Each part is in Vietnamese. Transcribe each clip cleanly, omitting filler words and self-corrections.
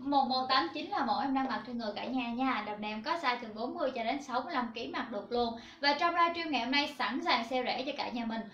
1189 là mẫu em đang mặc trên người cả nhà nha. Đầm này em có size từ 40 cho đến 65 kg mặc được luôn. Và trong livestream ngày hôm nay sẵn sàng sale rẻ cho cả nhà mình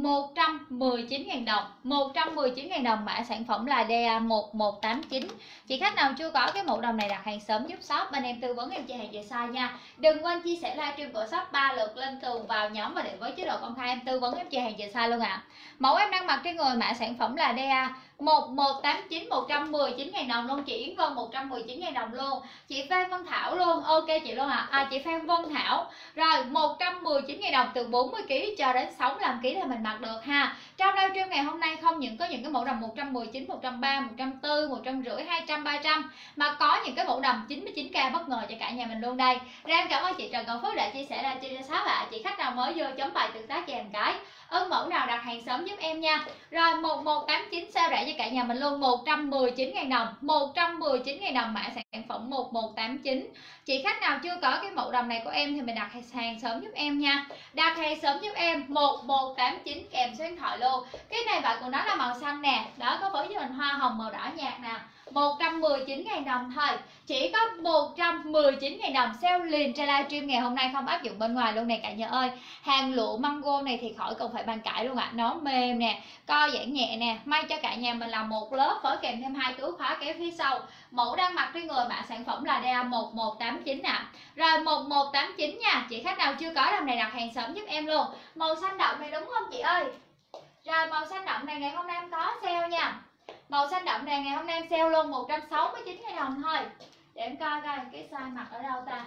119.000 đồng. 119.000 đồng, mã sản phẩm là DA1189. Chị khách nào chưa có cái mẫu đầm này đặt hàng sớm giúp shop bên em tư vấn em chị hàng về size nha. Đừng quên chia sẻ livestream của shop 3 lượt lên tường vào nhóm và để với chế độ công khai em tư vấn em chị hàng về size luôn ạ. Mẫu em đang mặc trên người, mã sản phẩm là DA1189, 119.000 đồng luôn. Chị Yến Vân 119.000 đồng luôn. Chị Phan Vân Thảo luôn, ok chị luôn ạ. Chị Phan Vân Thảo rồi 119.000 đồng, từ 40 kg cho đến 65 kg là mình mặc được ha. Trong livestream ngày hôm nay không những có những cái mẫu đầm 119, 130, 140, 150, 200, 300 mà có những cái mẫu đầm 99k bất ngờ cho cả nhà mình luôn đây. Rồi em cảm ơn chị Trần Ngọc Phước đã chia sẻ ra trên shop ạ. Chị khách nào mới vô chấm bài tương tác cho em cái ưng mẫu nào đặt hàng sớm giúp em nha. Rồi 1189 sao rẻ cho cả nhà mình luôn, 119.000 đồng. 119.000 đồng, mã sản phẩm 1189. Chị khách nào chưa có cái mẫu đầm này của em thì mình đặt hàng sớm giúp em nha. Đặt hàng sớm giúp em 1189 kèm số điện thoại luôn. Cái này vải của nó là màu xanh nè, đó có phối với mình hoa hồng màu đỏ nhạt nè. 119.000 đồng thôi. Chỉ có 119.000 đồng, sale liền trên livestream ngày hôm nay, không áp dụng bên ngoài luôn này cả nhà ơi. Hàng lụa mango này thì khỏi cần phải bàn cãi luôn ạ. Nó mềm nè, co giãn nhẹ nè, may cho cả nhà mình là một lớp phối kèm thêm 2 túi khóa kéo phía sau. Mẫu đang mặc trên người, mã sản phẩm là DA1189 ạ. Rồi 1189 nha. Chị khách nào chưa có đầm này đặt hàng sớm giúp em luôn. Màu xanh đậm này đúng không chị ơi? Rồi màu xanh đậm này ngày hôm nay em có sale nha. Màu xanh đậm này ngày hôm nay em sale luôn 169.000 đồng thôi. Để em coi coi cái size mặc ở đâu ta.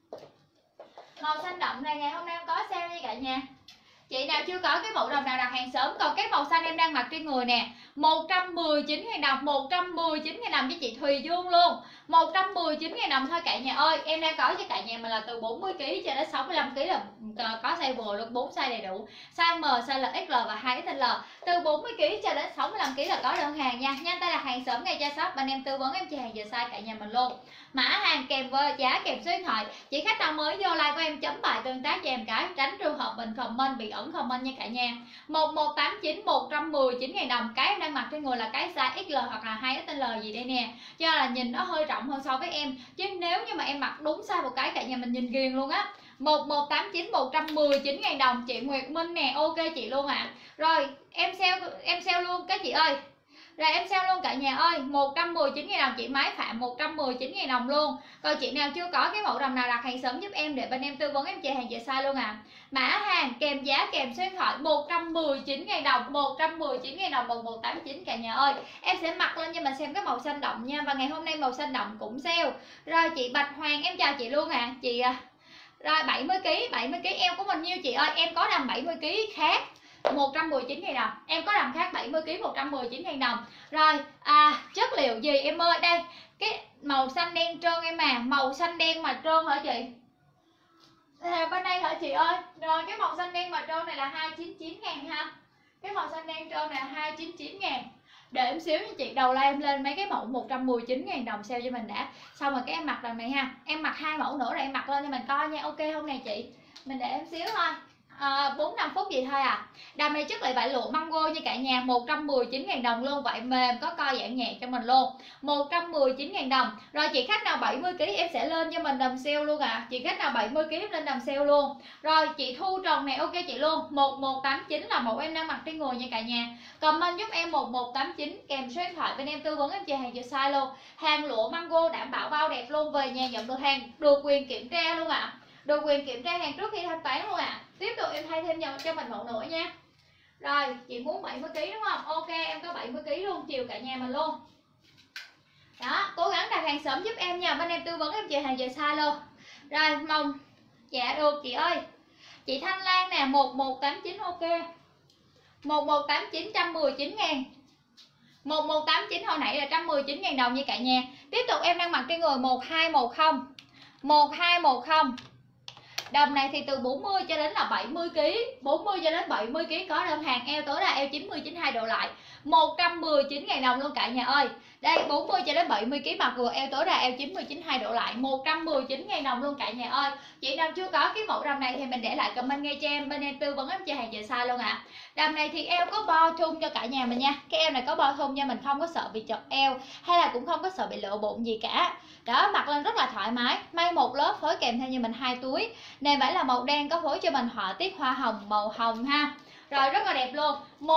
Màu xanh đậm này ngày hôm nay em có sale nha cả nhà. Chị nào chưa có cái mẫu đầm nào đặt hàng sớm. Còn cái màu xanh em đang mặc trên người nè, 119.000 đồng. 119.000 đồng cho chị Thùy Dương luôn. 119.000 đồng thôi cả nhà ơi. Em đang có cho cả nhà mình là từ 40 kg cho đến 65 kg là có size vừa luôn, 4 size đầy đủ. Size M, size L, XL và 2XL. Từ 40 kg cho đến 65 kg là có đơn hàng nha. Nhanh tay đặt hàng sớm ngay cho shop, bên em tư vấn em chị hàng giờ size cả nhà mình luôn. Mã hàng kèm với giá kèm số điện thoại. Chị khách nào mới vô like của em chấm bài tương tác cho em cái, tránh trường hợp mình comment bị ẩn comment nha cả nhà. 1189 119.000 đồng. Cái em đang mặc trên người là cái size XL hoặc là 2XL gì đây nè, cho là nhìn nó hơi rộng hơn so với em, chứ nếu như mà em mặc đúng size một cái cả nhà mình nhìn ghiền luôn á. 1189 119.000 đồng. Chị Nguyệt Minh nè, ok chị luôn ạ. Rồi em sale luôn các chị ơi. Rồi em sale luôn cả nhà ơi, 119.000 đồng. Chị Máy Phạm 119.000 đồng luôn. Còn chị nào chưa có cái mẫu đầm nào đặt hàng sớm giúp em để bên em tư vấn em chị hàng về size luôn à. Mã hàng kèm giá kèm số điện thoại 119.000 đồng. 119.000 đồng 1189 cả nhà ơi. Em sẽ mặc lên cho mình xem cái màu xanh đậm nha. Và ngày hôm nay màu xanh đậm cũng sale. Rồi chị Bạch Hoàng em chào chị luôn à. Chị rồi 70kg, 70kg eo của mình nhiêu chị ơi? Em có đầm 70kg khác 119.000 đồng. Em có đầm khác 70kg 119.000 đồng. Rồi chất liệu gì em ơi? Đây cái màu xanh đen trơn em à. Màu xanh đen mà trơn hả chị? Bên đây hả chị ơi? Rồi cái màu xanh đen mà trơn này là 299.000 ha. Cái màu xanh đen trơn này là 299.000. Để em xíu nha chị, đầu like em lên mấy cái mẫu 119.000 đồng sale cho mình đã. Xong rồi cái em mặc đầm này ha. Em mặc 2 mẫu nữa rồi em mặc lên cho mình coi nha. Ok không nè chị? Mình để em xíu thôi. 4-5 phút gì thôi à. Đầm này chất liệu vải lụa mango nha cả nhà, 119.000 đồng luôn. Vải mềm có co giãn nhẹ cho mình luôn, 119.000 đồng. Rồi chị khách nào 70kg em sẽ lên cho mình đầm sale luôn à. Chị khách nào 70kg lên đầm sale luôn. Rồi chị Thu Trần này, ok chị luôn. 1189 là mẫu em đang mặc trên người nha cả nhà. Comment giúp em 1189 kèm số điện thoại bên em tư vấn em chị hàng giờ size luôn. Hàng lụa mango đảm bảo bao đẹp luôn. Về nhà nhận được hàng được quyền kiểm tra luôn ạ. Được quyền kiểm tra hàng trước khi thanh toán luôn ạ. Tiếp tục em thay thêm cho mình mẫu nữa nha. Rồi chị muốn 70kg đúng không? Ok em có 70kg luôn, chiều cả nhà mình luôn. Đó, cố gắng đặt hàng sớm giúp em nha, bên em tư vấn em chị hàng giờ size luôn. Rồi mong dạ được chị ơi. Chị Thanh Lan nè, 1189 ok. 1189 119.000. 1189 hồi nãy là 119.000 đồng nha cả nhà. Tiếp tục em đang mặc trên người 1210. 1210. Đầm này thì từ 40 cho đến là 70kg, 40 cho đến 70kg có đơn hàng, eo tối đa eo 90 92 độ lại. 119.000 đồng luôn cả nhà ơi. Đây 40 cho đến 70 kg mặc vừa eo tối ra eo 99,2 độ lại 119.000 đồng luôn cả nhà ơi. Chị nào chưa có cái mẫu đầm này thì mình để lại comment ngay cho em, bên em tư vấn em chờ hàng chờ size luôn ạ. Đầm này thì eo có bo thun cho cả nhà mình nha. Cái eo này có bo thun nha, mình không có sợ bị chật eo hay là cũng không có sợ bị lộ bụng gì cả. Đó, mặc lên rất là thoải mái. May một lớp phối kèm theo như mình 2 túi. Nền vải là màu đen có phối cho mình họa tiết hoa hồng màu hồng ha. Rồi rất là đẹp luôn.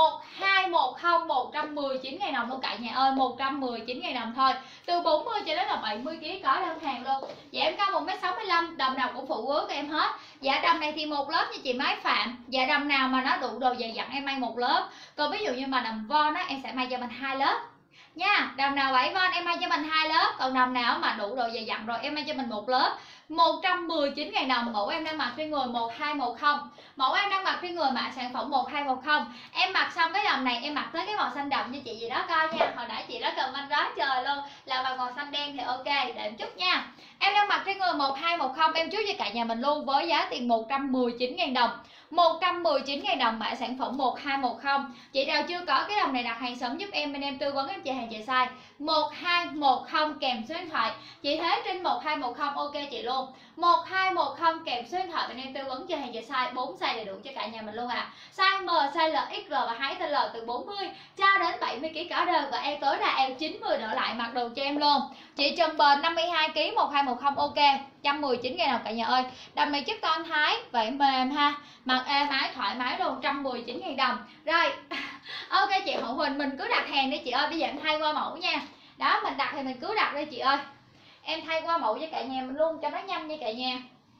1210 119.000 đồng luôn cả nhà ơi, 119.000 đồng thôi. Từ 40 cho đến là 70 kg có đơn hàng luôn. Dạ em cao 1m65, đầm nào cũng phụ ước em hết. Dạ đầm này thì một lớp như chị Máy Phạm. Dạ đầm nào mà nó đủ đồ dày dặn em may một lớp. Còn ví dụ như mà đầm von á em sẽ may cho mình 2 lớp. Nha, đầm nào 7 von em may cho mình 2 lớp, còn đầm nào mà đủ độ dày dặn rồi em may cho mình một lớp. 119.000 đồng. Mẫu em đang mặc trên người 1210. Mẫu em đang mặc trên người mã sản phẩm 1210. Em mặc xong cái đầm này em mặc tới cái màu xanh đậm như chị gì đó coi nha. Hồi nãy chị đó comment quá trời luôn là mặc màu xanh đen thì ok, để em chút nha. Em đang mặc trên người 1210, em trước cho cả nhà mình luôn với giá tiền 119.000 đồng. 119.000 đồng mã sản phẩm 1210. Chị nào chưa có cái đầm này đặt hàng sớm giúp em, bên em tư vấn em chờ hàng chờ size 1210 kèm số điện thoại. Chị Thế trên 1210 ok chị luôn. 1210 kèm số điện thoại, bên em tư vấn chờ hàng chờ size 4 size đầy đủ cho cả nhà mình luôn ạ. Size M, size L, XL và 2XL từ 40 cho đến 70 kg có đơn và eo tối là eo 90 độ lại mặc đồ cho em luôn. Chị Trần Bền 52 kg 1210 ok, 119.000 đồng cả nhà ơi. Đầm này chất ton thái, vậy mềm ha. Mặc êm ái thoải mái luôn, 119.000 đồng. Rồi. Ok chị Hậu Huỳnh, mình cứ đặt hàng đi chị ơi, bây giờ em thay qua mẫu nha. Đó, mình đặt thì mình cứ đặt đi chị ơi. Em thay qua mẫu cho cả nhà mình luôn cho nó nhanh nha cả nhà.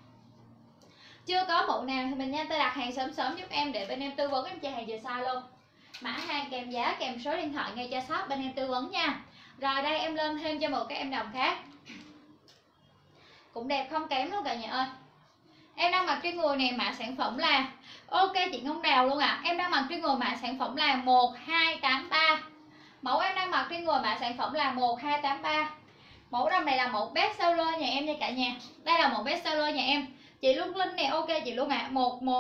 Chưa có mẫu nào thì mình nhanh tay đặt hàng sớm sớm giúp em để bên em tư vấn em chờ hàng giờ size luôn. Mã hàng kèm giá kèm số điện thoại ngay cho shop bên em tư vấn nha. Rồi đây em lên thêm cho một cái em đồng khác. Cũng đẹp không kém luôn cả nhà ơi. Em đang mặc trên người này mã sản phẩm là ok chị Ngông Đào luôn ạ. Em đang mặc trên người mã sản phẩm là 1283. Mẫu em đang mặc trên người mã sản phẩm là 1283. Mẫu đầm này là mẫu best seller nhà em nha cả nhà. Đây là mẫu best seller nhà em. Chị Luân Linh này ok chị luôn ạ.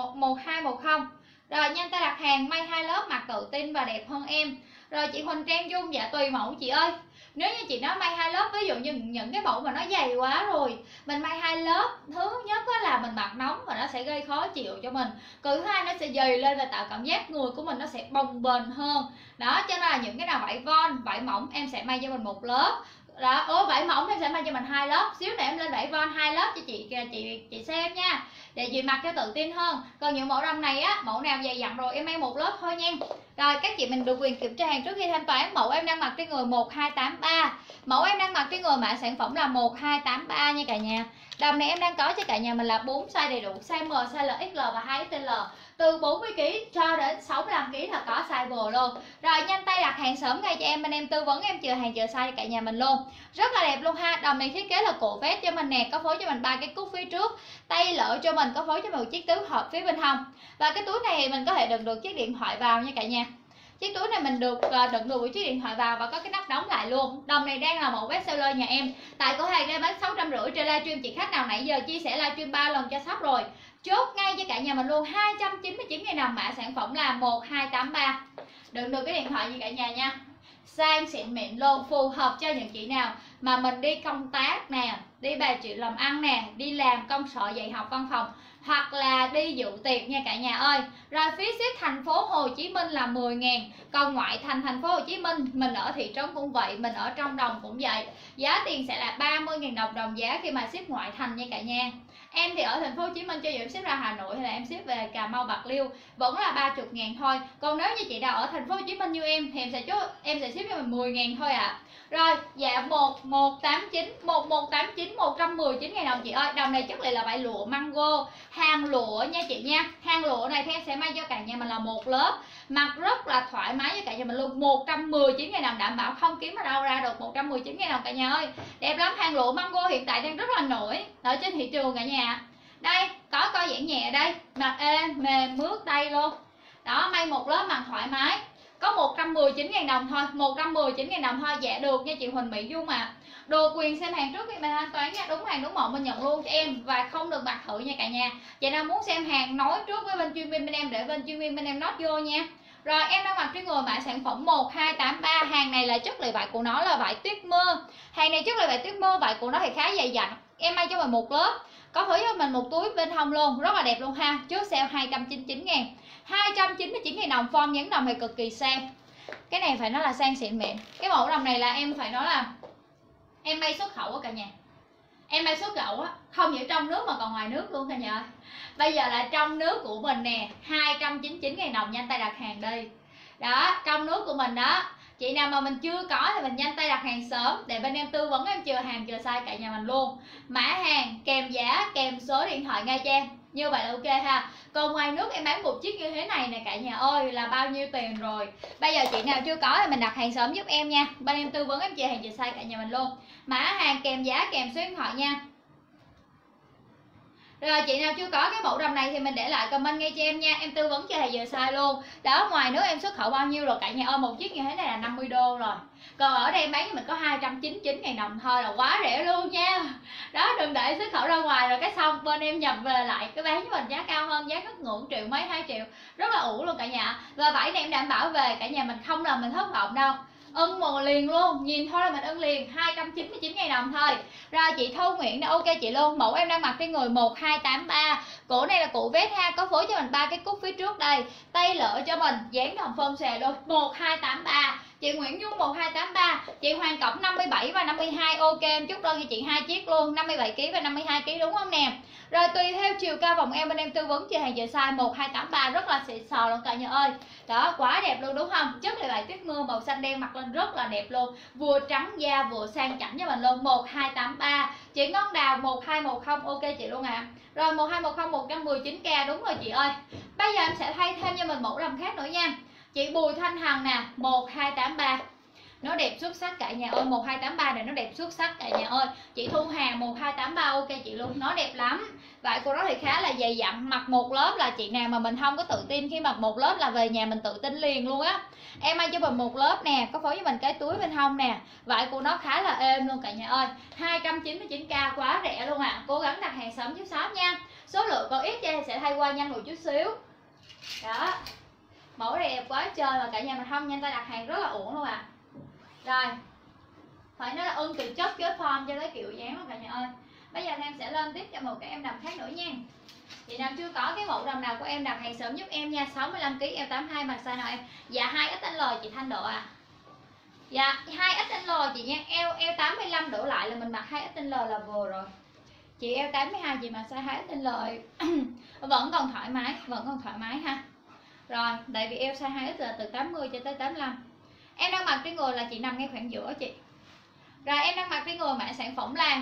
1210. Rồi nhanh tay đặt hàng, may 2 lớp mặc tự tin và đẹp hơn em. Rồi chị Huỳnh Trang Dung, dạ tùy mẫu chị ơi. Nếu như chị nói may 2 lớp, ví dụ như những cái mẫu mà nó dày quá rồi, mình may 2 lớp, thứ nhất là mình mặc nóng và nó sẽ gây khó chịu cho mình. Thứ hai nó sẽ dày lên và tạo cảm giác người của mình nó sẽ bồng bềnh hơn. Đó, cho nên là những cái nào vải von, vải mỏng em sẽ may cho mình một lớp. Đó, vải mỏng em sẽ may cho mình 2 lớp. Xíu nữa em lên vải von 2 lớp cho chị xem nha, để chị mặc cho tự tin hơn. Còn những mẫu đầm này á, mẫu nào dày dặn rồi em may một lớp thôi nha. Rồi các chị mình được quyền kiểm tra hàng trước khi thanh toán. Mẫu em đang mặc trên người 1283. Mẫu em đang mặc trên người mã sản phẩm là 1283 nha cả nhà. Đầm này em đang có cho cả nhà mình là 4 size đầy đủ, size M, size L, XL và 2XL. Từ 40 kg cho đến 65 kg là có size vừa luôn. Rồi nhanh tay đặt hàng sớm ngay cho em, bên em tư vấn em chờ hàng chờ size cả nhà mình luôn. Rất là đẹp luôn ha. Đầm này thiết kế là cổ vest cho mình nè, có phối cho mình 3 cái cúc phía trước, tay lỡ cho mình có phối cho mình một chiếc túi hộp phía bên hông. Và cái túi này mình có thể đựng được chiếc điện thoại vào nha cả nhà. Chiếc túi này mình được đựng được chiếc điện thoại vào và có cái nắp đóng lại luôn. Đầm này đang là một best seller nhà em. Tại cửa hàng đang bán 650 trên livestream, chị khách nào nãy giờ chia sẻ livestream 3 lần cho shop rồi. Chốt ngay cho cả nhà mình luôn, 299.000 đồng, mã sản phẩm là 1283. Đừng được cái điện thoại gì cả nhà nha. Sang xịn mịn luôn, phù hợp cho những chị nào mà mình đi công tác nè, đi bà chị làm ăn nè, đi làm công sở dạy học văn phòng, hoặc là đi dự tiệc nha cả nhà ơi. Rồi phí ship thành phố Hồ Chí Minh là 10.000. Còn ngoại thành phố Hồ Chí Minh, mình ở thị trấn cũng vậy, mình ở trong đồng cũng vậy, giá tiền sẽ là 30.000 đồng đồng giá khi mà ship ngoại thành nha cả nhà. Em thì ở thành phố Hồ Chí Minh, cho dù em ship ra Hà Nội hay là em ship về Cà Mau, Bạc Liêu vẫn là 30.000 thôi. Còn nếu như chị nào ở thành phố Hồ Chí Minh như em thì em sẽ ship cho mình 10.000 thôi ạ. Rồi, dạ 1189 119.000 đồng chị ơi. Đồng này chất liệu là vải lụa mango, hàng lụa nha chị nha. Hàng lụa này thì em sẽ may cho cả nhà mình là một lớp, mặc rất là thoải mái cho cả nhà mình luôn. 119.000 đồng, đảm bảo không kiếm ở đâu ra được 119.000 đồng cả nhà ơi. Đẹp lắm, hàng lụa mango hiện tại đang rất là nổi ở trên thị trường cả nhà. Đây, có coi giãn nhẹ đây, mặc êm mềm mướt tay luôn. Đó, may một lớp mặc thoải mái. Có 119.000 đồng thôi, 119.000 đồng thôi. Dạ được nha chị Huỳnh Mỹ Dung à. Được quyền xem hàng trước khi mình thanh toán nha. Đúng hàng đúng mẫu mình nhận luôn cho em, và không được mặc thử nha cả nhà. Chị nào muốn xem hàng nói trước với bên chuyên viên bên em để bên chuyên viên bên em note vô nha. Rồi em đang mặc trên người mã sản phẩm 1283. Hàng này là chất liệu vải của nó là vải tuyết mưa. Hàng này chất liệu vải tuyết mưa, vải của nó thì khá dày dặn. Em may cho mình một lớp, có phối cho mình một túi bên hông luôn, rất là đẹp luôn ha. Trước sale 299.000, 299.000 đồng. Form dáng đồng thì cực kỳ sang. Cái này phải nói là sang xịn mịn. Cái mẫu đồng này là em phải nói là em may xuất khẩu á cả nhà. Em may xuất khẩu á, không chỉ trong nước mà còn ngoài nước luôn cả nhà ơi. Bây giờ là trong nước của mình nè, 299.000 đồng, nhanh tay đặt hàng đi. Đó, trong nước của mình đó. Chị nào mà mình chưa có thì mình nhanh tay đặt hàng sớm để bên em tư vấn em chờ hàng chờ size cả nhà mình luôn. Mã hàng kèm giá kèm số điện thoại Nha Trang. Như vậy là ok ha. Còn ngoài nước em bán một chiếc như thế này nè cả nhà ơi là bao nhiêu tiền rồi. Bây giờ chị nào chưa có thì mình đặt hàng sớm giúp em nha. Bên em tư vấn em chờ hàng chờ size cả nhà mình luôn. Mã hàng kèm giá kèm số điện thoại nha. Rồi chị nào chưa có cái mẫu đầm này thì mình để lại comment ngay cho em nha. Em tư vấn cho hàng giờ size luôn. Đó, ngoài nước em xuất khẩu bao nhiêu rồi cả nhà ơi. Một chiếc như thế này là 50 đô rồi. Còn ở đây em bán cho mình có 299.000 đồng thôi là quá rẻ luôn nha. Đó, đừng để xuất khẩu ra ngoài rồi cái xong bên em nhập về lại cái bán cho mình giá cao hơn, giá ngất ngưỡng triệu mấy 2 triệu. Rất là ủ luôn cả nhà. Và vải này em đảm bảo về cả nhà mình không làm mình thất vọng đâu. Ưng mùa liền luôn, nhìn thôi là mình ưng liền. 299.000 đồng thôi. Rồi chị Thu Nguyễn đã ok chị luôn. Mẫu em đang mặc trên người 1283. Cổ này là cổ vest ha, có phối cho mình 3 cái cúc phía trước đây. Tay lỡ cho mình, dáng đồng phông xòe luôn. 1283. Chị Nguyễn Nhung 1283. Chị Hoàng Cẩm 57 và 52. Ok em chúc đơn cho chị 2 chiếc luôn, 57kg và 52kg đúng không nè. Rồi tùy theo chiều cao vòng em bên em tư vấn chị hàng giờ size 1283 rất là xịn sò luôn cả nhà ơi. Đó, quá đẹp luôn đúng không? Chất liệu vải tuyết mưa màu xanh đen mặc lên rất là đẹp luôn. Vừa trắng da vừa sang chảnh cho mình luôn. 1283. Chị Ngân Đào 1210 ok chị luôn ạ. Rồi 1210 119k đúng rồi chị ơi. Bây giờ em sẽ thay thêm cho mình mẫu đầm khác nữa nha. Chị Bùi Thanh Hằng nè, 1283. Nó đẹp xuất sắc cả nhà ơi, 1283 này nó đẹp xuất sắc cả nhà ơi. Chị Thu Hà 1283 ok chị luôn, nó đẹp lắm. Vải của nó thì khá là dày dặn, mặc một lớp là chị nào mà mình không có tự tin khi mặc một lớp là về nhà mình tự tin liền luôn á. Em may cho mình một lớp nè, có phối với mình cái túi bên hông nè. Vải của nó khá là êm luôn cả nhà ơi. 299k quá rẻ luôn ạ. Cố gắng đặt hàng sớm chút sớm nha. Số lượng còn ít cho em sẽ thay qua nhanh một chút xíu. Đó. Mẫu đẹp quá trời mà cả nhà mình không nhanh tay đặt hàng rất là uổng luôn ạ. Rồi, phải nói là ưng từ chất với form cho tới kiểu dáng luôn cả nhà ơi. Bây giờ thì em sẽ lên tiếp cho một cái em đầm khác nữa nha. Chị nào chưa có cái mẫu đầm nào của em đặt hàng sớm giúp em nha. 65kg L82 mặc size nào em? Dạ 2XL chị Thanh Độ à. Dạ 2XL chị nha. L85 đổ lại là mình mặc 2XL là vừa rồi. Chị L82 chị mặc size 2XL vẫn còn thoải mái, vẫn còn thoải mái ha. Rồi, tại vì eo size 2X là từ 80 cho tới 85. Em đang mặc trên người là chị nằm ngay khoảng giữa chị. Rồi em đang mặc trên người mã sản phẩm là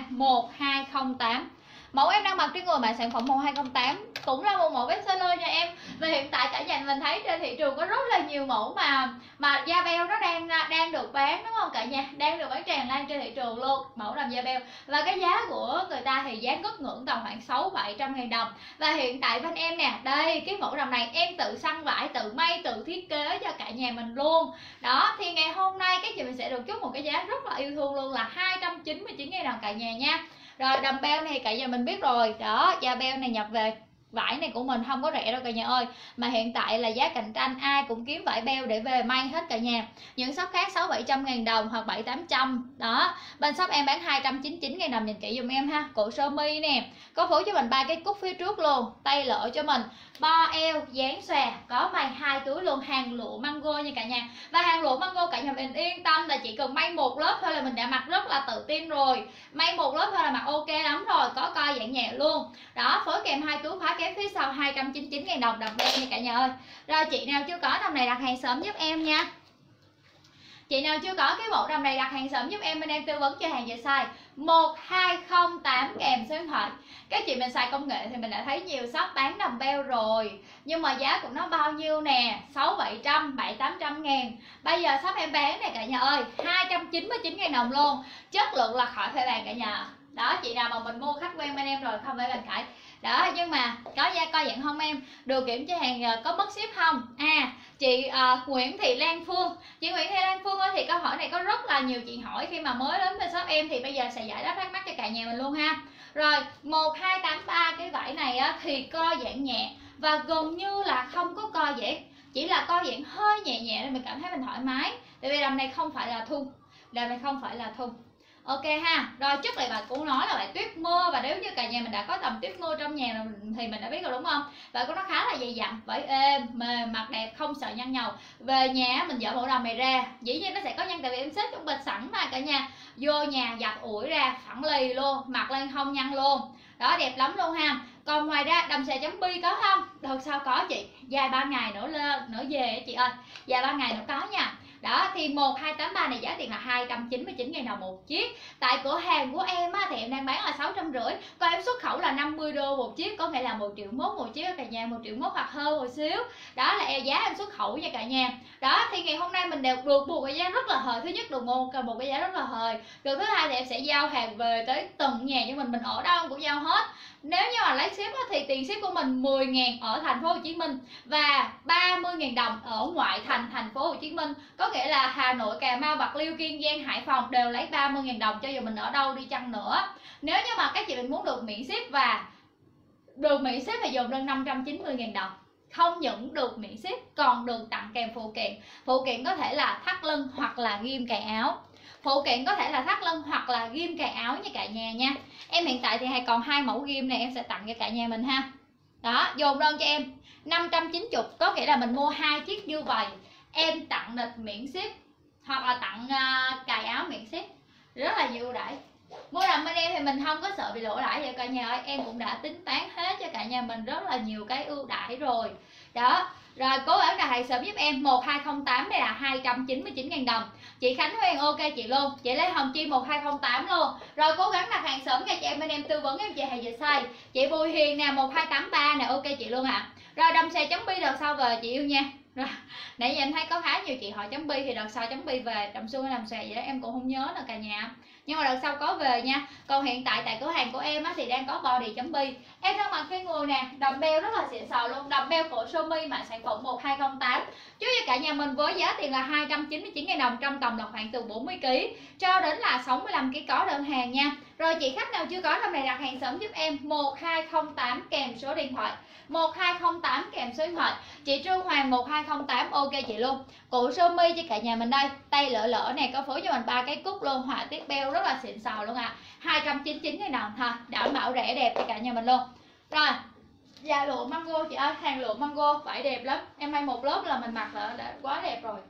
1208. Mẫu em đang mặc trên người mã sản phẩm 1208 cũng là một mẫu best seller nha em. Và hiện tại cả nhà mình thấy trên thị trường có rất là nhiều mẫu mà da beo nó đang được bán đúng không cả nhà, đang được bán tràn lan trên thị trường luôn, mẫu đầm da beo. Và cái giá của người ta thì giá ngất ngưỡng tầm khoảng 600-700 000 đồng. Và hiện tại bên em nè, đây cái mẫu đầm này em tự săn vải, tự may, tự thiết kế cho cả nhà mình luôn. Đó thì ngày hôm nay các chị mình sẽ được chốt một cái giá rất là yêu thương luôn là 299.000 đồng cả nhà nha. Rồi đầm beo này cả nhà mình biết rồi. Đó, da beo này nhập về vải này của mình không có rẻ đâu cả nhà ơi. Mà hiện tại là giá cạnh tranh ai cũng kiếm vải beo để về may hết cả nhà. Những shop khác 600-700 000 đồng hoặc 700-800. Đó, bên shop em bán 299.000 đồng, nhìn kỹ dùm em ha. Cổ sơ mi nè, có phối cho mình 3 cái cúc phía trước luôn, tay lỡ cho mình, bo eo dáng xòe, có may 2 túi luôn, hàng lụa mango nha cả nhà. Và hàng lụa mango cả nhà mình yên tâm là chỉ cần may một lớp thôi là mình đã mặc rất là tự tin rồi. May một lớp thôi là mặc ok lắm rồi, có coi dạng nhẹ luôn. Đó, phối kèm 2 túi khóa kéo phía sau 299.000 đồng đầm beo nha cả nhà ơi. Rồi chị nào chưa có đầm này đặt hàng sớm giúp em nha. Chị nào chưa có cái bộ đầm này đặt hàng sớm giúp em, bên em tư vấn cho hàng về size 1208 kèm số điện thoại. Các chị mình xài công nghệ thì mình đã thấy nhiều shop bán đầm beo rồi, nhưng mà giá của nó bao nhiêu nè, 600-700, 700-800 ngàn. Bây giờ shop em bán này cả nhà ơi, 299.000 đồng luôn. Chất lượng là khỏi phải bàn cả nhà. Đó, chị nào mà mình mua khách quen bên em rồi không phải bàn cãi. Đó, nhưng mà có coi dạng không em, được kiểm tra hàng có mất ship không? Chị Nguyễn Thị Lan Phương. Chị Nguyễn Thị Lan Phương ơi, thì câu hỏi này có rất là nhiều chị hỏi khi mà mới đến bên shop em, thì bây giờ sẽ giải đáp thắc mắc cho cả nhà mình luôn ha. Rồi 1283 cái vải này á, thì co giãn nhẹ và gần như là không có co giãn. chỉ là co giãn hơi nhẹ nhẹ để mình cảm thấy mình thoải mái, tại vì đầm này không phải là thun, đầm này không phải là thun. Ok ha. Rồi trước lại bạn cũng nói là bạn tuyết mưa, và nếu như cả nhà mình đã có tầm tuyết mưa trong nhà thì mình đã biết rồi đúng không. Và nó khá là dày dặn, vải êm, mềm, mặc đẹp, không sợ nhăn nhầu. Về nhà mình dỡ bộ đầm này ra, dĩ nhiên nó sẽ có nhăn tại vì em xếp trong bịch sẵn mà cả nhà. Vô nhà giặt ủi ra phẳng lì luôn, mặc lên không nhăn luôn. Đó, đẹp lắm luôn ha. Còn ngoài ra đầm xà chấm bi có không? Đợt sau có chị, dài 3 ngày nữa lên nữa về chị ơi, dài 3 ngày nữa có nha. Đó thì 1283 này giá tiền là 299.000 đồng một chiếc. Tại cửa hàng của em á, thì em đang bán là 650, còn em xuất khẩu là 50 đô một chiếc, có nghĩa là 1,1 triệu một chiếc cả nhà, 1,1 triệu hoặc hơn một xíu. Đó là giá em xuất khẩu nha cả nhà. Đó thì ngày hôm nay mình đều được một cái giá rất là hời. Thứ nhất được một cái giá rất là hời. Rồi thứ hai thì em sẽ giao hàng về tới tận nhà cho mình ở đâu cũng giao hết. Nếu như mà lấy ship thì tiền ship của mình 10.000 ở thành phố Hồ Chí Minh và 30.000 đồng ở ngoại thành thành phố Hồ Chí Minh. Có nghĩa là Hà Nội, Cà Mau, Bạc Liêu, Kiên Giang, Hải Phòng đều lấy 30.000 đồng cho dù mình ở đâu đi chăng nữa. Nếu như mà các chị mình muốn được miễn ship và được miễn ship thì dồn lên 590.000 đồng. Không những được miễn ship còn được tặng kèm phụ kiện. Phụ kiện có thể là thắt lưng hoặc là ghim cài áo. Phụ kiện có thể là thắt lưng hoặc là ghim cài áo nha cả nhà nha. Em hiện tại thì hay còn 2 mẫu ghim này em sẽ tặng cho cả nhà mình ha. Đó, dồn đơn cho em 590, có nghĩa là mình mua 2 chiếc như vậy em tặng lịch miễn ship hoặc là tặng cài áo miễn ship, rất là nhiều ưu đãi. Mua đầm bên em thì mình không có sợ bị lỗ lãi vậy cả nhà ơi, em cũng đã tính toán hết cho cả nhà mình rất là nhiều cái ưu đãi rồi. Đó, rồi cố gắng đặt hàng sớm giúp em. 1208 đây là 299.000 đồng. Chị Khánh Huyền ok chị luôn, chị lấy Hồng Chi 1208 luôn. Rồi cố gắng đặt hàng sớm nha chị em, bên em tư vấn em chị hàng dịch size. Chị Bùi Hiền nè 1283 nè ok chị luôn ạ. Rồi đầm xà chấm bi đợt sau về chị yêu nha. Rồi, nãy giờ em thấy có khá nhiều chị hỏi chấm bi thì đợt sau chấm bi về, đầm xuân hay đầm xòe gì đó em cũng không nhớ nữa cả nhà. Nhưng mà đợt sau có về nha. Còn hiện tại tại cửa hàng của em á, thì đang có body chấm bi. Em đang mặc cái người nè, đầm beo rất là xịn sò luôn, đầm beo cổ sơ mi mã sản phẩm 1208. Chứ cho cả nhà mình với giá tiền là 299.000 đồng trong tầm là khoảng từ 40 kg cho đến là 65 kg có đơn hàng nha. Rồi chị khách nào chưa có đầm này đặt hàng sớm giúp em 1208 kèm số điện thoại. 1208 kèm số điện thoại. Chị Trương Hoàng 1208 ok chị luôn. Cổ sơ mi cho cả nhà mình đây, tay lỡ lỡ này có phối cho mình 3 cái cúc luôn, họa tiết beo rất là xịn sò luôn ạ. 299.000 đồng thôi, đảm bảo rẻ đẹp cho cả nhà mình luôn. Rồi, dạ lụa mango chị ơi, hàng lụa mango vải đẹp lắm. Em may một lớp là mình mặc là đã quá đẹp rồi.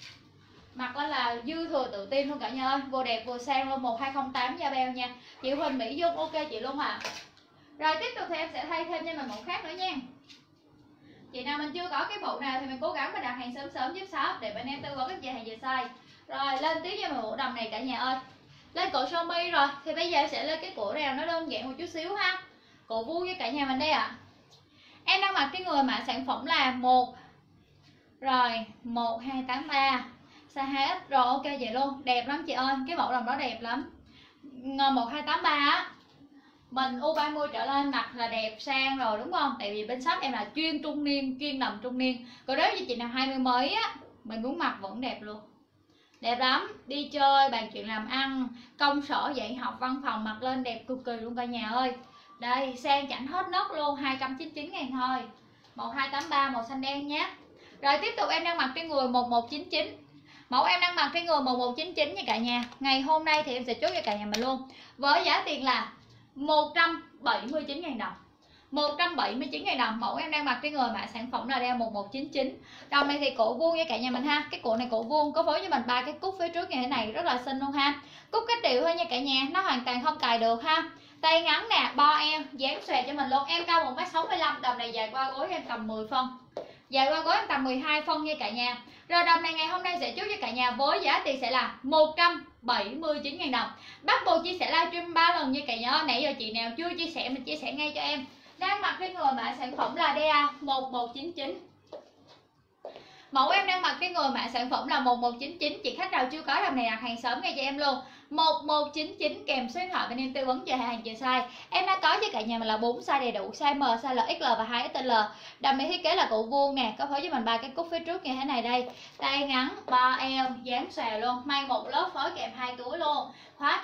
Mặc lên là dư thừa tự tin luôn cả nhà ơi, vừa đẹp vừa sang luôn. 1208 da beo nha. Chị Huỳnh Mỹ Dung ok chị luôn ạ. Rồi tiếp tục thì em sẽ thay thêm cho mình mẫu khác nữa nha. Chị nào mình chưa có cái bộ nào thì mình cố gắng mình đặt hàng sớm sớm giúp shop để bên em tư vấn các chị hàng về size. Rồi lên tiếp cho mình bộ đầm này cả nhà ơi. Lên cổ sơ mi rồi thì bây giờ em sẽ lên cái cổ nào nó đơn giản một chút xíu ha. Cổ vuông với cả nhà mình đây ạ. Em đang mặc cái người mã sản phẩm là 1283 size 2X rồi ok vậy luôn, đẹp lắm chị ơi, cái mẫu đầm đó đẹp lắm. 1283 á, mình U30 trở lên mặc là đẹp sang rồi đúng không? Tại vì bên shop em là chuyên trung niên, chuyên đầm trung niên. Còn nếu như chị nào 20 mới á, mình muốn mặc vẫn đẹp luôn. Đẹp lắm, đi chơi, bàn chuyện làm ăn, công sở, dạy học, văn phòng mặc lên đẹp cực kỳ luôn cả nhà ơi. Đây, sang chảnh hết nấc luôn, 299.000 thôi. 1283 màu xanh đen nhé. Rồi tiếp tục em đang mặc trên người 1199. Mẫu em đang mặc trên người 1199 nha cả nhà. Ngày hôm nay thì em sẽ chốt cho cả nhà mình luôn. Với giá tiền là 179.000 đồng. 179.000 đồng. Mẫu em đang mặc trên người mã sản phẩm là đeo 1199. Đầm này thì cổ vuông với cả nhà mình ha. Cái cổ này cổ vuông có phối cho mình 3 cái cúc phía trước như thế này rất là xinh luôn ha. Cúc cách điệu thôi nha cả nhà, nó hoàn toàn không cài được ha. Tay ngắn nè, bo eo, dáng xòe cho mình luôn. Em cao 1m65, đầm này dài qua gối em tầm 10 phân. Dài qua gối em tầm 12 phân nha cả nhà. Rồi đầm này ngày hôm nay sẽ chốt cho cả nhà với giá tiền sẽ là 179.000 đồng. Bắt buộc chia sẻ livestream 3 lần nha cả nhà. Nãy giờ chị nào chưa chia sẻ mình chia sẻ ngay cho em. Đang mặc trên người mã sản phẩm là DA 1199. Mẫu em đang mặc cái người mã sản phẩm là 1199. Chị khách nào chưa có đầm này đặt hàng sớm ngay cho em luôn. 1199 kèm số điện thoại bên em tư vấn chờ hàng chờ size. Em đã có cho cả nhà mình là 4 size đầy đủ, size M, size L, XL và 2XL. Đầm này thiết kế là cổ vuông nè, có phối cho mình 3 cái cúc phía trước như thế này đây. Tay ngắn, bo eo, dáng xòe luôn, may một lớp phối kèm 2 túi luôn. Khóa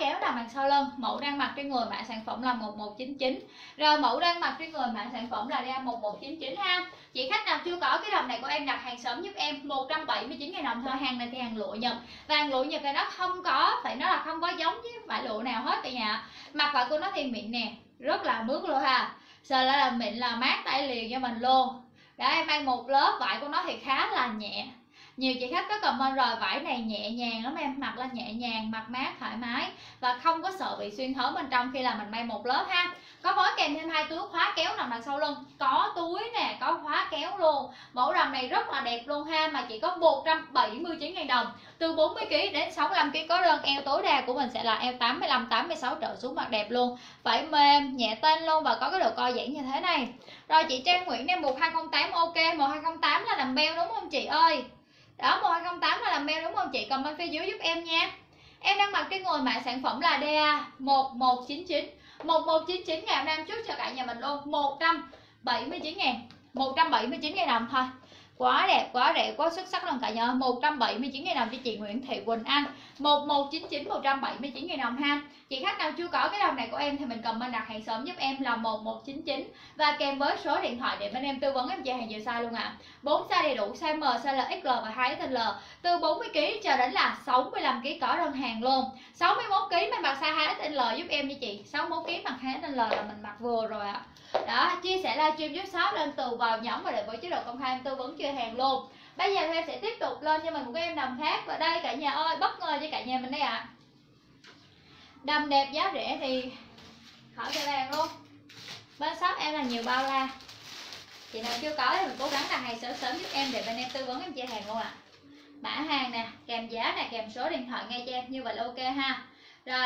kéo nằm đằng sau lưng. Mẫu đang mặc trên người mã sản phẩm là 1199. Rồi mẫu đang mặc trên người mã sản phẩm là DA 1199 ha. Chị khách nào chưa có cái đầm này của em đặt hàng sớm giúp em, 179.000 đồng thôi. Hàng này thì hàng lụa Nhật, và hàng lụa Nhật này nó không có, phải nói là không có giống với vải lụa nào hết cả nhà. Mặt vải của nó thì mịn nè, rất là mướt luôn ha, sờ là mịn là mát tay liền cho mình luôn. Đã em mang một lớp, vải của nó thì khá là nhẹ. Nhiều chị khách có comment rồi, vải này nhẹ nhàng lắm em, mặc lên nhẹ nhàng, mặc mát thoải mái và không có sợ bị xuyên thấu bên trong khi là mình may một lớp ha. Có phối kèm thêm 2 túi khóa kéo nằm đằng sau lưng, có túi nè, có khóa kéo luôn. Mẫu đầm này rất là đẹp luôn ha, mà chỉ có 179.000 đồng. Từ 40kg đến 65kg có đơn. Eo tối đa của mình sẽ là eo 85, 86 trở xuống, mặt đẹp luôn, vải mềm, nhẹ tên luôn và có cái độ co giãn như thế này. Rồi chị Trang Nguyễn em 1208 ok, 1208 là đầm beo đúng không chị ơi? Đó, 1208 là làm mail đúng không chị? Comment phía dưới giúp em nha. Em đang mặc cái người mã sản phẩm là DA 1199. 1199 ngày hôm nay em trước cho cả nhà mình luôn, 179.000. 179.000 đồng thôi. Quá đẹp, quá rẻ, quá xuất sắc luôn cả nhà. 179.000 đồng cho chị Nguyễn Thị Quỳnh Anh. 1199 179.000 đồng ha. Chị khách nào chưa có cái đầm này của em thì mình comment đặt hàng sớm giúp em là 1199 và kèm với số điện thoại để bên em tư vấn em chia hàng giờ size luôn ạ. 4 size đầy đủ, size M, size L, XL và 2XL. Từ 40kg cho đến là 65kg có đơn hàng luôn. 61kg mình mặc size 2XL giúp em nha chị. 61kg mặc 2XL là mình mặc vừa rồi ạ. Đó, chia sẻ livestream giúp shop lên từ vào nhóm và để với chế độ công khai em tư vấn chia hàng luôn. Bây giờ thì em sẽ tiếp tục lên cho mình một cái em đầm khác. Và đây cả nhà ơi, bất ngờ cho cả nhà mình đây ạ. Đầm đẹp giá rẻ thì khỏi cho bàn luôn. Bên shop em là nhiều bao la. Chị nào chưa có thì mình cố gắng đặt hàng sớm sớm giúp em để bên em tư vấn em chia hàng luôn ạ. Mã hàng nè, kèm giá nè, kèm số điện thoại ngay cho em, như vậy là ok ha. Rồi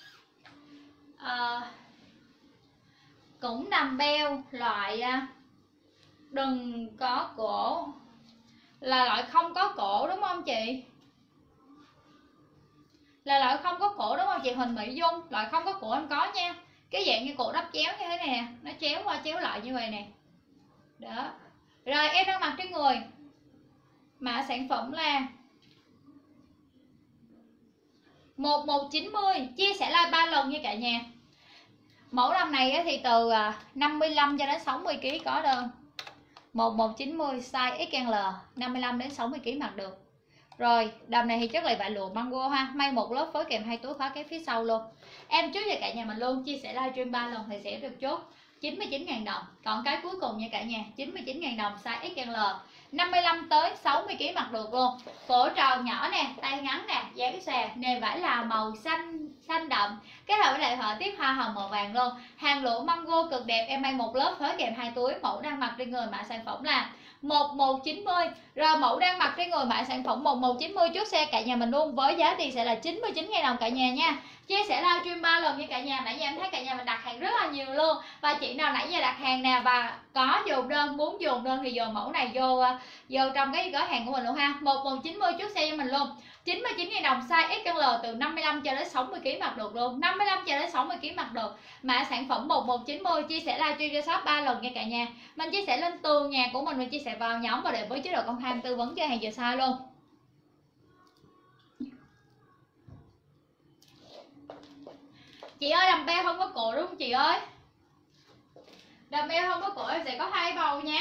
cũng đầm beo loại đừng có cổ, là loại không có cổ đúng không chị? Là loại không có cổ đúng không chị Huỳnh Mỹ Dung? Loại không có cổ em có nha. Cái dạng như cổ đắp chéo như thế này nè, nó chéo qua chéo lại như vậy nè. Đó. Rồi em đang mặc trên người mã sản phẩm là 1190, chia sẻ like 3 lần nha cả nhà. Mẫu đầm này thì từ 55 cho đến 60kg có đơn. 1190 size XL, 55 đến 60kg mặc được. Rồi, đầm này thì chất liệu vải lụa mango ha, may một lớp phối kèm 2 túi khóa kéo phía sau luôn. Em trước cho cả nhà mình luôn, chia sẻ livestream 3 lần thì sẽ được chốt 99.000 đồng. Còn cái cuối cùng nha cả nhà, 99.000 đồng size XL, 55 tới 60kg mặc được luôn. Cổ tròn nhỏ nè, tay ngắn nè, dáng xòe, nền vải là màu xanh đậm, kết hợp với lại họa tiết hoa hồng màu vàng luôn. Hàng lụa mango cực đẹp, em may một lớp phối kèm 2 túi. Mẫu đang mặc trên người mã sản phẩm là 1190. Rồi mẫu đang mặc trên người mã sản phẩm 1190 trước xe cả nhà mình luôn, với giá tiền sẽ là 99.000 đồng cả nhà nha. Chia sẻ livestream 3 lần với cả nhà. Nãy giờ em thấy cả nhà mình đặt hàng rất là nhiều luôn, và chị nào nãy giờ đặt hàng nè và có dồn đơn, muốn dồn đơn thì dồn mẫu này vô trong cái gói hàng của mình luôn ha. 1190 trước xe cho mình luôn, 99.000 đồng size XL, từ 55 cho đến 60kg mặc được luôn. 55 cho đến 60kg mặc được. Mã sản phẩm 1190. Chia sẻ livestream cho shop 3 lần nha cả nhà. Mình chia sẻ lên tường nhà của mình chia sẻ vào nhóm và để với chế độ công khai tư vấn cho hàng giờ size luôn. Chị ơi, đầm beo không có cổ đúng không chị ơi? Đầm beo không có cổ em sẽ có 2 màu nha.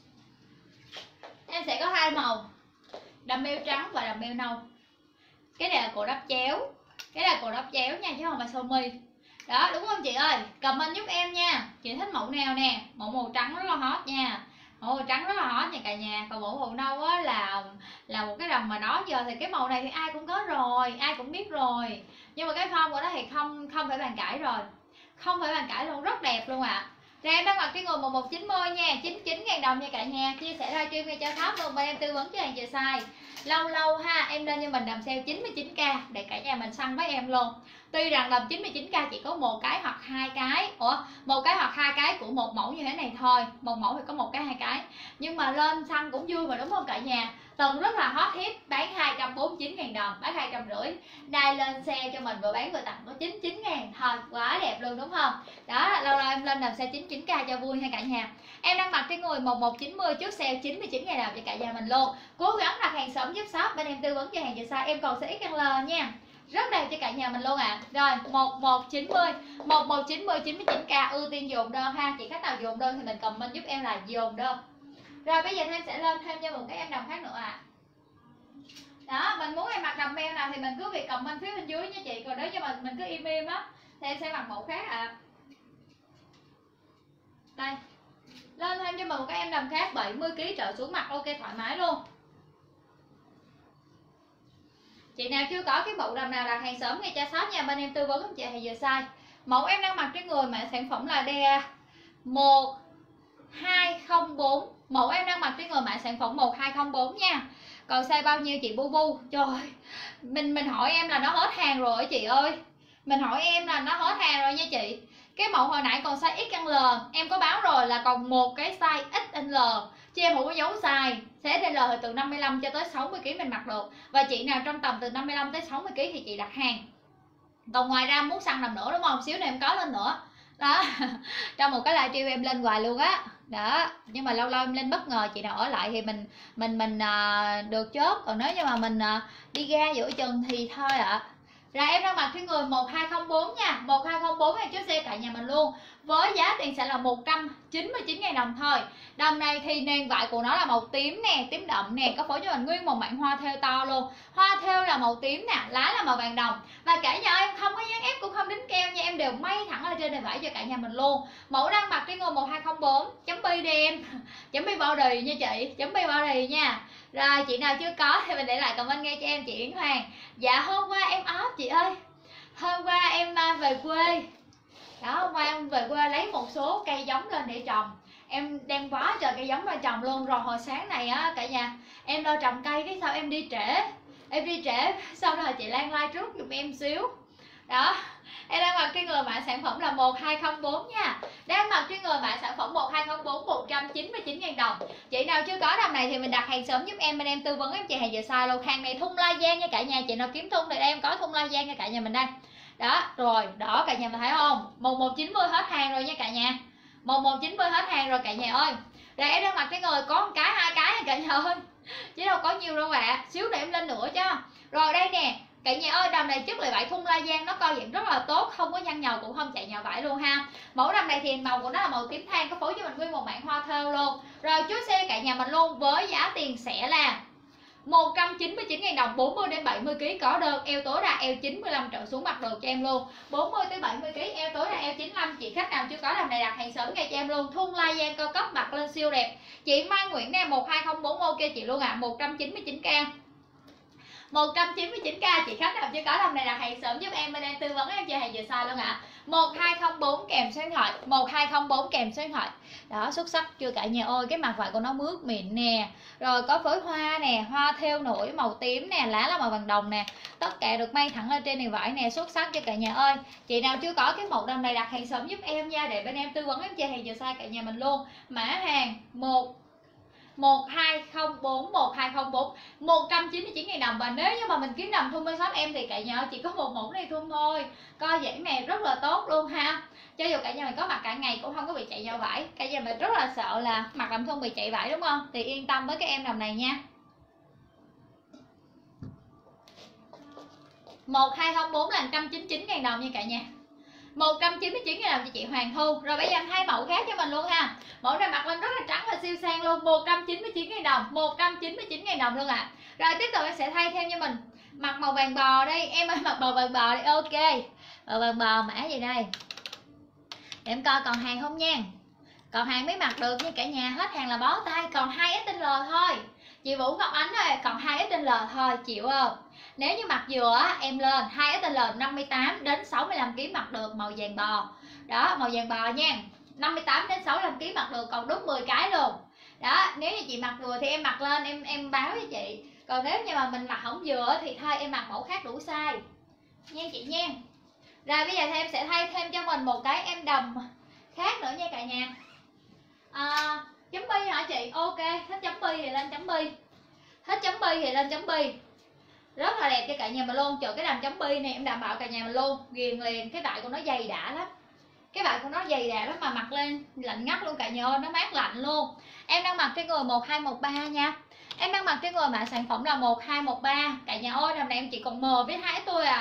Em sẽ có 2 màu, đầm beo trắng và đầm beo nâu. Cái này là cổ đắp chéo, cái này là cổ đắp chéo nha, chứ không phải sơ mi. Đó, đúng không chị ơi? Comment giúp em nha. Chị thích mẫu nào nè? Màu trắng rất là hot nha. Màu trắng rất là hot nha cả nhà. Còn màu nâu á là một cái đầm mà đó giờ thì cái màu này thì ai cũng có rồi, ai cũng biết rồi. Nhưng mà cái form của nó thì không phải bàn cãi rồi. Không phải bàn cãi luôn, rất đẹp luôn ạ. Rồi em đang mặc cái người 1190 nha, 99.000 đồng nha cả nhà. Chia sẻ livestream ngay cho shop luôn, bên em tư vấn cho hàng giờ size. Lâu ha, em lên cho mình đầm sale 99k để cả nhà mình săn với em luôn. Tuy rằng đầm 99k chỉ có một cái hoặc hai cái, một cái hoặc hai cái của một mẫu như thế này thôi. Một mẫu thì có một cái hai cái, nhưng mà lên săn cũng vui mà đúng không cả nhà? Tầng rất là hot hit, bán 249.000 đồng, bán 250. Đai lên xe cho mình và bán vừa tặng có 99.000 thôi, quá đẹp luôn đúng không? Đó, lâu lâu em lên đầm sale 99k cho vui ha cả nhà. Em đang mặc cái người 1190 trước sale 99.000 đồng cho cả nhà mình luôn. Cố gắng đặt hàng sớm giúp shop, bên em tư vấn cho hàng giờ size. Em còn size XL nha. rất đẹp cho cả nhà mình luôn ạ. Rồi 1190, 1190 99k ưu tiên dồn đơn ha. Chị khách nào dồn đơn thì mình comment giúp em là dồn đơn. Rồi bây giờ em sẽ lên thêm cho một cái em đồng khác nữa ạ. Đó, mình muốn em mặc đầm eo nào thì mình cứ việc comment phía bên dưới nha chị. Còn nếu như mình cứ im im á thì em sẽ mặc mẫu khác ạ. Đây, lên thêm cho mình một cái em đầm khác 70kg trở xuống mặc ok thoải mái luôn. Chị nào chưa có cái bộ đầm nào đặt hàng sớm ngay cho shop nha, bên em tư vấn không chị hay giờ size. Mẫu em đang mặc trên người mà sản phẩm là DA 1204. Mẫu em đang mặc trên người mã sản phẩm 1204 nha. Còn size bao nhiêu chị Bu Bu? Trời ơi, mình hỏi em là nó hết hàng rồi chị ơi. Mình hỏi em là nó hết hàng rồi nha chị. Cái mẫu hồi nãy còn size XL, em có báo rồi là còn một cái size XL. Chị em không có dấu size. Sẽ XL thì từ 55 cho tới 60kg mình mặc được. Và chị nào trong tầm từ 55 tới 60kg thì chị đặt hàng. Còn ngoài ra muốn săn đầm nữa đúng không? Xíu này em có lên nữa. Đó. Trong một cái livestream em lên hoài luôn á. Đó, nhưng mà lâu lâu em lên bất ngờ, chị nào ở lại thì mình được chốt, còn nếu như mà mình đi ra giữa chừng thì thôi ạ. Rồi em đang mặc trên người 1204 nha, 1204 này trước xe cả nhà mình luôn. Với giá tiền sẽ là 199.000 đồng thôi. Đầm này thì nền vải của nó là màu tím nè, tím đậm nè, có phối cho mình nguyên một mảng hoa thêu to luôn. Hoa thêu là màu tím nè, lá là màu vàng đồng. Và cả nhà em không có dán ép cũng không đính keo nha, em đều may thẳng ở trên nền vải cho cả nhà mình luôn. Mẫu đang mặc trên người 1204, chấm bi đi em. Chấm bi body nha chị, chấm bi body nha. Rồi chị nào chưa có thì mình để lại comment nghe cho em chị Yến Hoàng. Dạ hôm qua em off chị ơi. Hôm qua em về quê. Đó, hôm qua em về quê lấy một số cây giống lên để trồng. Em đem quá trời cây giống ra trồng luôn. Rồi hồi sáng này á cả nhà, em lo trồng cây cái sao em đi trễ. Em đi trễ, sau đó chị Lan like trước giùm em xíu. Đó, em đang mặc trên người mã sản phẩm là 1204 nha. Đang mặc trên người mã sản phẩm 1204 199.000 đồng. Chị nào chưa có đầm này thì mình đặt hàng sớm giúp em, bên em tư vấn em chị hàng giờ size luôn. Hàng này thun la giang nha cả nhà, chị nào kiếm thun thì em có thun la giang nha cả nhà mình đây. Đó, rồi, đó cả nhà mình thấy không? 1190 hết hàng rồi nha cả nhà. 1190 hết hàng rồi cả nhà ơi. Rồi em đang mặc trên người có một cái, hai cái nha cả nhà ơi. Chứ đâu có nhiều đâu ạ. Xíu nữa em lên nữa chứ. Rồi đây nè, cả nhà ơi, đầm này chất liệu vải thun la giang, nó co giãn rất là tốt, không có nhăn nhầu cũng không chạy nhào vải luôn ha. Mẫu đầm này thì màu của nó là màu tím than, có phối cho mình nguyên một mảng hoa thêu luôn. Rồi chốt xe cả nhà mình luôn với giá tiền sẽ là 199.000 đồng, 40 đến 70kg có đơn, eo tối ra eo 95 trở xuống mặc được cho em luôn. 40 tới 70kg, eo tối ra eo 95. Chị khách nào chưa có đầm này đặt hàng sớm ngay cho em luôn. Thun la giang cao cấp mặc lên siêu đẹp. Chị Mai Nguyễn nè, 1204 ok chị luôn ạ, 199k. 199k. Chị khách nào chưa có đầm này đặt hàng sớm giúp em, bên em tư vấn em chơi hàng giờ size luôn ạ. 1204 kèm số điện thoại, 1204 kèm số điện thoại. Đó, xuất sắc chưa cả nhà ơi, cái mặt vải của nó mướt mịn nè. Rồi có phối hoa nè, hoa thêu nổi màu tím nè, lá là màu vàng đồng nè. Tất cả được may thẳng lên trên nền vải nè, xuất sắc cho cả nhà ơi. Chị nào chưa có cái mẫu đầm này đặt hàng sớm giúp em nha, để bên em tư vấn em chơi hàng giờ size cả nhà mình luôn. Mã hàng 1204 199.000 đồng. Và nếu như mà mình kiếm đầm thun bên shop em thì cả nhà ơi, chỉ có một mẫu này thun thôi. Co giãn này rất là tốt luôn ha. Cho dù cả nhà mình có mặc cả ngày cũng không có bị chạy nhau vải. Cả nhà mình rất là sợ là mặc đầm thun bị chạy vải đúng không? Thì yên tâm với cái em đầm này nha. 1204 là 199.000 đồng nha cả nhà. 199.000 đồng cho chị Hoàng Thu. Rồi bây giờ em thay mẫu khác cho mình luôn ha. Mẫu này mặc lên rất là trắng và siêu sang luôn, 199.000 đồng, 199.000 đồng luôn ạ. Rồi tiếp tục em sẽ thay thêm cho mình mặc màu vàng bò đây. Em ơi mặc màu vàng bò đi, ok. Màu vàng bò mã gì đây? Để em coi còn hàng không nha. Còn hàng mới mặc được nha cả nhà, hết hàng là bó tay, còn 2XL thôi. Chị Vũ Ngọc Ánh ơi, còn 2XL thôi, chịu không? Nếu như mặc vừa em lên 2XL 58 đến 65kg mặc được, màu vàng bò. Đó, màu vàng bò nha. 58 đến 65kg mặc được, còn đúng 10 cái luôn. Đó, nếu như chị mặc vừa thì em mặc lên em báo với chị. Còn nếu như mà mình mặc không vừa thì thôi em mặc mẫu khác đủ size. Nha chị nha. Rồi bây giờ thì em sẽ thay thêm cho mình một cái em đầm khác nữa nha cả nhà. Chấm bi hả chị? Ok, thích chấm bi thì lên chấm bi. Thích chấm bi thì lên chấm bi. Rất là đẹp cho cả nhà mình luôn. Trời, cái đầm chấm bi này em đảm bảo cả nhà mình luôn, ghiền liền. Cái vải của nó dày đã lắm. Cái vải của nó dày đã lắm mà mặc lên lạnh ngắt luôn cả nhà ơi, nó mát lạnh luôn. Em đang mặc trên người 1213 nha. Em đang mặc trên người mã sản phẩm là 1213. Cả nhà ơi, đầm này em chỉ còn M với 2 tôi à.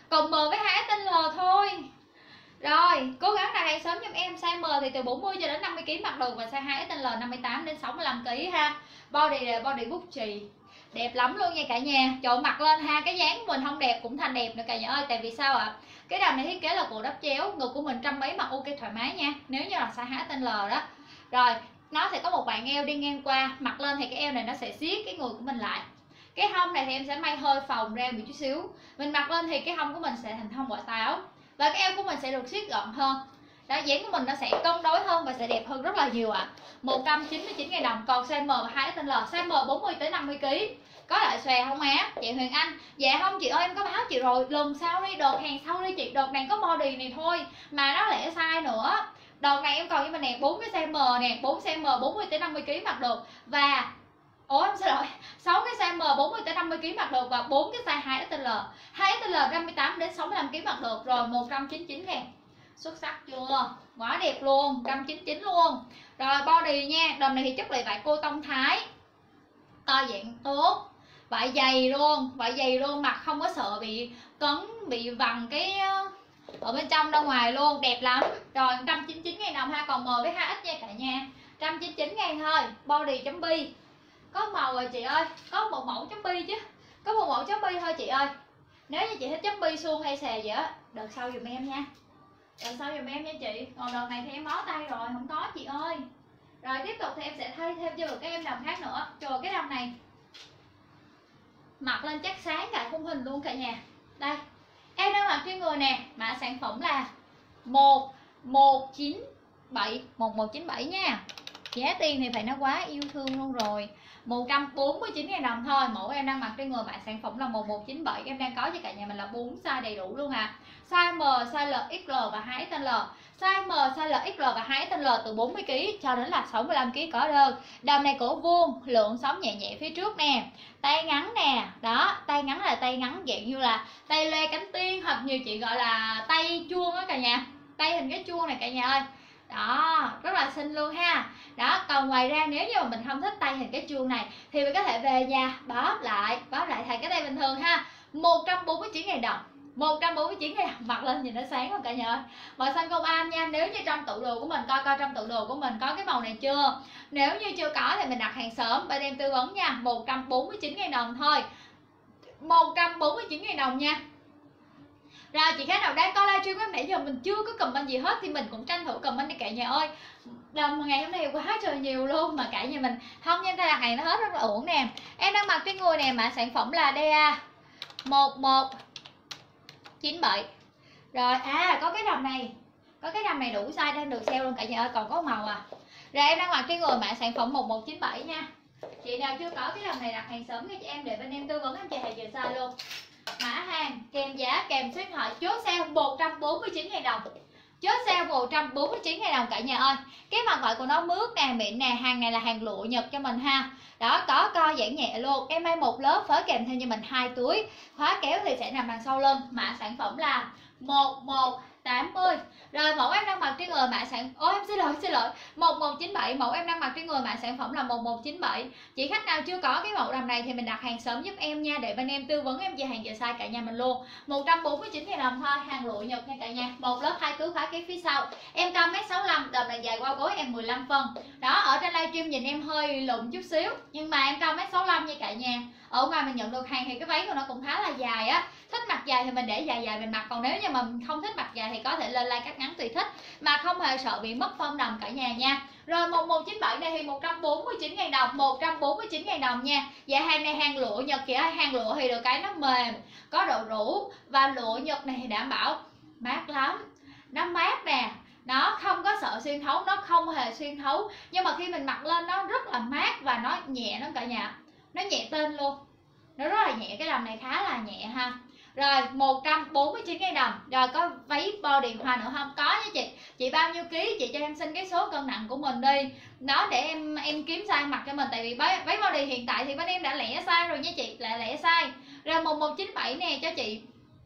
Còn M với 2XL thôi. Rồi, cố gắng đặt hàng sớm giúp em. Size M thì từ 40 cho đến 50 kg mặc được, và size 2XL 58 đến 65 kg ha. Body là body Gucci. Đẹp lắm luôn nha cả nhà. Trời, mặc lên ha, cái dáng của mình không đẹp cũng thành đẹp nữa cả nhà ơi. Tại vì sao ạ? Cái đầm này thiết kế là cổ đắp chéo, ngực của mình trăm mấy mặc ok thoải mái nha. Nếu như là size 2XL đó. Rồi, nó sẽ có một bạn eo đi ngang qua, mặc lên thì cái eo này nó sẽ siết cái người của mình lại. Cái hông này thì em sẽ may hơi phồng ra một chút xíu. Mình mặc lên thì cái hông của mình sẽ thành hông quả táo, và cái eo của mình sẽ được siết gọn hơn. Đó, dáng của mình nó sẽ cân đối hơn và sẽ đẹp hơn rất là nhiều ạ. 199.000 đồng. Còn size M và 2XL, size M 40 tới 50 kg. Có lại xòe không á? Chị Huyền Anh: dạ không chị ơi, em có báo chị rồi, lần sau đi, đợt hàng sau đi chị, đợt này có body này thôi mà nó lẻ size nữa. Đợt này em còn với mình nè, 4 cái size M nè, 4 size M 40 tới 50 kg mặc được, và em xin lỗi, 6 cái size M 40 tới 50 kg mặc được, và 4 cái size 2XL. 2XL 58 đến 65 kg mặc được. Rồi 199.000. Xuất sắc chưa? Quá đẹp luôn, 199 luôn. Rồi body nha, đầm này thì chất liệu vải cô tông Thái, to dạng tốt, vải dày luôn, mặc không có sợ bị cấn, bị vằn cái ở bên trong ra ngoài luôn, đẹp lắm. Rồi 199.000 đồng ha. Còn M với 2X nha cả nhà, 199.000 thôi. Body chấm bi, có màu rồi chị ơi, có một mẫu chấm bi chứ, có một mẫu chấm bi thôi chị ơi. Nếu như chị thích chấm bi suông hay xè gì á, đợt sau giùm em nha, đợt sau giùm em nha chị. Còn đợt này thì em bó tay rồi, không có chị ơi. Rồi tiếp tục thì em sẽ thay thêm cho các em đầm khác nữa. Trời, cái đầm này mặc lên chắc sáng cả khung hình luôn cả nhà. Đây, em đang mặc trên người nè, mã sản phẩm là 1197 nha. Giá tiền thì phải nó quá yêu thương luôn rồi. 149.000 đồng thôi. Mẫu em đang mặc trên người, mã sản phẩm là 1197. Em đang có cho cả nhà mình là 4 size đầy đủ luôn à. Size M, size L, XL và 2XL. Size M, size L, XL và 2XL từ 40 kg cho đến là 65 kg có đơn. Đầm này cổ vuông, lượng sóng nhẹ nhẹ phía trước nè. Tay ngắn nè, đó, tay ngắn là tay ngắn dạng như là tay lê cánh tiên, hoặc nhiều chị gọi là tay chuông á cả nhà. Tay hình cái chuông này cả nhà ơi. Đó, rất là xinh luôn ha. Đó, còn ngoài ra nếu như mà mình không thích tay hình cái chuông này thì mình có thể về nhà bóp lại thành cái tay bình thường ha. 149.000 đồng. 149.000 đồng, mặc lên nhìn nó sáng không cả nhà ơi. Màu xanh công an nha. Nếu như trong tủ đồ của mình, coi trong tủ đồ của mình có cái màu này chưa. Nếu như chưa có thì mình đặt hàng sớm, bên em tư vấn nha. 149.000 đồng thôi. 149.000 đồng nha. Rồi chị khách nào đang coi livestream của em nãy giờ mình chưa có comment gì hết thì mình cũng tranh thủ comment đi cả nhà ơi. Đồng ngày hôm nay quá trời nhiều luôn mà cả nhà mình không nhanh tay đặt hàng nó hết rất là uổng nè. Em đang mặc trên người nè, mã sản phẩm là DA 1197. Rồi có cái đầm này, đủ size đang được sale luôn cả nhà ơi, còn có màu à. Rồi em đang mặc trên người, mã sản phẩm 1197 nha. Chị nào chưa có cái đầm này đặt hàng sớm cho chị em để bên em tư vấn em chị hàng giờ size luôn. Mã hàng kèm giá kèm số điện thoại, chốt sale 149.000 đồng. Chốt sale 149.000 đồng cả nhà ơi. Cái mặt gọi của nó mướt nè, mịn nè, hàng này là hàng lụa Nhật cho mình ha. Đó, có co giãn nhẹ luôn. Em may một lớp phớ kèm theo cho mình 2 túi. Khóa kéo thì sẽ nằm đằng sau lưng. Mã sản phẩm là 1180. Rồi mẫu em đang mặc trên người, mã sản em xin lỗi 1197. Mẫu em đang mặc trên người, mã sản phẩm là 1197. Chị khách nào chưa có cái mẫu đầm này thì mình đặt hàng sớm giúp em nha, để bên em tư vấn em về hàng giờ size cả nhà mình luôn. 149.000 đồng thôi, hàng lụa Nhật nha cả nhà. Một lớp 2 túi khóa kéo phía sau. Em cao 1m65, đầm này dài qua gối em 15 phân. Đó, ở trên livestream nhìn em hơi lụn chút xíu, nhưng mà em cao 1m65 nha cả nhà. Ở ngoài mình nhận được hàng thì cái váy của nó cũng khá là dài á. Thích mặc dài thì mình để dài mình mặc, còn nếu như mà không thích mặc dài thì có thể lên like cắt ngắn tùy thích, mà không hề sợ bị mất form đầm cả nhà nha. Rồi 1197 này thì 149.000 đồng, 149.000 đồng nha. Dạ hàng này hàng lụa Nhật kìa, hàng lụa thì được cái nó mềm, có độ rũ, và lụa Nhật này thì đảm bảo mát lắm. Nó mát nè, nó không có sợ xuyên thấu, nó không hề xuyên thấu, nhưng mà khi mình mặc lên nó rất là mát và nó nhẹ lắm cả nhà. Nó nhẹ tên luôn, nó rất là nhẹ, cái đầm này khá là nhẹ ha. Rồi 149.000 đồng. Rồi có váy body hoa nữa không? Có nha chị bao nhiêu ký chị cho em xin cái số cân nặng của mình đi, đó để em kiếm size mặc cho mình. Tại vì váy body hiện tại thì bên em đã lẻ size rồi nha chị, là lẻ size. Rồi 1197 nè cho chị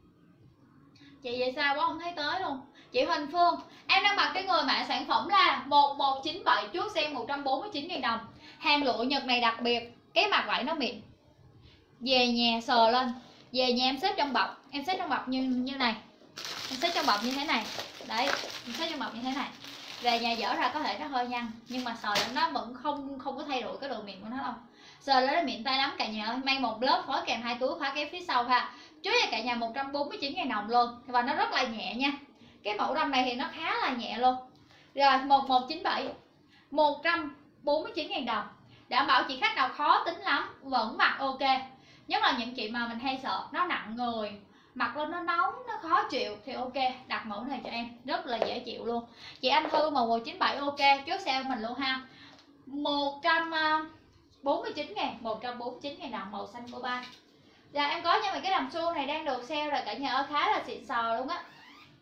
vậy sao quá không thấy tới luôn. Chị Huỳnh Phương, em đang mặc cái người, mã sản phẩm là 1197, trước xem 149.000 đồng. Hàng lụa Nhật này đặc biệt, cái mặt vải nó mịn, về nhà sờ lên Về nhà em xếp trong bọc, em xếp trong bọc như này, em xếp trong bọc như thế này. Đấy, em xếp trong bọc như thế này. Về nhà dở ra có thể nó hơi nhăn, nhưng mà sờ lên nó vẫn không có thay đổi cái độ mịn của nó đâu. Sờ lên nó mịn tay lắm cả nhà ơi. Mang một lớp phối kèm 2 túi khóa kéo phía sau ha. Trước cho cả nhà 149.000 đồng luôn. Và nó rất là nhẹ nha. Cái mẫu đầm này thì nó khá là nhẹ luôn. Rồi 1197 149.000 đồng. Đảm bảo chị khách nào khó tính lắm vẫn mặc ok. Nhất là những chị mà mình hay sợ nó nặng người, mặc lên nó nóng, nó khó chịu thì ok, đặt mẫu này cho em, rất là dễ chịu luôn. Chị Anh Thư màu 197 ok, chốt sale mình luôn ha. 149.000 đồng, màu xanh của ba. Dạ em có nhưng mà cái đầm suông này đang được sale rồi cả nhà ơi, khá là xịn sò luôn á.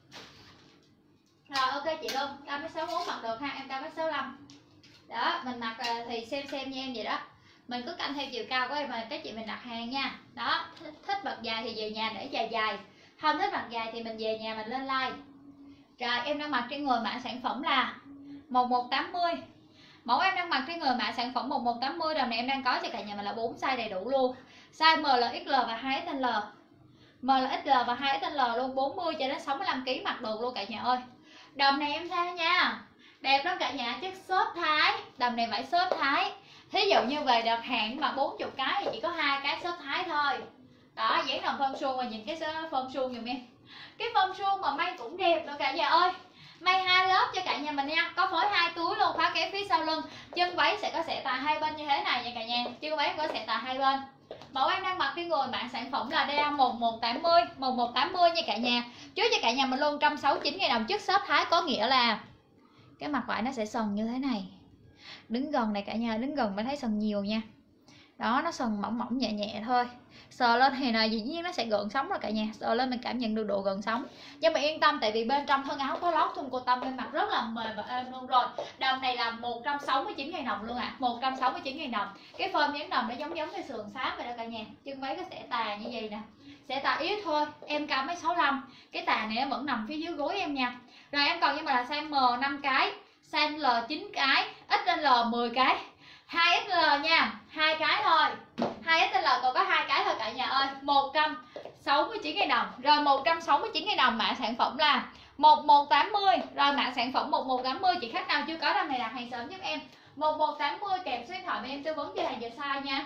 Rồi ok chị luôn, cao mét 64 mặc được ha, em cao mét 65. Đó, mình mặc thì xem như em vậy đó. Mình cứ canh theo chiều cao của em mà các chị mình đặt hàng nha. Đó, thích mặc dài thì về nhà để dài, không thích mặc dài thì mình về nhà mình lên like. Rồi em đang mặc trên người mã sản phẩm là 1180. Mẫu em đang mặc trên người mã sản phẩm 1180, đầm này em đang có cho cả nhà mình là 4 size đầy đủ luôn. Size ML, XL và 2XL. ML, XL và 2XL luôn, 40 cho đến 65 kg mặc được luôn cả nhà ơi. Đầm này em tha nha. Đẹp lắm cả nhà, chất xốp Thái. Đầm này vải xốp Thái. Thí dụ như về đặt hàng mà 40 cái thì chỉ có 2 cái xốp Thái thôi. Đó, dán đồng phông suông và nhìn cái phông suông giùm em. Cái phông suông mà may cũng đẹp nữa cả nhà ơi. May 2 lớp cho cả nhà mình nha. Có phối 2 túi luôn, khóa kéo phía sau lưng. Chân váy sẽ có xẻ tà hai bên như thế này nha cả nhà. Chân váy có xẻ tà hai bên. Mẫu em đang mặc trên người bạn sản phẩm là DA 1180, 1180 nha cả nhà. Trước cho cả nhà mình luôn 169.000 đồng, chất xốp Thái, có nghĩa là cái mặt vải nó sẽ sần như thế này. Đứng gần này cả nhà, đứng gần mới thấy sần nhiều nha. Đó, nó sần mỏng mỏng nhẹ nhẹ thôi. Sờ lên thì là dĩ nhiên nó sẽ gợn sóng rồi cả nhà. Sờ lên mình cảm nhận được độ gợn sóng. Nhưng mà yên tâm tại vì bên trong thân áo có lót thun cô tông, bên mặt rất là mềm và êm luôn rồi. Đầm này là 169.000 đồng luôn ạ. 169.000 đồng. Cái form dáng đầm nó giống cái sườn xám vậy đó cả nhà. Chân váy có xẻ tà như vậy nè. Xẻ tà yếu thôi. Em cao 1m65. Cái tà này nó vẫn nằm phía dưới gối em nha. Rồi em còn nhưng mà là size M 5 cái, size L 9 cái, XL 10 cái. 2XL nha, 2 cái thôi. 2XL còn có 2 cái thôi cả nhà ơi. 169.000 đồng. Rồi 169.000 đồng mã sản phẩm là 1180. Rồi mã sản phẩm 1180, chị khách nào chưa có đầm này đặt hàng sớm giúp em. 1180 kèm số điện thoại bên em tư vấn cho hàng giờ size nha.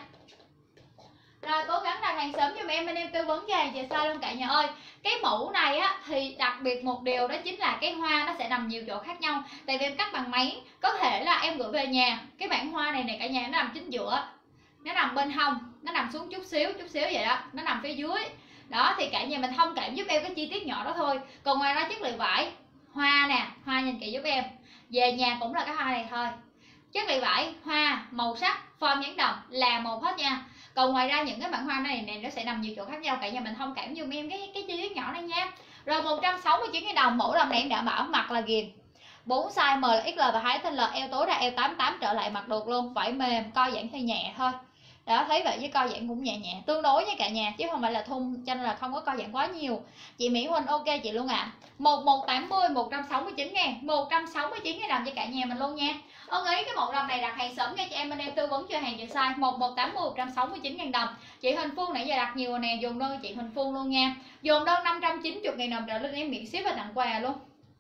Rồi cố gắng đặt hàng sớm cho em, bên em tư vấn cho hàng giờ size luôn cả nhà ơi. Cái mẫu này á thì đặc biệt một điều đó chính là cái hoa nó sẽ nằm nhiều chỗ khác nhau. Tại vì em cắt bằng máy, có thể là em gửi về nhà cái bản hoa này cả nhà, nó nằm chính giữa, nó nằm bên hông, nó nằm xuống chút xíu vậy đó, nó nằm phía dưới. Đó thì cả nhà mình thông cảm giúp em cái chi tiết nhỏ đó thôi. Còn ngoài ra chất liệu vải, hoa nè, hoa nhìn kỹ giúp em. Về nhà cũng là cái hoa này thôi. Chất liệu vải, hoa, màu sắc, form dáng đầm là một hết nha. Còn ngoài ra những cái bản hoa này nó sẽ nằm nhiều chỗ khác nhau, cả nhà mình thông cảm giùm em cái chi tiết nhỏ này nha. Rồi 169.000 đồng, mẫu đầm này em đảm bảo mặc là ghiền. 4 size M, XL và 2XL, eo tối ra eo 88 trở lại mặc được luôn. Vải mềm, co giãn hơi nhẹ thôi. Đó, thấy vậy với co giãn cũng nhẹ nhẹ tương đối nha cả nhà, chứ không phải là thun, cho nên là không có co giãn quá nhiều. Chị Mỹ Huỳnh ok chị luôn ạ. 1180, 169.000, 169.000 đồng cho cả nhà mình luôn nha. Ưng ý cái mẫu đầm này đặt hàng sớm nghe cho em, bên em tư vấn cho hàng chữ size 1180, 169.000 đồng. Chị Huỳnh Phương nãy giờ đặt nhiều rồi nè, dồn đơn chị Huỳnh Phương luôn nha. Dồn đơn 590.000 đồng trở lên em miễn ship và tặng quà luôn.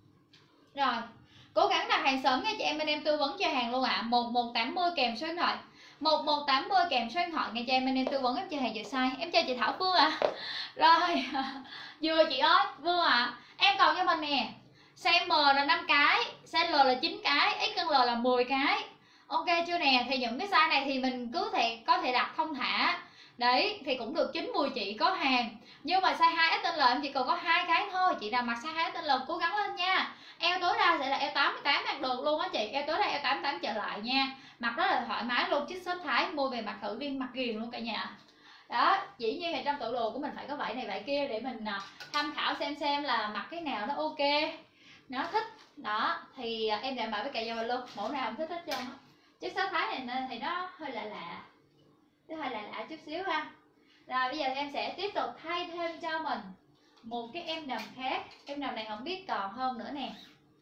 Rồi, cố gắng đặt hàng sớm nghe cho em, bên em tư vấn cho hàng luôn ạ. 1180 kèm số điện thoại. 1180 kèm số điện thoại nghe cho em, bên em tư vấn em cho hàng chữ size. Em chào chị Thảo Phương ạ. Rồi, vừa chị ơi, vừa ạ. Em còn cho mình nè. Size M là 5 cái, size L là 9 cái, XL là 10 cái. Ok chưa nè, thì những cái size này thì mình cứ có thể đặt thông thả. Đấy, thì cũng được 9-10 chị có hàng. Nhưng mà size 2XL em chỉ cần có 2 cái thôi. Chị nào mặc size 2XL cố gắng lên nha. Eo tối ra sẽ là eo 88 mặc được luôn á chị. Eo tối ra eo 88 trở lại nha. Mặc rất là thoải mái luôn, chiếc shop Thái mua về mặc thử đi, mặc ghiền luôn cả nhà. Đó, dĩ nhiên là trong tủ đồ của mình phải có vải này vải kia để mình tham khảo xem là mặc cái nào nó ok, nó thích. Đó, thì em đảm bảo với cả nhà mình luôn, mẫu nào không thích hết trơn á. Chiếc shop Thái này thì nó hơi lạ lạ, nó hơi lạ lạ chút xíu ha. Rồi bây giờ em sẽ tiếp tục thay thêm cho mình một cái em đầm khác. Em đầm này không biết còn hơn nữa nè.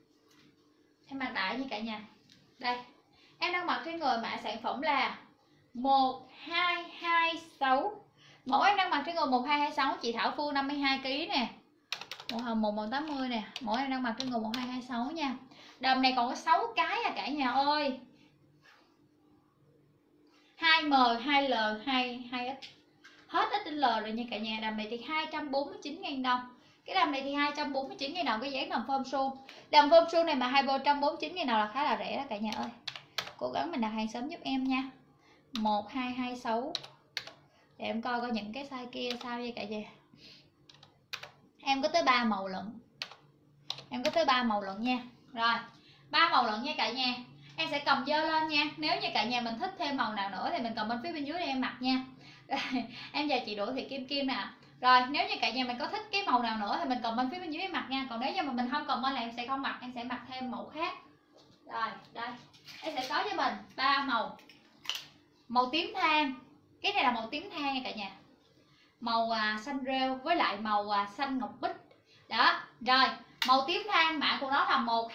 Em mặc đại như cả nhà. Đây, em đang mặc trên người mã sản phẩm là 1226, Mẫu em đang mặc trên người 1226, chị Thảo Phương 52kg nè. Màu hồng 1180 nè. Mẫu em đang mặc trên người 1226 nha. Đầm này còn có 6 cái à cả nhà ơi. 2M, 2L, 2X. Hết XL rồi nha cả nhà. Đầm này thì 249.000 đồng. Cái đầm này thì 249.000 đồng, cái dáng đầm form shoe. Đầm form shoe này mà 249.000 đồng là khá là rẻ đó cả nhà ơi. Cố gắng mình đặt hàng sớm giúp em nha. 1226. Để em coi coi những cái size kia sao vậy cả nhà. Em có tới 3 màu lận. Em có tới 3 màu lận nha. Rồi, 3 màu lận nha cả nhà. Em sẽ cầm dơ lên nha. Nếu như cả nhà mình thích thêm màu nào nữa thì mình cầm bên phía bên dưới để em mặc nha. Rồi, em chào chị Đỗ Thị Kim Kim nè. Rồi, nếu như cả nhà mình có thích cái màu nào nữa thì mình cầm bên phía bên dưới em mặc nha. Còn nếu như mà mình không cầm bên là em sẽ không mặc, em sẽ mặc thêm màu khác. Rồi, đây. Em sẽ có cho mình 3 màu. Màu tím than. Cái này là màu tím than nha cả nhà. Màu xanh rêu với lại màu xanh ngọc bích. Đó, rồi, màu tím than mã của nó là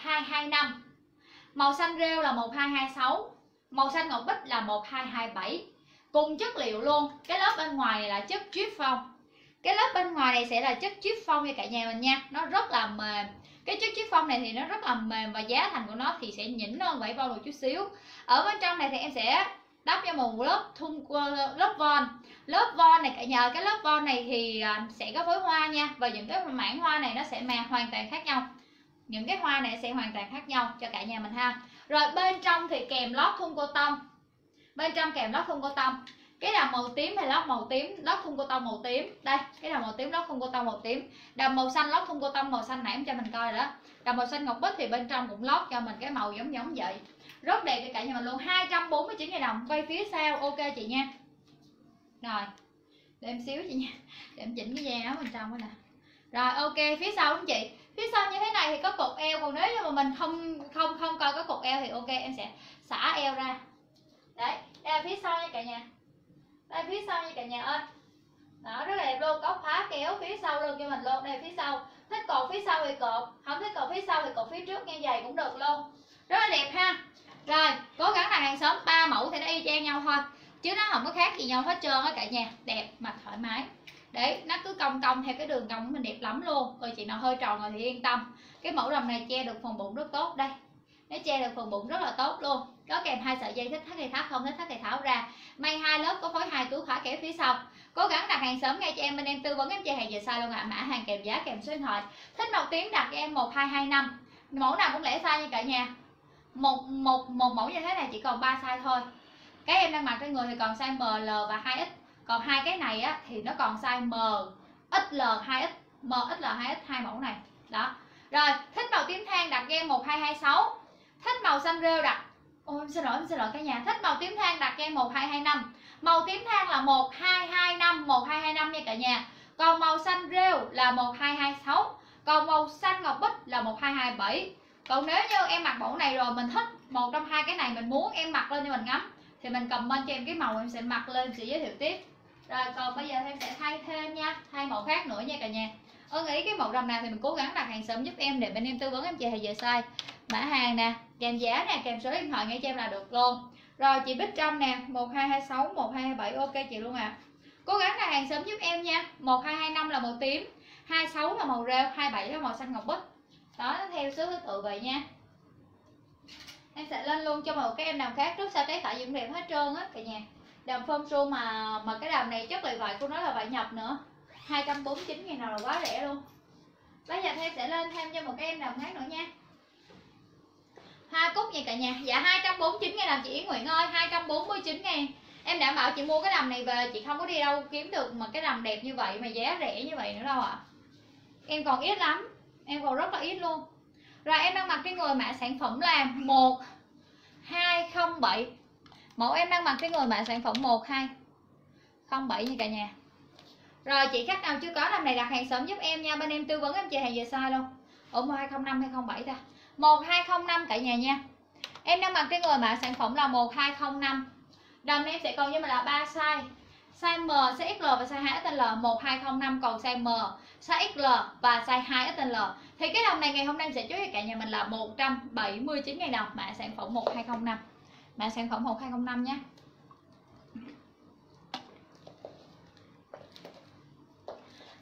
1225. Màu xanh rêu là 1226. Màu xanh ngọc bích là 1227. Cùng chất liệu luôn. Cái lớp bên ngoài này là chất chiffon. Cái lớp bên ngoài này sẽ là chất chiffon cho cả nhà mình nha. Nó rất là mềm. Cái chất chiffon này thì nó rất là mềm và giá thành của nó thì sẽ nhỉnh hơn vảy von một chút xíu. Ở bên trong này thì em sẽ đắp cho một lớp lớp von. Lớp von này cả nhà, cái lớp von này thì sẽ có với hoa nha. Và những cái mảng hoa này nó sẽ hoàn toàn khác nhau. Những cái hoa này sẽ hoàn toàn khác nhau cho cả nhà mình ha. Rồi bên trong thì kèm lót thun cô tông. Bên trong kèm lót thun cô tông. Cái đầm màu tím hay lót màu tím, lót thun cô tông màu tím. Đây, cái đầm màu tím lót thun cô tông màu tím. Đầm màu xanh lót thun cô tông màu xanh nãy em cho mình coi rồi đó. Đầm màu xanh ngọc bích thì bên trong cũng lót cho mình cái màu giống vậy. Rất đẹp cho cả nhà mình luôn. 249.000 đồng. Quay phía sau ok chị nha. Rồi, để em xíu chị nha. Để em chỉnh cái dây áo bên trong nè. Rồi ok, phía sau đúng chị. Phía sau như thế này thì có cột eo, còn nếu như mà mình không coi có cột eo thì ok, em sẽ xả eo ra. Đấy, đây là phía sau nha cả nhà. Đây phía sau nha cả nhà ơi. Đó, rất là đẹp luôn, có khóa kéo phía sau luôn cho mình luôn. Đây phía sau. Thích cột phía sau thì cột, không thích cột phía sau thì cột phía trước, nghe giày cũng được luôn. Rất là đẹp ha. Rồi, cố gắng đặt hàng sớm. 3 mẫu thì nó y chang nhau thôi, chứ nó không có khác gì nhau hết trơn á cả nhà. Đẹp, mặc thoải mái. Đấy, nó cứ cong theo cái đường cong của mình đẹp lắm luôn. Rồi chị nào hơi tròn rồi thì yên tâm. Cái mẫu đầm này che được phần bụng rất tốt đây. Nó che được phần bụng rất là tốt luôn. Có kèm 2 sợi dây, thích thắt dây thắt, không thích thắt thì tháo ra. May 2 lớp, có phối 2 túi khóa kéo phía sau. Cố gắng đặt hàng sớm ngay cho em, bên em tư vấn em chơi hàng giờ sai luôn ạ. Mã hàng kèm giá kèm số điện thoại. Thích màu tím đặt cho em 1225. Mẫu nào cũng lẻ size nha cả nhà. Một mẫu như thế này chỉ còn 3 size thôi. Cái em đang mặc trên người thì còn size M, L và 2X. Còn hai cái này á thì nó còn size M, XL, 2X, M, XL, 2X, hai mẫu này. Đó. Rồi, thích màu tím than đặt cho em 1226. Thích màu xanh rêu đặt. Ôi em xin lỗi cả nhà. Thích màu tím than đặt cho em 1225. Màu tím than là 1225 nha cả nhà. Còn màu xanh rêu là 1226. Còn màu xanh ngọc bích là 1227. Còn nếu như em mặc mẫu này rồi mình thích một trong hai cái này, mình muốn em mặc lên cho mình ngắm thì mình comment cho em cái màu em sẽ mặc lên, sẽ giới thiệu tiếp. Rồi còn bây giờ em sẽ thay thêm nha, thay màu khác nữa nha cả nhà. Nghĩ cái màu đầm nào thì mình cố gắng đặt hàng sớm giúp em để bên em tư vấn em chị hay giờ size. Mã hàng nè, kèm giá nè, kèm số điện thoại ngay cho em là được luôn. Rồi chị Bích Trâm nè, 1226, 1227 ok chị luôn ạ. Cố gắng đặt hàng sớm giúp em nha. 1225 là màu tím, 26 là màu rêu, 27 là màu xanh ngọc bích. Đó, nó theo số thứ tự vậy nha. Em sẽ lên luôn cho một cái em đầm khác, trước sau trái phải dựng đẹp hết trơn á cả nhà. Đầm form shoe mà cái đầm này chất liệu vải của nó là vải nhập nữa. 249.000 nào là quá rẻ luôn. Bây giờ em sẽ lên thêm cho một cái em đầm khác nữa nha. Hoa cúc nha cả nhà. Dạ 249.000 đồng chị Yến Nguyễn ơi, 249.000. Em đảm bảo chị mua cái đầm này về chị không có đi đâu kiếm được mà cái đầm đẹp như vậy mà giá rẻ như vậy nữa đâu ạ. Em còn ít lắm, em còn rất là ít luôn. Rồi em đang mặc trên người mã sản phẩm là 1207. Mẫu em đang mặc trên người mã sản phẩm 1207 nha cả nhà. Rồi chị khách nào chưa có đầm này đặt hàng sớm giúp em nha, bên em tư vấn em chị hàng giờ size luôn. Ủa 1205 hay 07 ta? 1205 cả nhà nha. Em đang mặc trên người mã sản phẩm là 1205. Đầm em sẽ còn cho mình là 3 size. Size M, size XL và size 2XL. 1205 còn size M, size XL và size 2XL. Thì cái đầm này ngày hôm nay em sẽ chốt cho cả nhà mình là 179.000 đồng. Mã sản phẩm 1205. Mã sản phẩm 1205 nhé.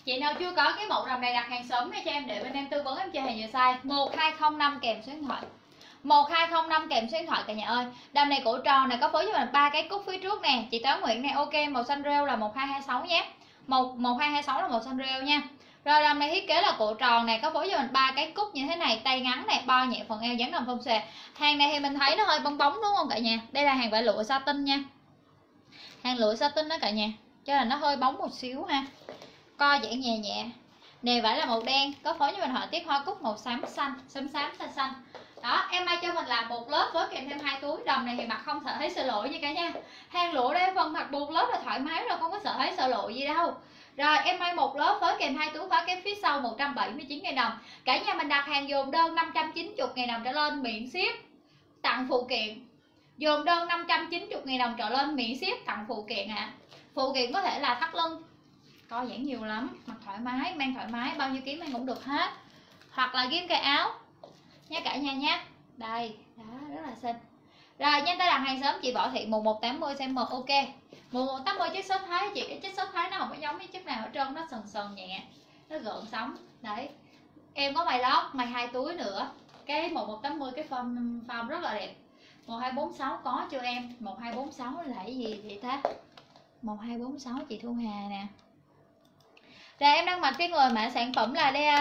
Chị nào chưa có cái mẫu đầm này đặt hàng sớm nha cho em, để bên em tư vấn em chơi hàng giờ size. 1205 kèm số điện thoại. 1205 kèm số điện thoại cả nhà ơi. Đầm này cổ tròn này có phối cho mình 3 cái cúc phía trước nè. Chị Toán Nguyễn này ok, màu xanh rêu là 1226 nhé. 1226 là màu xanh rêu nha. Rồi đầm này thiết kế là cổ tròn này, có phối cho mình 3 cái cúc như thế này, tay ngắn này, bo nhẹ phần eo, dáng đầm phong xòe. Hàng này thì mình thấy nó hơi bong bóng đúng không cả nhà? Đây là hàng vải lụa satin nha. Hàng lụa satin đó cả nhà, cho nên nó hơi bóng một xíu ha. Co giãn nhẹ nhẹ. Nề vải là màu đen, có phối cho mình họa tiết hoa cúc màu xám xanh, xám xám xanh xanh. Đó, em may cho mình làm một lớp với kèm thêm 2 túi. Đầm này thì mặc không sợ thấy sợ lộ gì cả nha. Hàng lụa đây phần mặc một lớp là thoải mái rồi, không có sợ thấy sợ lộ gì đâu. Rồi em may một lớp với kèm 2 túi khóa kéo phía sau 179.000 đồng. Cả nhà mình đặt hàng dồn đơn 590.000 đồng trở lên miễn ship, tặng phụ kiện. Dồn đơn 590.000 đồng trở lên miễn ship, tặng phụ kiện ạ. Phụ kiện có thể là thắt lưng, co giãn nhiều lắm, mặc thoải mái, mang thoải mái, bao nhiêu ký mang cũng được hết. Hoặc là ghim cây áo nha cả nhà nha. Đây, đó rất là xinh. Rồi nhanh tay đặt hàng sớm chị Võ Thị 1180 size M ok. 1180 chiếc shop Thái chị, cái chiếc shop Thái nó không có giống cái chiếc nào hết trơn, nó sần sần nhẹ, nó gợn sóng. Đấy. Em có may lót, may 2 túi nữa. Cái 1180 cái form rất là đẹp. 1246 có chưa em? 1246 là cái gì vậy ta? 1246 chị Thu Hà nè. Rồi em đang mặc cái người mã sản phẩm là đây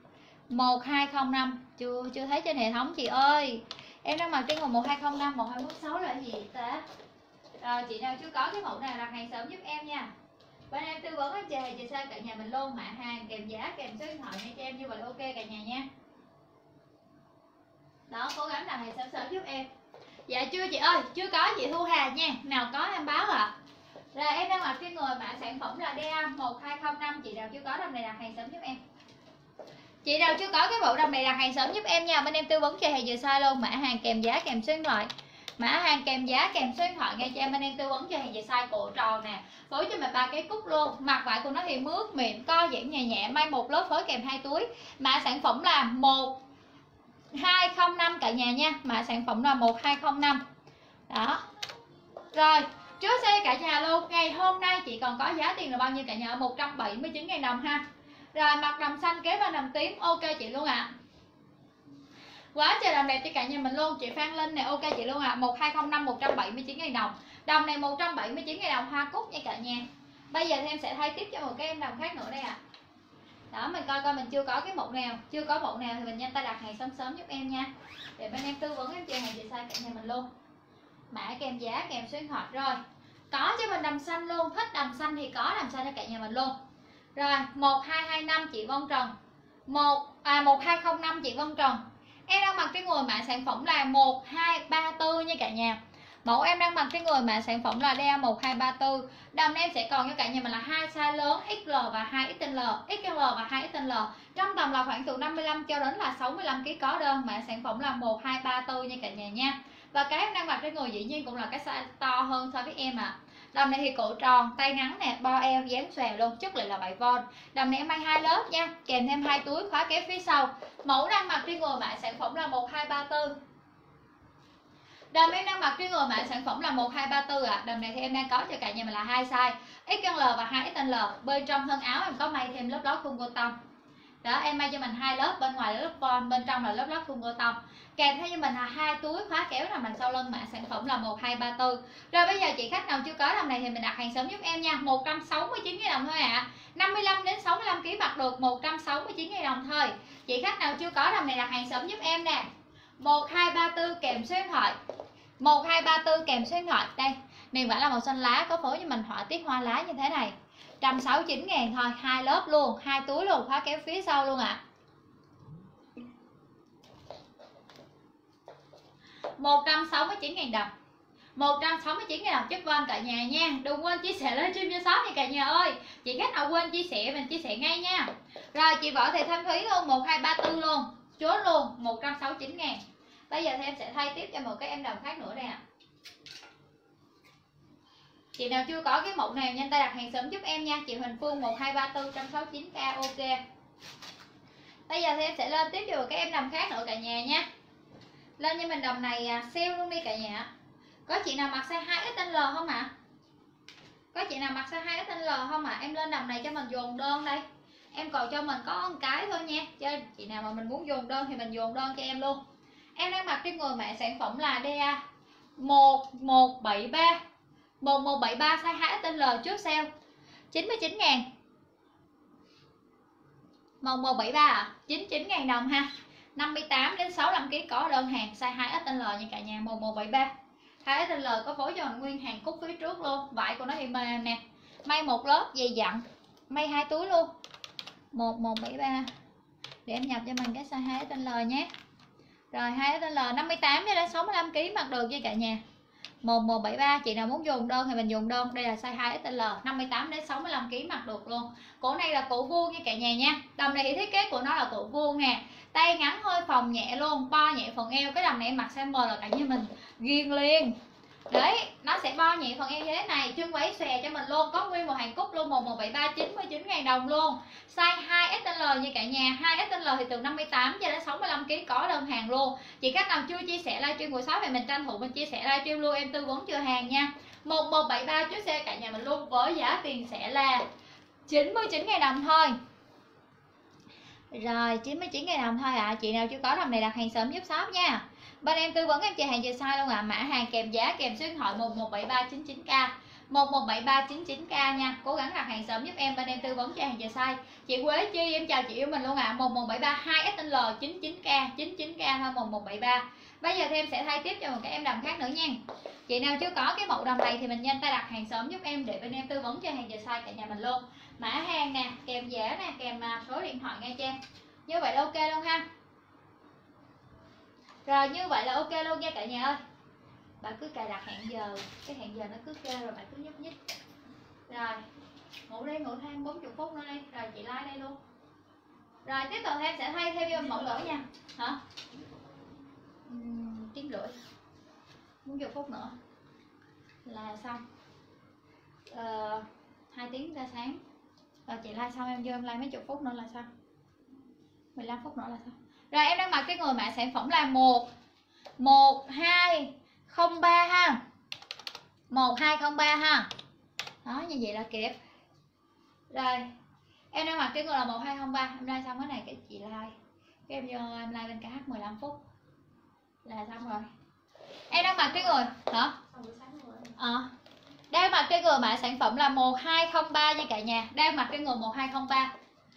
1205, chưa thấy trên hệ thống chị ơi. Em đang mặc trên người 1205, 1246 là cái gì ta? Rồi chị nào chưa có cái mẫu nào đặt hàng sớm giúp em nha. Bên em tư vấn hết trời chị sao cả nhà mình luôn, mã hàng kèm giá kèm số điện thoại nha cho em, như vậy là ok cả nhà nha. Đó, cố gắng đặt hàng sớm sớm giúp em. Dạ chưa chị ơi, chưa có chị Thu Hà nha. Nào có em báo ạ. Rồi em đang mặc cái người mã sản phẩm là DA 1205, chị nào chưa có đầm này đặt hàng sớm giúp em. Chị nào chưa có cái bộ đầm này đặt hàng sớm giúp em nha. Bên em tư vấn cho hàng giờ size luôn, mã hàng kèm giá kèm số điện thoại. Mã hàng kèm giá kèm số điện thoại ngay cho em. Bên em tư vấn cho hàng giờ size cổ tròn nè, phối cho mình 3 cái cúc luôn. Mặt vải của nó thì mướt mịn, co giãn nhẹ nhẹ, may một lớp phối kèm 2 túi. Mã sản phẩm là 1205 cả nhà nha. Mã sản phẩm là 1205. Đó. Rồi, trước xe cả nhà luôn. Ngày hôm nay chị còn có giá tiền là bao nhiêu cả nhà? 179.000 đồng ha. Rồi mặt đầm xanh kế bên đầm tím ok chị luôn ạ. Quá trời đầm đẹp cho cả nhà mình luôn. Chị Phan Linh này ok chị luôn ạ. 1205 179.000 đồng. Đầm này 179.000 đồng hoa cúc nha cả nhà. Bây giờ thì em sẽ thay tiếp cho một cái em đầm khác nữa đây ạ. Đó, mình coi coi mình chưa có cái mẫu nào, chưa có mẫu nào thì mình nhanh tay đặt hàng sớm sớm giúp em nha. Để bên em tư vấn em chơi hàng chị sai cả nhà mình luôn. Mã kèm giá kèm số điện thoại. Rồi có cho mình đầm xanh luôn, thích đầm xanh thì có đầm xanh cho cả nhà mình luôn. Rồi 1225 chị Vân Trần, 1205 chị Vân Trần. Em đang mặc cái người mã sản phẩm là 1234 nha cả nhà. Mẫu em đang mặc cái người mã sản phẩm là DA 1234. Đầm em sẽ còn cho cả nhà mình là 2 size lớn XL và 2XL, XL và 2XL. Trong tầm là khoảng từ 55 cho đến là 65 kg có đơn. Mã sản phẩm là 1234 nha cả nhà nha. Và cái em đang mặc trên người dĩ nhiên cũng là cái size to hơn so với em ạ. Đầm này thì cổ tròn, tay ngắn nè, bo eo dáng xòe luôn, chất liệu là vải von. Đầm này em may 2 lớp nha, kèm thêm 2 túi khóa kéo phía sau. Mẫu đang mặc trên người mã sản phẩm là 1234. Đầm em đang mặc trên người mã sản phẩm là 1234 ạ. Đầm này thì em đang có cho cả nhà mình là 2 size XL và 2XL. Bên trong thân áo em có may thêm lớp lót thun cotton. Đó, em may cho mình 2 lớp, bên ngoài là lớp von, bên trong là lớp lót thun cotton. Kèm theo cho mình là 2 túi khóa kéo nằm đằng sau lưng, mã sản phẩm là 1234. Rồi bây giờ chị khách nào chưa có đầm này thì mình đặt hàng sớm giúp em nha. 169.000 đồng thôi ạ. 55 đến 65 kg mặc được 169.000 đồng thôi. Chị khách nào chưa có đầm này đặt hàng sớm giúp em nè. 1234 kèm số điện thoại. 1234 kèm số điện thoại. Đây, này vẫn là màu xanh lá, có phối cho mình họa tiết hoa lá như thế này. 169.000 thôi, 2 lớp luôn, 2 túi luôn, khóa kéo phía sau luôn ạ. 169.000 đồng. 169.000 đồng chất von cả nhà nha. Đừng quên chia sẻ lên stream cho shop nha cả nhà ơi. Chị khách nào quên chia sẻ mình chia sẻ ngay nha. Rồi chị Võ Thị Thanh Thúy luôn, 1234 luôn, chốt luôn, 169.000. Bây giờ thì em sẽ thay tiếp cho một cái em đầm khác nữa đây ạ. Chị nào chưa có cái mẫu này nhanh tay đặt hàng sớm giúp em nha. Chị Huỳnh Phương 1234 169k ok. Bây giờ thì em sẽ lên tiếp cho một cái em đầm khác nữa cả nhà nha. Lên cho mình đầm này sale luôn đi cả nhà. Có chị nào mặc size 2XL không ạ? Có chị nào mặc size 2XL không ạ? Em lên đầm này cho mình dồn đơn đây. Em còn cho mình có một cái thôi nha, cho chị nào mà mình muốn dồn đơn thì mình dồn đơn cho em luôn. Em đang mặc trên người mã sản phẩm là DA 1173 1173 size 2XL trước sale 99.000. 1173 à? 99.000 đồng ha. 58 đến 65 kg có đơn hàng size 2XL nha cả nhà. 1173 2XL có phối cho mình nguyên hàng cúc phía trước luôn. Vải của nó thì mềm nè, may một lớp dày dặn, may 2 túi luôn. 1173 để em nhập cho mình cái size 2XL nhé. Rồi 2XL 58 đến 65 kg mặc được với cả nhà. 1173 chị nào muốn dùng đơn thì mình dùng đơn. Đây là size 2XL 58 đến 65 kg mặc được luôn. Cổ này là cổ vuông nha cả nhà nha. Đầm này thì thiết kế của nó là cổ vuông nè, tay ngắn hơi phồng nhẹ luôn, bo nhẹ phần eo. Cái đầm này em mặc size M là cả nhà mình ghiền liền. Đấy, nó sẽ bo nhẹ phần eo như thế này, chân váy xòe cho mình luôn, có nguyên một hàng cúc luôn. 1173 99.000 đồng luôn. Size 2XL nha cả nhà. 2XL thì từ 58 cho đến 65 kg có đơn hàng luôn. Chị khách nào chưa chia sẻ livestream của shop thì mình tranh thủ mình chia sẻ livestream luôn, em tư vấn chờ hàng nha. 1173 trước xe cả nhà mình luôn với giá tiền sẽ là 99.000 đồng thôi. Rồi 99.000 đồng thôi ạ. Chị nào chưa có đầm này đặt hàng sớm giúp shop nha. Bên em tư vấn em chờ hàng chờ size luôn ạ. Mã hàng kèm giá kèm số điện thoại 117399k 117399k nha. Cố gắng đặt hàng sớm giúp em, bên em tư vấn chờ hàng chờ size. Chị Quế Chi em chào chị yêu mình luôn ạ. 1173 2XL 99k 99k thôi 1173. Bây giờ thì em sẽ thay tiếp cho một cái em đầm khác nữa nha. Chị nào chưa có cái mẫu đầm này thì mình nhanh tay đặt hàng sớm giúp em để bên em tư vấn cho hàng chờ size cả nhà mình luôn. Mã hàng nè, kèm giá nè, kèm số điện thoại nghe cho em. Như vậy là ok luôn ha. Rồi như vậy là ok luôn nha cả nhà ơi. Bạn cứ cài đặt hẹn giờ, cái hẹn giờ nó cứ kêu rồi bạn cứ nhúc nhích. Rồi ngủ đi, ngủ thêm 40 phút nữa đi. Rồi chị like đây luôn. Rồi tiếp tục em sẽ thay thêm mẫu nữa nha. Hả? Tiếng rưỡi 40 phút nữa là xong. 2 tiếng ra sáng. Rồi chị like xong em vô em like mấy chục phút nữa là xong. 15 phút nữa là xong. Rồi em đang mặc cái người mã sản phẩm là 1203 ha. 1203 ha. Đó như vậy là kịp. Rồi em đang mặc cái người là 1203. Em like xong cái này cái chị like. Cái em vô em like bên KH 15 phút là xong rồi. Em đang mặc cái người hả? Đang mặc cái người mã sản phẩm là 1203 nha cả nhà. Đang mặc cái người 1203.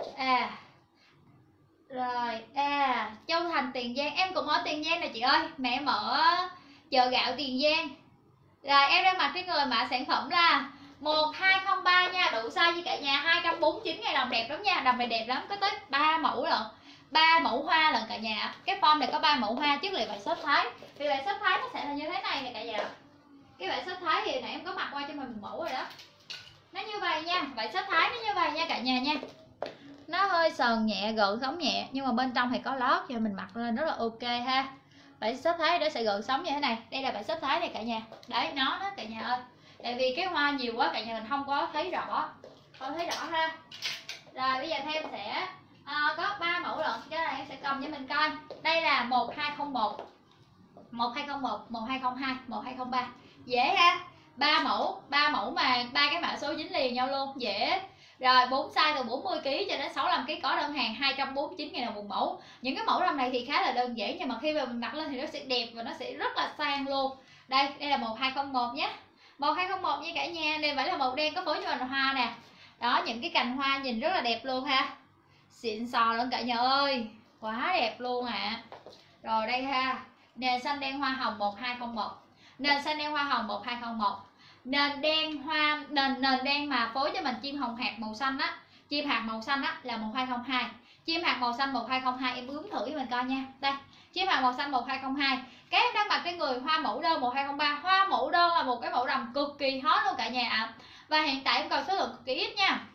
Rồi Châu Thành Tiền Giang. Em cũng ở Tiền Giang nè chị ơi. Mẹ em ở chợ gạo Tiền Giang. Rồi em đang mặc cái người mã sản phẩm là 1203 nha. Đủ size với cả nhà. 249.000 đồng, đẹp lắm nha. Đầm này đẹp lắm, có tới 3 mẫu lận, 3 mẫu hoa lần cả nhà. Cái form này có 3 mẫu hoa chứ lại vải shop Thái. Thì vải shop Thái nó sẽ là như thế này nè cả nhà. Cái vải shop Thái thì nãy em có mặc qua cho mình một mẫu rồi đó. Nó như vậy nha, vải shop Thái nó như vậy nha cả nhà nha. Nó hơi sờn nhẹ, gợn sóng nhẹ, nhưng mà bên trong thì có lót cho mình mặc lên rất là ok ha. Vải shop Thái nó sẽ gợn sóng như thế này. Đây là vải shop Thái này cả nhà. Đấy nó đó cả nhà ơi. Tại vì cái hoa nhiều quá cả nhà mình không có thấy rõ. Không thấy rõ ha. Rồi bây giờ thêm sẽ có 3 mẫu lận. Cái này em sẽ cầm cho mình coi. Đây là 1201 1201, 1202, 1203. Dễ ha. 3 mẫu mà 3 cái mã số dính liền nhau luôn, dễ. Rồi 4 size từ 40 kg cho đến 65 kg có đơn hàng 249.000 đồng một mẫu. Những cái mẫu đầm này thì khá là đơn giản nhưng mà khi mà mình đặt lên thì nó sẽ đẹp và nó sẽ rất là sang luôn. Đây là 1201 nhé. 1201 nha cả nhà. Đây phải là màu đen có phối cho mình hoa nè. Đó, những cái cành hoa nhìn rất là đẹp luôn ha. Xịn sò luôn cả nhà ơi. Quá đẹp luôn ạ. Rồi đây ha. Nền xanh đen hoa hồng 1201. Nền xanh đen hoa hồng 1201. Nền đen mà phối cho mình chim hồng hạt màu xanh á, chim hạt màu xanh á là 1202. Chim hạt màu xanh 1202 em bướm thử cho mình coi nha. Đây, chim hạt màu xanh 1202. Cái em đang mặc cái người hoa mẫu đơn 1203. Hoa mẫu đơn là một cái mẫu đầm cực kỳ hot luôn cả nhà ạ. Và hiện tại em còn số lượng cực kỳ ít nha.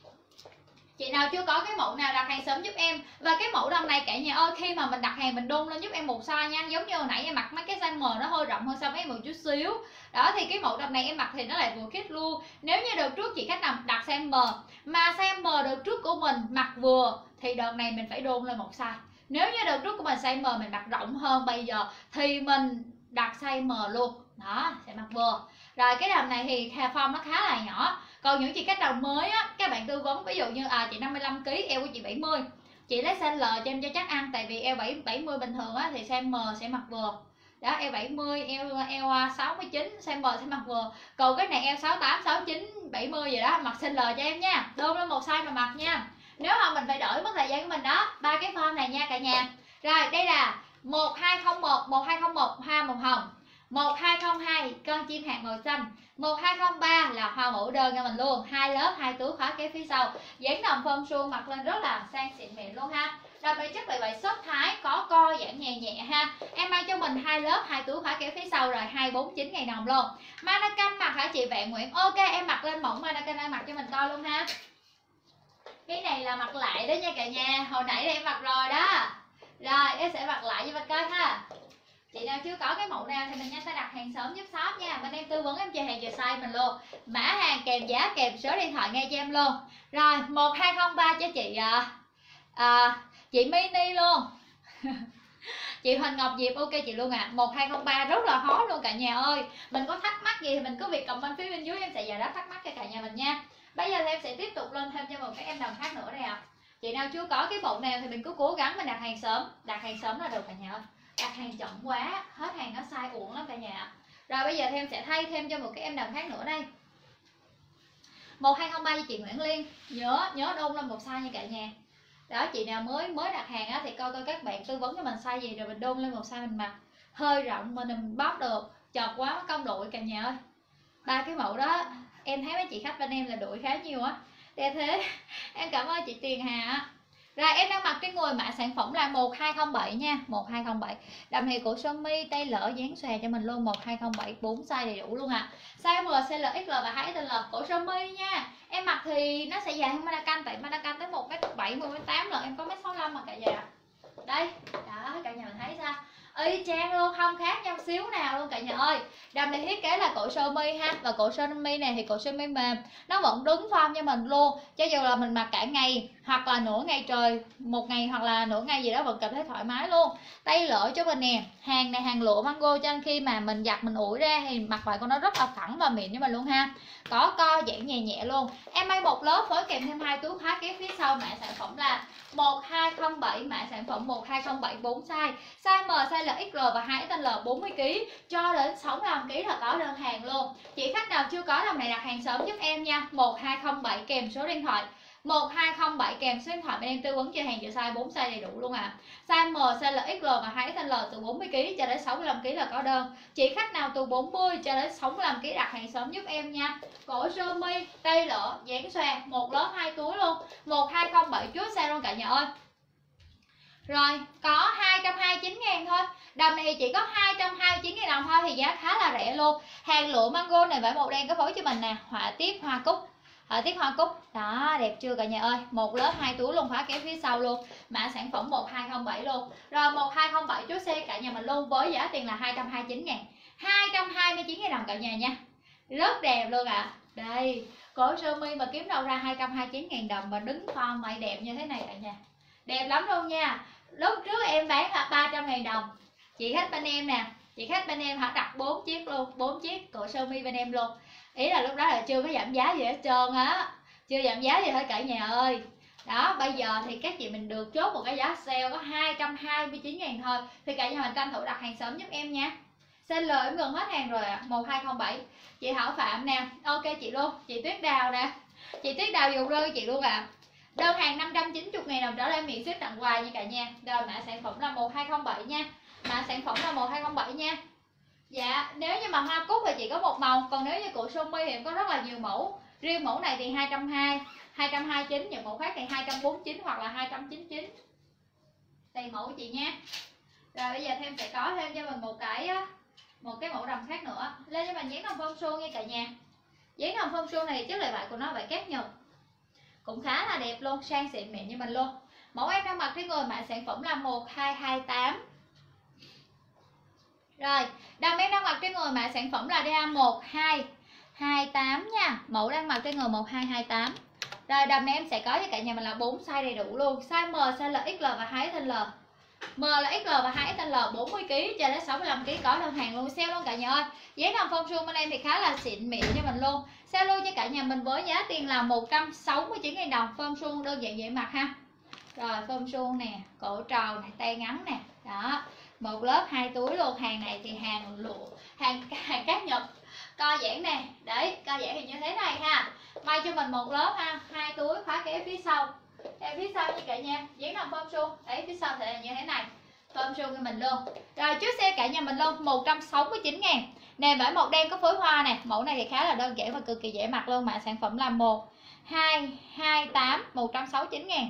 Chị nào chưa có cái mẫu nào đặt hàng sớm giúp em. Và cái mẫu đầm này cả nhà ơi, khi mà mình đặt hàng mình đôn lên giúp em một size nha. Giống như hồi nãy em mặc mấy cái size M nó hơi rộng hơn so với em một chút xíu. Đó thì cái mẫu đầm này em mặc thì nó lại vừa khít luôn. Nếu như đợt trước chị khách nào đặt size M mà size M đợt trước của mình mặc vừa thì đợt này mình phải đôn lên một size. Nếu như đợt trước của mình size M mình mặc rộng hơn bây giờ thì mình đặt size M luôn. Đó, sẽ mặc vừa. Rồi cái đầm này thì form nó khá là nhỏ. Còn những chị khách đầu mới á, các bạn tư vấn ví dụ như chị 55 kg, eo của chị 70, chị lấy size L cho em cho chắc ăn, tại vì eo 70 bình thường á thì size M sẽ mặc vừa. Đó, eo 70, eo 69, size M sẽ mặc vừa. Còn cái này eo 68, 69, 70 gì đó mặc size L cho em nha. Đôn lên một size mà mặc nha. Nếu không mình phải đổi mất thời gian của mình đó. Ba cái form này nha cả nhà. Rồi, đây là 1201, 1201 hoa màu hồng, 1202 con chim hạt màu xanh, 1203 là hoa mẫu đơn cho mình luôn, 2 lớp 2 túi khóa kéo phía sau, dáng đồng form suông mặc lên rất là sang xịn mịn luôn ha. Đặc biệt chất vậy shop thái có co giãn nhẹ nhẹ ha. Em mang cho mình 2 lớp 2 túi khóa kéo phía sau rồi 249.000 đồng luôn. Mannequin mặc hả chị Vạn Nguyễn? Ok, em mặc lên mỏng mannequin em mặc cho mình coi luôn ha. Cái này là mặc lại đó nha cả nhà, hồi nãy em mặc rồi đó. Rồi em sẽ mặc lại cho mình coi ha. Chị nào chưa có cái mẫu nào thì mình nhanh tay đặt hàng sớm giúp shop nha. Bên em tư vấn em chờ hàng chờ size mình luôn. Mã hàng kèm giá kèm số điện thoại ngay cho em luôn. Rồi 1203 cho chị Mini luôn. Chị Huỳnh Ngọc Diệp ok chị luôn ạ. 1203 rất là hot luôn cả nhà ơi. Mình có thắc mắc gì thì mình cứ việc comment phía bên dưới, em sẽ giải đáp thắc mắc cho cả nhà mình nha. Bây giờ thì em sẽ tiếp tục lên thêm cho một cái em đồng khác nữa đây ạ. Chị nào chưa có cái bộ nào thì mình cứ cố gắng mình đặt hàng sớm. Đặt hàng sớm là được cả nhà ơi. Đặt hàng chậm quá, hết hàng nó sai uổng lắm cả nhà. Rồi bây giờ thì em sẽ thay thêm cho một cái em đồng khác nữa đây. 1203 cho chị Nguyễn Liên. Nhớ đôn lên một size nha cả nhà. Đó, chị nào mới đặt hàng á thì coi các bạn tư vấn cho mình size gì rồi mình đôn lên một size mình mặc. Hơi rộng mà mình bóp được, chọt quá mất công đội cả nhà ơi. Ba cái mẫu đó em thấy mấy chị khách bên em là đuổi khá nhiều á. Đẹp thế. Em cảm ơn chị Tiền Hà. Rồi em đang mặc cái người mã sản phẩm là 1207 nha, 1207. Đầm thì cổ sơ mi tay lỡ dáng xòe cho mình luôn, 1207 4 size đầy đủ luôn ạ. Size M, size L, XL và 2XL cổ sơ mi nha. Em mặc thì nó sẽ dài hơn Mannequin, tại Mannequin tới 1m7, 1m8 lần em có 1m65 mà cả nhà. Đây, đó cả nhà mình thấy sao? Y chang luôn, không khác nhau xíu nào luôn cả nhà ơi. Đầm này thiết kế là cổ sơ mi ha, và cổ sơ mi này thì cổ sơ mi mềm, nó vẫn đứng form cho mình luôn, cho dù là mình mặc cả ngày hoặc là nửa ngày trời, một ngày hoặc là nửa ngày gì đó vẫn cảm thấy thoải mái luôn. Tay lỡ cho mình nè, hàng này hàng lụa mango, cho nên khi mà mình giặt mình ủi ra thì mặc vậy con nó rất là phẳng và mịn cho mình luôn ha. Có co giãn nhẹ nhẹ luôn. Em may một lớp với kèm thêm 2 túi khóa kéo phía sau. Mã sản phẩm là 1207, mã sản phẩm 1207 4 size, size M, size L, XL và 2XL 40 kg cho đến 65 kg là có đơn hàng luôn. Chị khách nào chưa có đồng này đặt hàng sớm giúp em nha. 1207 kèm số điện thoại, 1207 kèm số điện thoại, bên em tư vấn cho hàng giờ size 4 size đầy đủ luôn ạ. Size M, size L, XL và 2XL từ 40 kg cho đến 65 kg là có đơn. Chị khách nào từ 40 cho đến 65 kg đặt hàng sớm giúp em nha. Cổ sơ mi tay lỡ dáng xòe, một lớp 2 túi luôn, 1207 trước xe luôn cả nhà ơi. Rồi có 229.000 thôi. Đầm này thì chỉ có 229.000 đồng thôi, thì giá khá là rẻ luôn. Hàng lụa mango này vải màu đen có phối cho mình nè, họa tiết hoa cúc. Họa tiết hoa cúc. Đó, đẹp chưa cả nhà ơi. Một lớp 2 túi luôn, khóa kéo phía sau luôn. Mã sản phẩm 1207 luôn. Rồi 1207 trước xe cả nhà mình luôn, với giá tiền là 229.000. 229.000 đồng cả nhà nha. Rất đẹp luôn ạ. Đây, cổ sơ mi mà kiếm đâu ra 229.000 đồng mà đứng form vậy đẹp như thế này cả nhà. Đẹp lắm luôn nha. Lúc trước em bán là 300.000 đồng. Chị khách bên em nè, chị khách bên em họ đặt 4 chiếc luôn, 4 chiếc cổ sơ mi bên em luôn. Ý là lúc đó là chưa có giảm giá gì hết trơn á, chưa giảm giá gì hết cả nhà ơi. Đó, bây giờ thì các chị mình được chốt một cái giá sale có 229.000 thôi. Thì cả nhà mình tranh thủ đặt hàng sớm giúp em nha. Size L em gần hết hàng rồi ạ. 1207. Chị Thảo Phạm nè, ok chị luôn. Chị Tuyết Đào nè, chị Tuyết Đào dùng rơi chị luôn ạ. Đơn hàng 590.000 đồng trở lên miễn ship tặng quà nha cả nhà. Rồi mã sản phẩm là 1207 nha. Mã sản phẩm là 1207 nha. Dạ, nếu như mà hoa cúc thì chỉ có một màu, còn nếu như cổ sơ mi thì em có rất là nhiều mẫu. Riêng mẫu này thì 220, 229, những mẫu khác thì 249 hoặc là 299. Tùy mẫu chị nha. Rồi bây giờ thêm sẽ có thêm cho mình một cái mẫu đầm khác nữa. Lên cho mình dáng đồng phong suông nha cả nhà. Dáng đồng phong suông này chất liệu vải của nó vải cát nhật, cũng khá là đẹp luôn, sang xịn mịn như mình luôn. Mẫu em đang mặc cái người mã sản phẩm là 1228. Rồi, đầm em đang mặc cái người mã sản phẩm là DA 1228 nha. Mẫu đang mặc cái người 1228. Rồi đầm này em sẽ có cho cả nhà mình là 4 size đầy đủ luôn. Size M, size L, XL và 2XL. M là XL và 2XL 40kg cho đến 65kg có đơn hàng luôn, sale luôn cả nhà ơi. Giấy nằm phong suông bên em thì khá là xịn mịn cho mình luôn, sale luôn cho cả nhà mình với giá tiền là 169.000 đồng. Phong suông đơn giản dễ mặc ha. Rồi phong suông nè, cổ tròn này, tay ngắn nè, đó, một lớp 2 túi luôn. Hàng này thì hàng lụa, hàng cát Nhật, co giãn nè, đấy co giãn thì như thế này ha. May cho mình một lớp ha, 2 túi khóa kéo phía sau. Em phía sau như cả nhà, dán nằm phong suông, đấy phía sau thì là như thế này, phong suông cho mình luôn. Rồi trước xe cả nhà mình luôn 169.000. Nè vải màu đen có phối hoa nè, mẫu này thì khá là đơn giản và cực kỳ dễ mặc luôn. Mã sản phẩm là 1228, 169.000.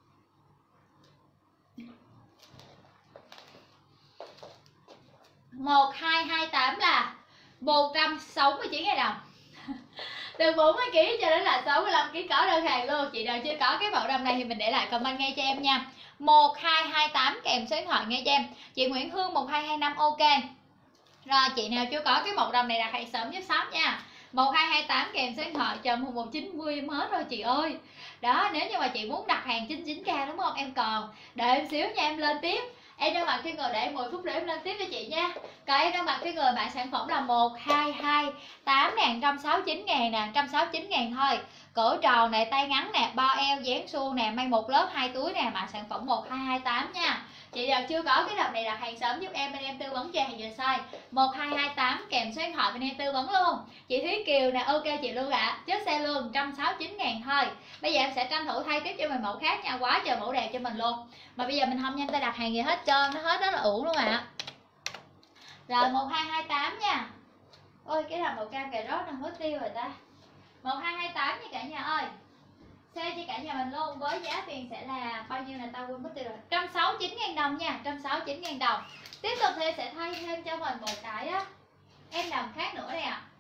1228 là 169.000 đồng. Từ 40kg cho đến là 65kg có đơn hàng luôn. Chị nào chưa có cái mẫu đầm này thì mình để lại comment ngay cho em nha. 1228 kèm số điện thoại ngay cho em. Chị Nguyễn Hương 1225 ok. Rồi chị nào chưa có cái mẫu đầm này đặt hàng sớm giúp shop nha. 1228 kèm số điện thoại chờ 1190 em hết rồi chị ơi. Đó, nếu như mà chị muốn đặt hàng 99k đúng không? Em còn đợi em xíu nha, em lên tiếp. Em đang mặc trên người để 10 phút để em lên tiếp cho chị nha. Còn em đang mặc trên người bạn sản phẩm là 1228 nè, 169.000 nè, 169.000 thôi. Cổ tròn nè, tay ngắn nè, bo eo dáng suông nè, may một lớp 2 túi nè, mã sản phẩm 1228 nha. Chị nào chưa có cái đợt này đặt hàng sớm giúp em, bên em tư vấn cho hàng giờ size 1228 kèm số điện thoại bên em tư vấn luôn. Chị Thúy Kiều nè, ok chị luôn ạ. Chốt xe luôn 169.000 thôi. Bây giờ em sẽ tranh thủ thay tiếp cho mình mẫu khác nha, quá trời mẫu đẹp cho mình luôn. Mà bây giờ mình không nhanh tay đặt hàng gì hết trơn, nó hết rất là uổng luôn ạ. Rồi 1228 nha. Ôi cái là màu cam cà rốt đang mất tiêu rồi ta. 1228 nha cả nhà ơi. Xe cho cả nhà mình luôn với giá tiền sẽ là bao nhiêu là tao quên mất tiêu rồi. 169.000 đồng nha, 169.000 đồng. Tiếp tục thì sẽ thay thêm cho mình một cái á em đầm khác nữa đây ạ.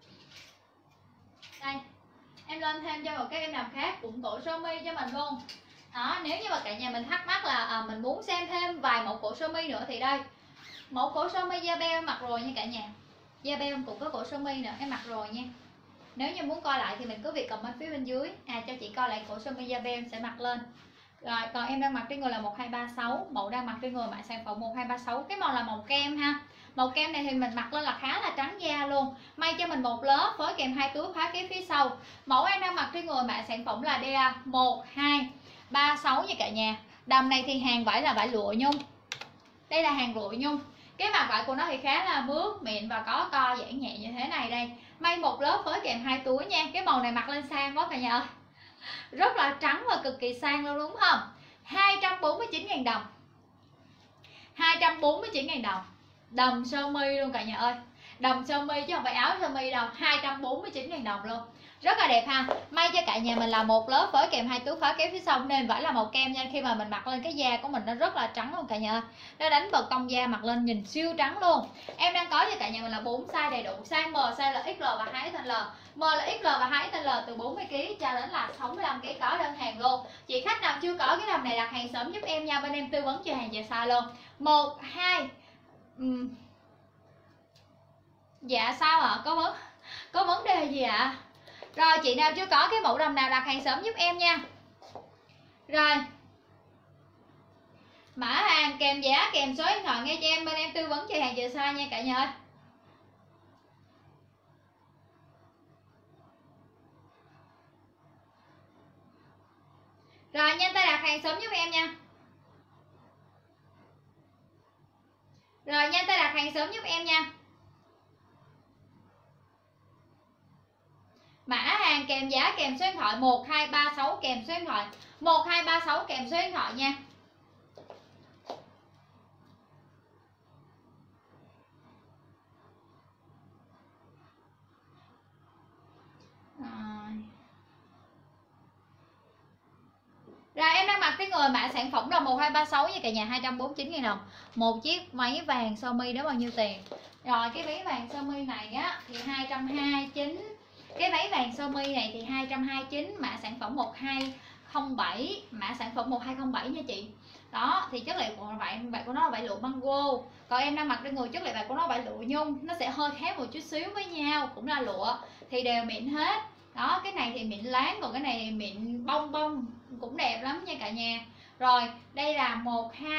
Đây. Em lên thêm cho một cái em đầm khác cũng cổ sơ mi cho mình luôn. Đó, nếu như mà cả nhà mình thắc mắc là mình muốn xem thêm vài mẫu cổ sơ mi nữa thì đây. Mẫu cổ sơ mi da beo em mặc rồi nha cả nhà. Da beo cũng có cổ sơ mi nữa, em mặc rồi nha. Nếu như muốn coi lại thì mình cứ việc comment phía bên dưới cho chị coi lại cổ sơ mi da beo em sẽ mặc lên. Rồi còn em đang mặc trên người là 1236, mẫu đang mặc trên người mã sản phẩm 1236, cái màu là màu kem ha. Màu kem này thì mình mặc lên là khá là trắng da luôn. May cho mình một lớp với kèm 2 túi khóa kéo phía sau. Mẫu em đang mặc trên người mã sản phẩm là DA 1236 nha cả nhà. Đầm này thì hàng vải là vải lụa nhung. Đây là hàng lụa nhung. Cái mặt vải của nó thì khá là mướt, mịn và có co giãn nhẹ như thế này đây. May một lớp với kèm 2 túi nha. Cái màu này mặc lên sang quá cả nhà ơi. Rất là trắng và cực kỳ sang luôn đúng không? 249.000 đồng. 249.000 đồng. Đầm sơ mi luôn cả nhà ơi. Đầm sơ mi chứ không phải áo sơ mi đâu. 249.000 đồng luôn. Rất là đẹp ha. May cho cả nhà mình là một lớp với kèm 2 túi khóa kéo phía sau nên vải là màu kem nha. Khi mà mình mặc lên cái da của mình nó rất là trắng luôn cả nhà ơi. Nó đánh bật tông da mặc lên nhìn siêu trắng luôn. Em đang có cho cả nhà mình là 4 size đầy đủ. Size M, size là XL và 2XL. M là XL và 2XL từ 40kg cho đến là 65kg có đơn hàng luôn. Chị khách nào chưa có cái đầm này đặt hàng sớm giúp em nha, bên em tư vấn cho hàng về size luôn. 1 2 Dạ sao ạ? Có vấn đề gì ạ? Rồi chị nào chưa có cái mẫu đầm nào đặt hàng sớm giúp em nha. Rồi mã hàng kèm giá kèm số điện thoại nghe cho em, bên em tư vấn cho hàng giờ size nha cả nhà ơi. Rồi nhanh tay đặt hàng sớm giúp em nha. Rồi nhanh tay đặt hàng sớm giúp em nha. Mã hàng kèm giá kèm số điện thoại 1236 kèm số điện thoại 1236 kèm số điện thoại nha. Rồi em đang mặc cái người mã sản phẩm là 1236 nha cả nhà, 249.000 đồng. Một chiếc váy vàng sơ mi đó bao nhiêu tiền? Rồi cái váy vàng sơ mi này á thì 229. Cái váy vàng sơ mi này thì 229, mã sản phẩm 1207, mã sản phẩm 1207 nha chị. Đó thì chất liệu của vải của nó là vải lụa mango. Còn em đang mặc trên người chất liệu vải của nó vải lụa nhung, nó sẽ hơi khác một chút xíu với nhau, cũng là lụa thì đều mịn hết. Đó cái này thì mịn láng, còn cái này mịn bông bông, cũng đẹp lắm nha cả nhà. Rồi đây là 12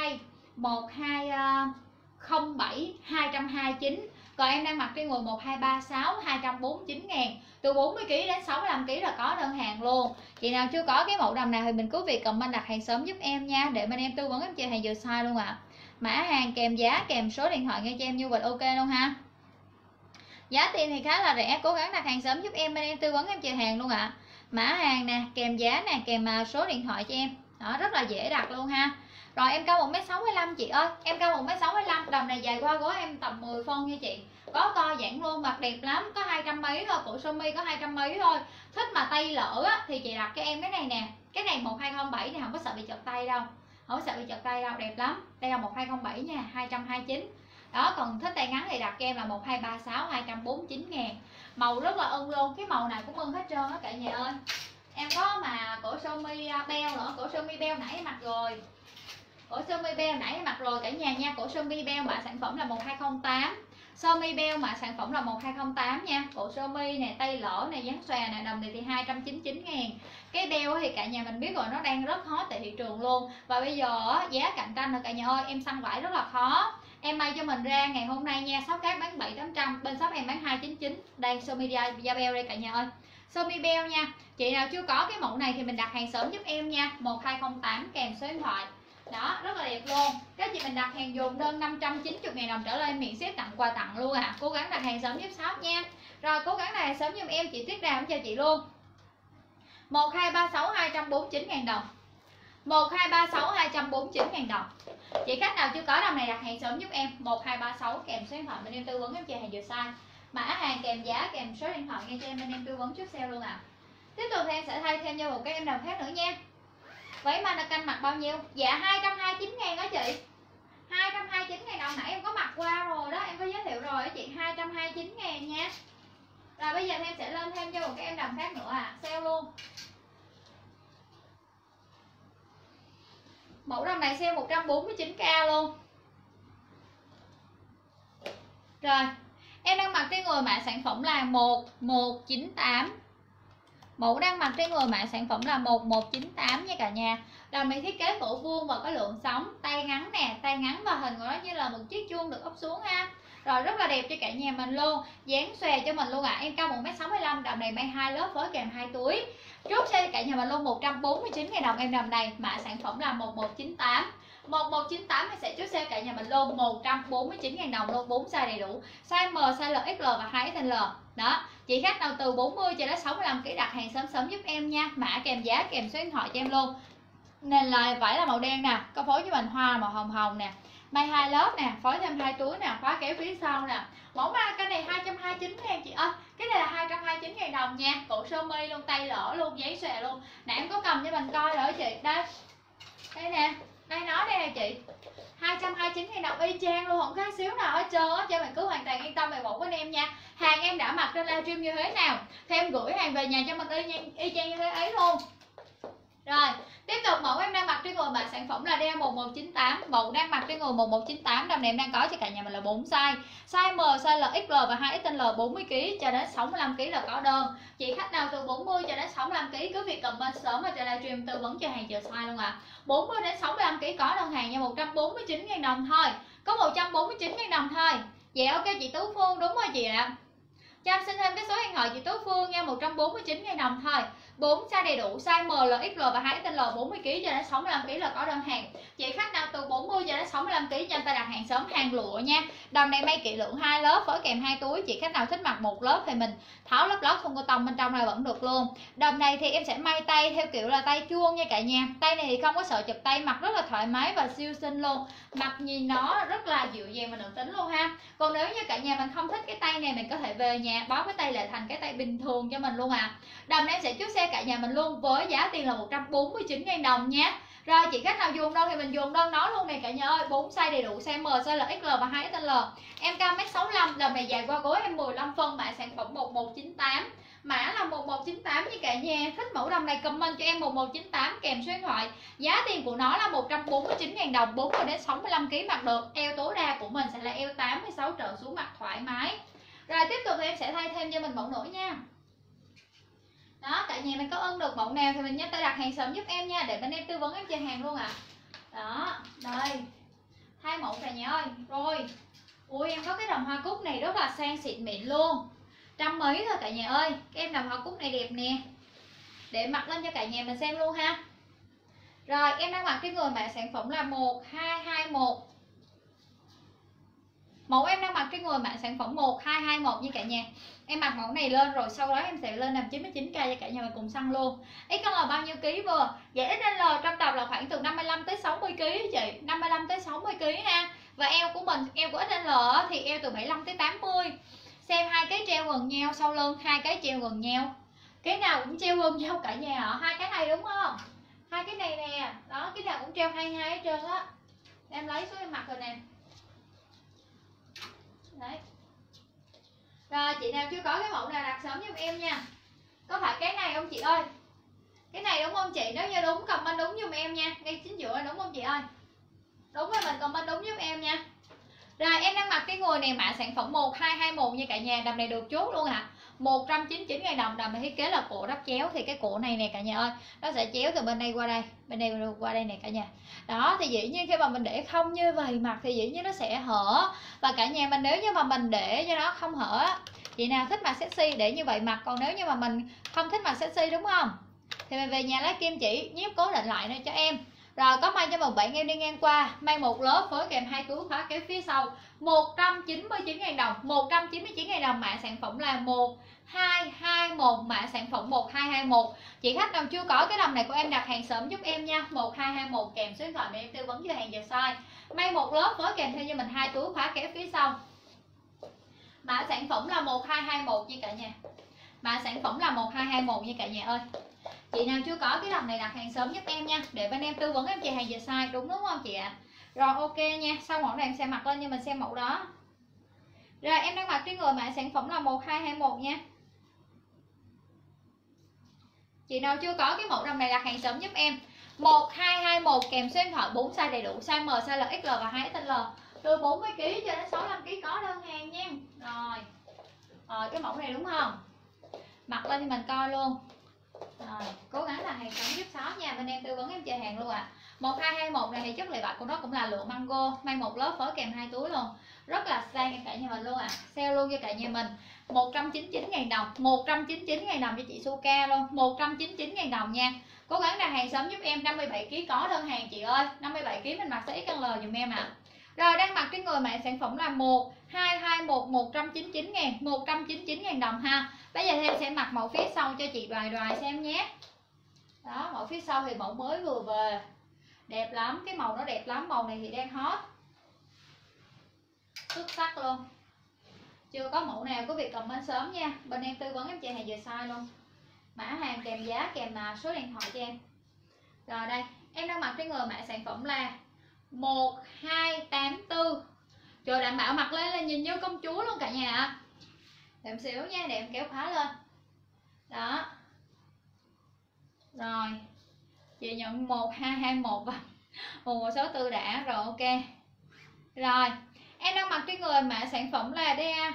1207 229. Còn em đang mặc trên người 1236 249 ngàn. Từ 40kg đến 65kg là có đơn hàng luôn. Chị nào chưa có cái mẫu đầm này thì mình cứ việc comment đặt hàng sớm giúp em nha, để bên em tư vấn em chị hàng vừa size luôn ạ. Mã hàng kèm giá kèm số điện thoại nghe cho em như vậy ok luôn ha. Giá tiền thì khá là rẻ, cố gắng đặt hàng sớm giúp em, bên em tư vấn em chị hàng luôn ạ. Mã hàng nè, kèm giá nè, kèm số điện thoại cho em. Đó, rất là dễ đặt luôn ha. Rồi em cao 1m65 chị ơi, em cao 1m65, đầm này dài qua gối em tầm 10 phân nha chị. Có co giãn luôn, mặt đẹp lắm, có 200 mấy thôi, cổ sơ mi có 200 mấy thôi. Thích mà tay lỡ á thì chị đặt cho em cái này nè. Cái này 1207 thì không có sợ bị chật tay đâu. Không có sợ bị chật tay đâu, đẹp lắm. Đây là 1207 nha, 229. Đó, còn thích tay ngắn thì đặt cho em là 1236 249 ngàn. Màu rất là ưng luôn, cái màu này cũng ưng hết trơn á cả nhà ơi. Em có mà cổ sơ mi beo nữa, cổ sơ mi beo nãy em mặc rồi. Cổ sơ mi beo nãy em mặc rồi cả nhà nha. Cổ sơ mi beo mã sản phẩm là 1208. Sơ mi beo mã sản phẩm là 1208 nha. Cổ sơ mi nè, tay lỡ nè, dáng xòe nè, đầm này thì 299 ngàn. Cái beo thì cả nhà mình biết rồi, nó đang rất hot tại thị trường luôn. Và bây giờ giá cạnh tranh rồi cả nhà ơi, em săn vải rất là khó. Em may cho mình ra ngày hôm nay nha, shop khác bán 700-800, bên shop em bán 299. Đây sơ mi da beo đây cả nhà ơi. Sơ mi beo nha. Chị nào chưa có cái mẫu này thì mình đặt hàng sớm giúp em nha, 1208 kèm số điện thoại. Đó, rất là đẹp luôn. Các chị mình đặt hàng dùm đơn 590.000 đồng trở lên, miễn ship tặng quà tặng luôn à. Cố gắng đặt hàng sớm giúp shop nha. Rồi cố gắng đặt hàng sớm giùm em, chị Tuyết Đàm chào chị luôn. 1236 249.000 đồng. 1236 249.000 đồng. Chị khách nào chưa có đầm này đặt hàng sớm giúp em, 1236 kèm số điện thoại bên em tư vấn em chị hàng vừa size. Mã hàng kèm giá kèm số điện thoại nghe cho em bên em tư vấn trước sale luôn ạ. Tiếp tục thì em sẽ thay thêm cho một cái em đầm khác nữa nha. Váy mannequin mặc bao nhiêu? Dạ 229 ngàn đó chị. 229 ngàn đồng, nãy em có mặc qua rồi đó, em có giới thiệu rồi đó chị, 229 ngàn nha. Rồi bây giờ em sẽ lên thêm cho một cái em đầm khác nữa à, sale luôn. Mẫu đầm này sale 149k luôn. Rồi, em đang mặc trên người mã sản phẩm là 1198. Mẫu đang mặc trên người mã sản phẩm là 1198 nha cả nhà. Đầm này thiết kế cổ vuông và có lượng sóng, tay ngắn nè, tay ngắn và hình của nó như là một chiếc chuông được úp xuống ha. Rồi rất là đẹp cho cả nhà mình luôn, dáng xòe cho mình luôn ạ. Em cao 1m65, đầm này may 2 lớp với kèm 2 túi. Chốt xe cả nhà mình luôn 149.000 đồng em đầm này, mã sản phẩm là 1198. 1198 thì sẽ chốt xe cả nhà mình luôn 149.000 đồng luôn, 4 size đầy đủ. Size M, size L, XL và 2XL. Đó, chị khách nào từ 40 cho đến 65kg đặt hàng sớm sớm giúp em nha. Mã kèm giá kèm số điện thoại cho em luôn. Nền lại vải là màu đen nè, có phối cho mình hoa màu hồng hồng nè, may 2 lớp nè, phối thêm 2 túi nè, khóa kéo phía sau nè. Mẫu ma cái này 229 ngàn chị ơi. Cái này là 229 ngàn đồng nha. Cổ sơ mi luôn, tay lỡ luôn, giấy xòe luôn. Nè em có cầm cho mình coi rồi chị. Đây. Đây nè, đây nó đây nè chị. 229.000 đồng y chang luôn, không khác xíu nào hết trơn á, cho mình cứ hoàn toàn yên tâm về mẫu của em nha. Hàng em đã mặc trên livestream như thế nào thì em gửi hàng về nhà cho mình y chang như thế ấy luôn. Rồi, tiếp tục mẫu em đang mặc trên người mã sản phẩm là đeo 1198. Mẫu đang mặc trên người 1198, đầm này em đang có cho cả nhà mình là 4 size. Size M, size L, XL và 2XL 40kg cho đến 65kg là có đơn. Chị khách nào từ 40 cho đến 65kg cứ việc comment sớm ở trên livestream tư vấn cho hàng chờ size luôn ạ. 40 đến 65kg có đơn hàng nha, 149.000 đồng thôi. Có 149.000 đồng thôi. Dạ ok chị Tú Phương, đúng rồi chị ạ. Cho em xin thêm cái số điện thoại chị Tú Phương nha, 149.000 đồng thôi. 4 size đầy đủ, size M, L, XL và 2XL 40kg cho đến 65kg là có đơn hàng. Chị khách nào từ 40 cho đến 65kg cho anh ta đặt hàng sớm, hàng lụa nha. Đầm này may kỹ lưỡng 2 lớp với kèm 2 túi. Chị khách nào thích mặc một lớp thì mình tháo lớp lót không cotton bên trong này vẫn được luôn. Đầm này thì em sẽ may tay theo kiểu là tay chuông nha cả nhà. Tay này thì không có sợ chụp tay, mặc rất là thoải mái và siêu xinh luôn. Mặc nhìn nó rất là dịu dàng và nữ tính luôn ha. Còn nếu như cả nhà mình không thích cái tay này, mình có thể về nhà bó cái tay lại thành cái tay bình thường cho mình luôn à. Đầm này em sẽ chốt xe cả nhà mình luôn với giá tiền là 149.000 đồng nhé. Rồi chị khách nào dùng đơn thì mình dùng đơn nó luôn này cả nhà ơi. 4 size đầy đủ, size M, size L, XL và 2XL. Em cao 1m65, đầm này dài qua gối em 15 phân, mã sản phẩm 1198. Mã là 1198 như cả nhà. Thích mẫu đầm này comment cho em 1198 kèm số điện thoại. Giá tiền của nó là 149.000 đồng, 40 đến 65kg mặc được. Eo tối đa của mình sẽ là eo 86 trở xuống, mặc thoải mái. Rồi tiếp tục thì em sẽ thay thêm cho mình mẫu nữa nha. Đó, cả nhà mình có ưng được mẫu nào thì mình nhớ tay đặt hàng sớm giúp em nha, để bên em tư vấn em chơi hàng luôn ạ. Đó, đây. 21 cả nhà ơi. Rồi. Ui em có cái đầm hoa cúc này rất là sang xịn mịn luôn. Trăm mấy thôi cả nhà ơi. Cái em đầm hoa cúc này đẹp nè. Để mặc lên cho cả nhà mình xem luôn ha. Rồi em đang mặc cái người mã sản phẩm là 1221. Mẫu em đang mặc cái người mã sản phẩm 1221 như cả nhà. Em mặc mẫu này lên rồi sau đó em sẽ lên làm 99k cho cả nhà mình cùng săn luôn. XL bao nhiêu ký vừa? Dạ XL trong tập là khoảng từ 55 tới 60 kg chị, 55 tới 60 kg ha. Và eo của mình, eo của XL thì eo từ 75 tới 80. Xem hai cái treo gần nhau sau lưng, hai cái treo gần nhau. Cái nào cũng treo gần nhau cả nhà ạ. Hai cái này đúng không? Hai cái này nè, đó cái nào cũng treo hai hết trơn á. Em lấy xuống em mặc rồi nè. Đấy. Rồi chị nào chưa có cái mẫu nào đặt sớm giúp em nha. Có phải cái này không chị ơi? Cái này đúng không chị? Nếu như đúng comment đúng giùm em nha. Ngay chính giữa đúng không chị ơi? Đúng rồi mình comment đúng giúp em nha. Rồi em đang mặc cái người này mã sản phẩm 1221 nha cả nhà. Đầm này được chốt luôn ạ. 199.000 đồng. Đầm này thiết kế là cổ đắp chéo. Thì cái cổ này nè cả nhà ơi, nó sẽ chéo từ bên đây qua đây, bên đây qua đây nè cả nhà. Đó thì dĩ nhiên khi mà mình để không như vậy mặc thì dĩ nhiên nó sẽ hở. Và cả nhà mình nếu như mà mình để cho nó không hở, chị nào thích mặc sexy để như vậy mặc. Còn nếu như mà mình không thích mặc sexy đúng không, thì mình về nhà lấy kim chỉ nhíp cố định lại nữa cho em. Rồi có may cho 17 em đi ngang qua, may một lớp với kèm hai túi khóa kéo phía sau 199.000 đồng. 199.000 đồng. Mã sản phẩm là 1221. Mã sản phẩm 1221. Chị khách nào chưa có cái đầm này của em đặt hàng sớm giúp em nha. 1221 kèm số điện thoại để em tư vấn cho hàng giờ size. May một lớp với kèm theo cho mình hai túi khóa kéo phía sau. Mã sản phẩm là 1221 nha cả nhà. Mã sản phẩm là 1221 nha cả nhà ơi. Chị nào chưa có cái đầm này đặt hàng sớm giúp em nha, để bên em tư vấn em chị hàng giờ size, đúng không chị ạ? Rồi ok nha, sau mẫu này em sẽ mặc lên cho mình xem mẫu đó. Rồi em đang mặc trên người mã sản phẩm là 1221 nha. Chị nào chưa có cái mẫu đầm này đặt hàng sớm giúp em. 1221 kèm số điện thoại 4 size đầy đủ, size M, size L, XL và 2XL. Từ 40 kg cho đến 65 kg có đơn hàng nha. Rồi cái mẫu này đúng không? Mặc lên cho mình coi luôn. Rồi, cố gắng là hàng sớm giúp shop nha, bên em tư vấn em chờ hàng luôn ạ. 1221 này thì chất liệu bạch của nó cũng là lụa mango, mang một lớp phối kèm hai túi luôn. Rất là sang cho cả nhà mình luôn ạ. Sale luôn cho cả nhà mình. 199.000 đồng, 199.000 đồng cho chị Suka luôn, 199.000 đồng nha. Cố gắng đặt hàng sớm giúp em. 57 kg có đơn hàng chị ơi. 57 kg mình mặc size XL dùm em ạ. Rồi đang mặc cái người mã sản phẩm là 1221, 199.000, 199.000 đồng ha. Bây giờ em sẽ mặc mẫu phía sau cho chị đoài xem nhé. Đó, mẫu phía sau thì mẫu mới vừa về. Đẹp lắm, cái màu nó đẹp lắm, màu này thì đang hot. Xuất sắc luôn. Chưa có mẫu nào có việc comment sớm nha. Bên em tư vấn em chị hàng giờ size luôn. Mã hàng kèm giá kèm số điện thoại cho em. Rồi đây, em đang mặc cái người mã sản phẩm là 1284. Trời đảm bảo mặc lên là nhìn như công chúa luôn cả nhà ạ. Để xíu nha, để em kéo khóa lên. Đó. Rồi. Chị nhận 1221 và 1164 đã. Rồi ok. Rồi. Em đang mặc trên người mã sản phẩm là DA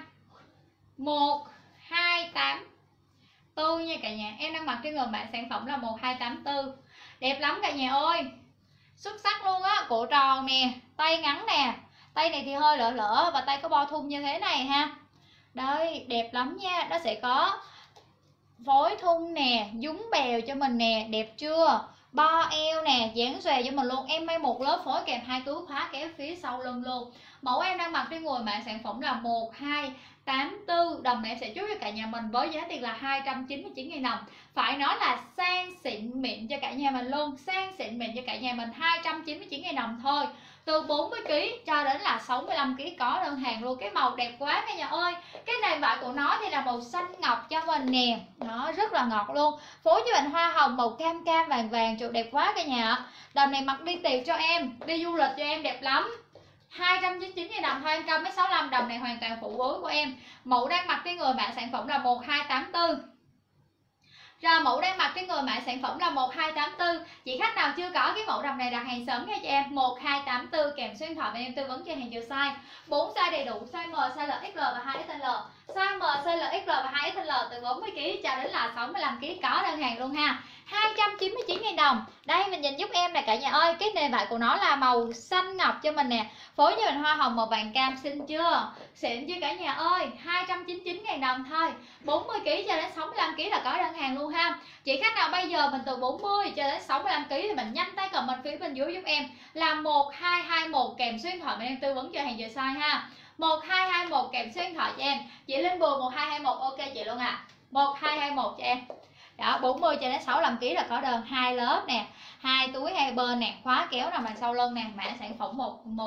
1284 nha cả nhà. Em đang mặc trên người mã sản phẩm là 1284. Đẹp lắm cả nhà ơi. Xuất sắc luôn á. Cổ tròn nè, tay ngắn nè. Tay này thì hơi lỡ lỡ và tay có bo thun như thế này ha. Đây, đẹp lắm nha. Nó sẽ có phối thun nè, dúng bèo cho mình nè, đẹp chưa? Bo eo nè, dáng xòe cho mình luôn. Em may một lớp phối kèm hai túi khóa kéo phía sau lưng luôn. Mẫu em đang mặc trên người mã sản phẩm là 1284. Đầm này em sẽ chốt cho cả nhà mình với giá tiền là 299.000 đồng. Phải nói là sang xịn mịn cho cả nhà mình luôn. Sang xịn mịn cho cả nhà mình, 299.000 đồng thôi. Từ 40kg cho đến là 65kg có đơn hàng luôn. Cái màu đẹp quá cả nhà ơi. Cái nền vải của nó thì là màu xanh ngọc cho mình nè. Nó rất là ngọt luôn. Phối với bạn hoa hồng màu cam cam vàng vàng. Trời đẹp quá cả nhà ạ. Đầm này mặc đi tiệc cho em, đi du lịch cho em đẹp lắm. 299.000 đồng thôi, em cao 1m65. Đầm này hoàn toàn phụ gối của em. Mẫu đang mặc cái người mã sản phẩm là 1284. Rồi mẫu đang mặc cái người mã sản phẩm là 1284. Chị khách nào chưa có cái mẫu đầm này đặt hàng sớm nha cho em. 1284 kèm số điện thoại bên em tư vấn cho hàng chiều size. 4 size đầy đủ, size M, size L, XL và 2XL. Size M, size L, XL và 2XL từ 40kg cho đến là 65kg có đơn hàng luôn ha. 299.000 đồng. Đây mình nhìn giúp em nè cả nhà ơi, cái nền vải của nó là màu xanh ngọc cho mình nè, phối cho mình hoa hồng màu vàng cam, xinh chưa? Xịn chưa cả nhà ơi? 299.000 đồng thôi. 40 kg cho đến 65 kg là có đơn hàng luôn ha. Chị khách nào bây giờ mình từ 40 cho đến 65 kg thì mình nhanh tay comment phía bên dưới giúp em là 1221 kèm số điện thoại mình em tư vấn cho hàng giờ size ha. 1221 kèm số điện thoại cho em. Chị Linh Bùi 1221 ok chị luôn ạ. 1221 cho em. Đó, 40 cho đến 65 kg là có đơn, 2 lớp nè, 2 túi hai bên nè, khóa kéo nằm đằng sau lưng nè, mã sản phẩm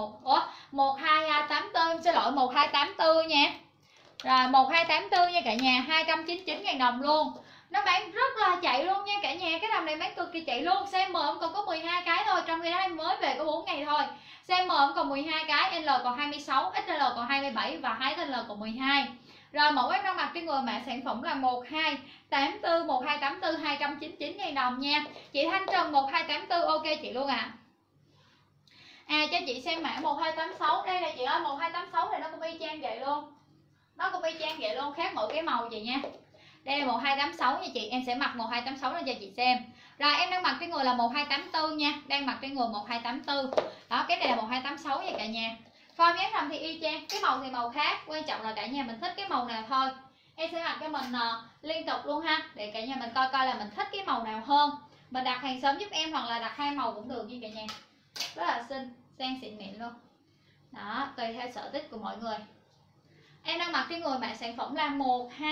12284, xin lỗi 1284 nha. Rồi 1284 nha cả nhà, 299.000 đồng luôn. Nó bán rất là chạy luôn nha cả nhà, cái đầm này bán cực kỳ chạy luôn. Size M còn có 12 cái thôi, trong khi đó em mới về có 4 ngày thôi. Size M còn 12 cái, L còn 26, XL còn 27 và 2XL còn 12. Rồi mẫu em đang mặc trên người mã sản phẩm là 1284, 1284 299.000 đồng nha. Chị Thanh Trần 1284 ok chị luôn ạ. Cho chị xem mã 1286. Đây là chị ơi, 1286 này nó cũng y chang vậy luôn. Nó cũng y chang vậy luôn, khác mỗi cái màu chị nha. Đây là 1286 nha chị, em sẽ mặc 1286 lên cho chị xem. Rồi em đang mặc trên người là 1284 nha, đang mặc trên người 1284. Đó, cái này là 1286 nha cả nhà. Form dáng đầm thì y chang, cái màu thì màu khác, quan trọng là cả nhà mình thích cái màu nào thôi. Em sẽ mặc cho mình liên tục luôn ha, để cả nhà mình coi coi là mình thích cái màu nào hơn. Mình đặt hàng sớm giúp em hoặc là đặt hai màu cũng được nha cả nhà. Rất là xinh, sang xịn mịn luôn. Đó, tùy theo sở thích của mọi người. Em đang mặc trên người mã sản phẩm là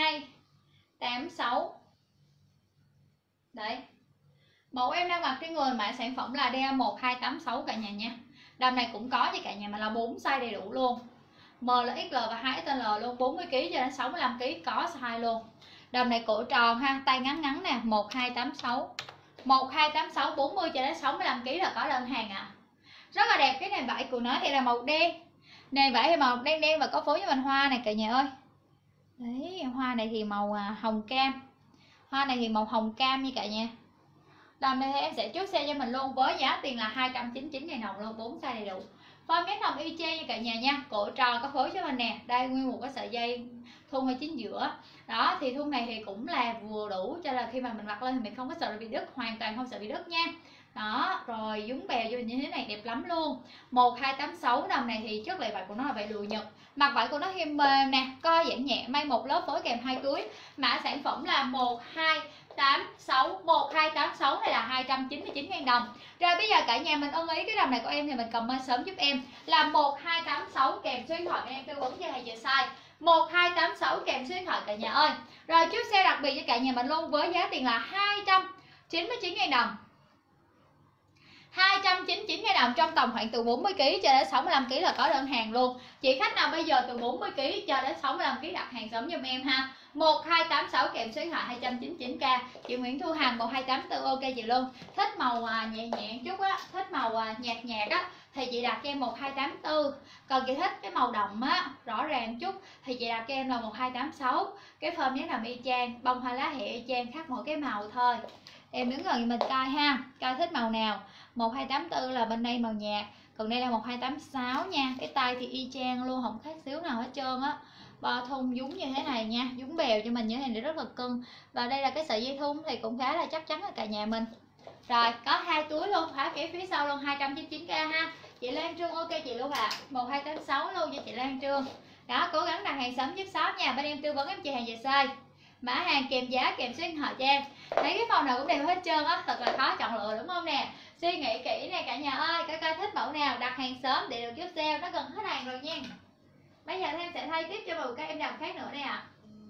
1286. Đấy. Mẫu em đang mặc trên người mã sản phẩm là DA1286 cả nhà nha. Đầm này cũng có cho cả nhà mà là 4 size đầy đủ luôn. M là XL và 2XL luôn, 40 kg cho đến 65 kg có size luôn. Đầm này cổ tròn ha, tay ngắn ngắn nè, 1286. 1286 40 cho đến 65 kg là có đơn hàng ạ. Rất là đẹp, cái nền vải của nó thì là màu đen. Nền vải thì màu đen đen và có phối với mình hoa này cả nhà ơi. Đấy, hoa này thì màu hồng cam. Hoa này thì màu hồng cam như cả nhà. Đầm này thì em sẽ chốt xe cho mình luôn với giá tiền là 299.000 đồng luôn, 4 size đầy đủ. Form dáng đầm y chang như cả nhà nha, cổ tròn có phối cho mình nè, đây nguyên một cái sợi dây thun ở chính giữa. Đó thì thun này thì cũng là vừa đủ cho là khi mà mình mặc lên thì mình không có sợ bị đứt, hoàn toàn không sợ bị đứt nha. Đó, rồi dúng bèo cho mình như thế này đẹp lắm luôn. 1286 đầm này thì chất liệu vải của nó là vải lụa Nhật. Mặt vải của nó thêm mềm nè, co giãn nhẹ, may một lớp phối kèm 2 túi. Mã sản phẩm là 1286, 1286 này là 299.000 đồng. Rồi bây giờ cả nhà mình ưng ý cái đầm này của em thì mình comment sớm giúp em là 1286 kèm số điện thoại em tư vấn cho hàng giờ size. 1286 kèm số điện thoại cả nhà ơi. Rồi trước xe đặc biệt cho cả nhà mình luôn với giá tiền là 299.000 đồng. 299.000 đồng trong tầm khoảng từ 40 kg cho đến 65 kg là có đơn hàng luôn. Chị khách nào bây giờ từ 40 kg cho đến 65 kg đặt hàng sớm giùm em ha. 1286 kèm số điện thoại 299k. Chị Nguyễn Thu Hằng 1284 ok chị luôn. Thích màu nhẹ nhẹ chút á, thích màu nhạt nhạt á thì chị đặt cho em 1284. Còn chị thích cái màu đậm á, rõ ràng chút thì chị đặt cho em là 1286. Cái form nhé là y chang, bông hoa lá hẹ y chang, khác mỗi cái màu thôi. Em đứng gần mình coi ha, coi thích màu nào. 1284 là bên đây màu nhạt, còn đây là 1286 nha. Cái tay thì y chang luôn, không khác xíu nào hết trơn á. Bo thun dúng như thế này nha, dúng bèo cho mình như thế này để rất là cưng. Và đây là cái sợi dây thun thì cũng khá là chắc chắn ở cả nhà mình. Rồi có 2 túi luôn, khóa kéo phía sau luôn, 299k ha. Chị Lan Trương ok chị luôn ạ. 1286 luôn cho chị Lan Trương. Đó, cố gắng đặt hàng sớm giúp shop nha, bên em tư vấn em chị hàng về size. Mã hàng kèm giá kèm số điện thoại cho em. Thấy cái màu nào cũng đẹp hết trơn á, thật là khó chọn lựa đúng không nè. Suy nghĩ kỹ nè cả nhà ơi, coi thích mẫu nào đặt hàng sớm để được giúp sale, nó gần hết hàng rồi nha. Bây giờ em sẽ thay tiếp cho một các em đồng khác nữa đây ạ.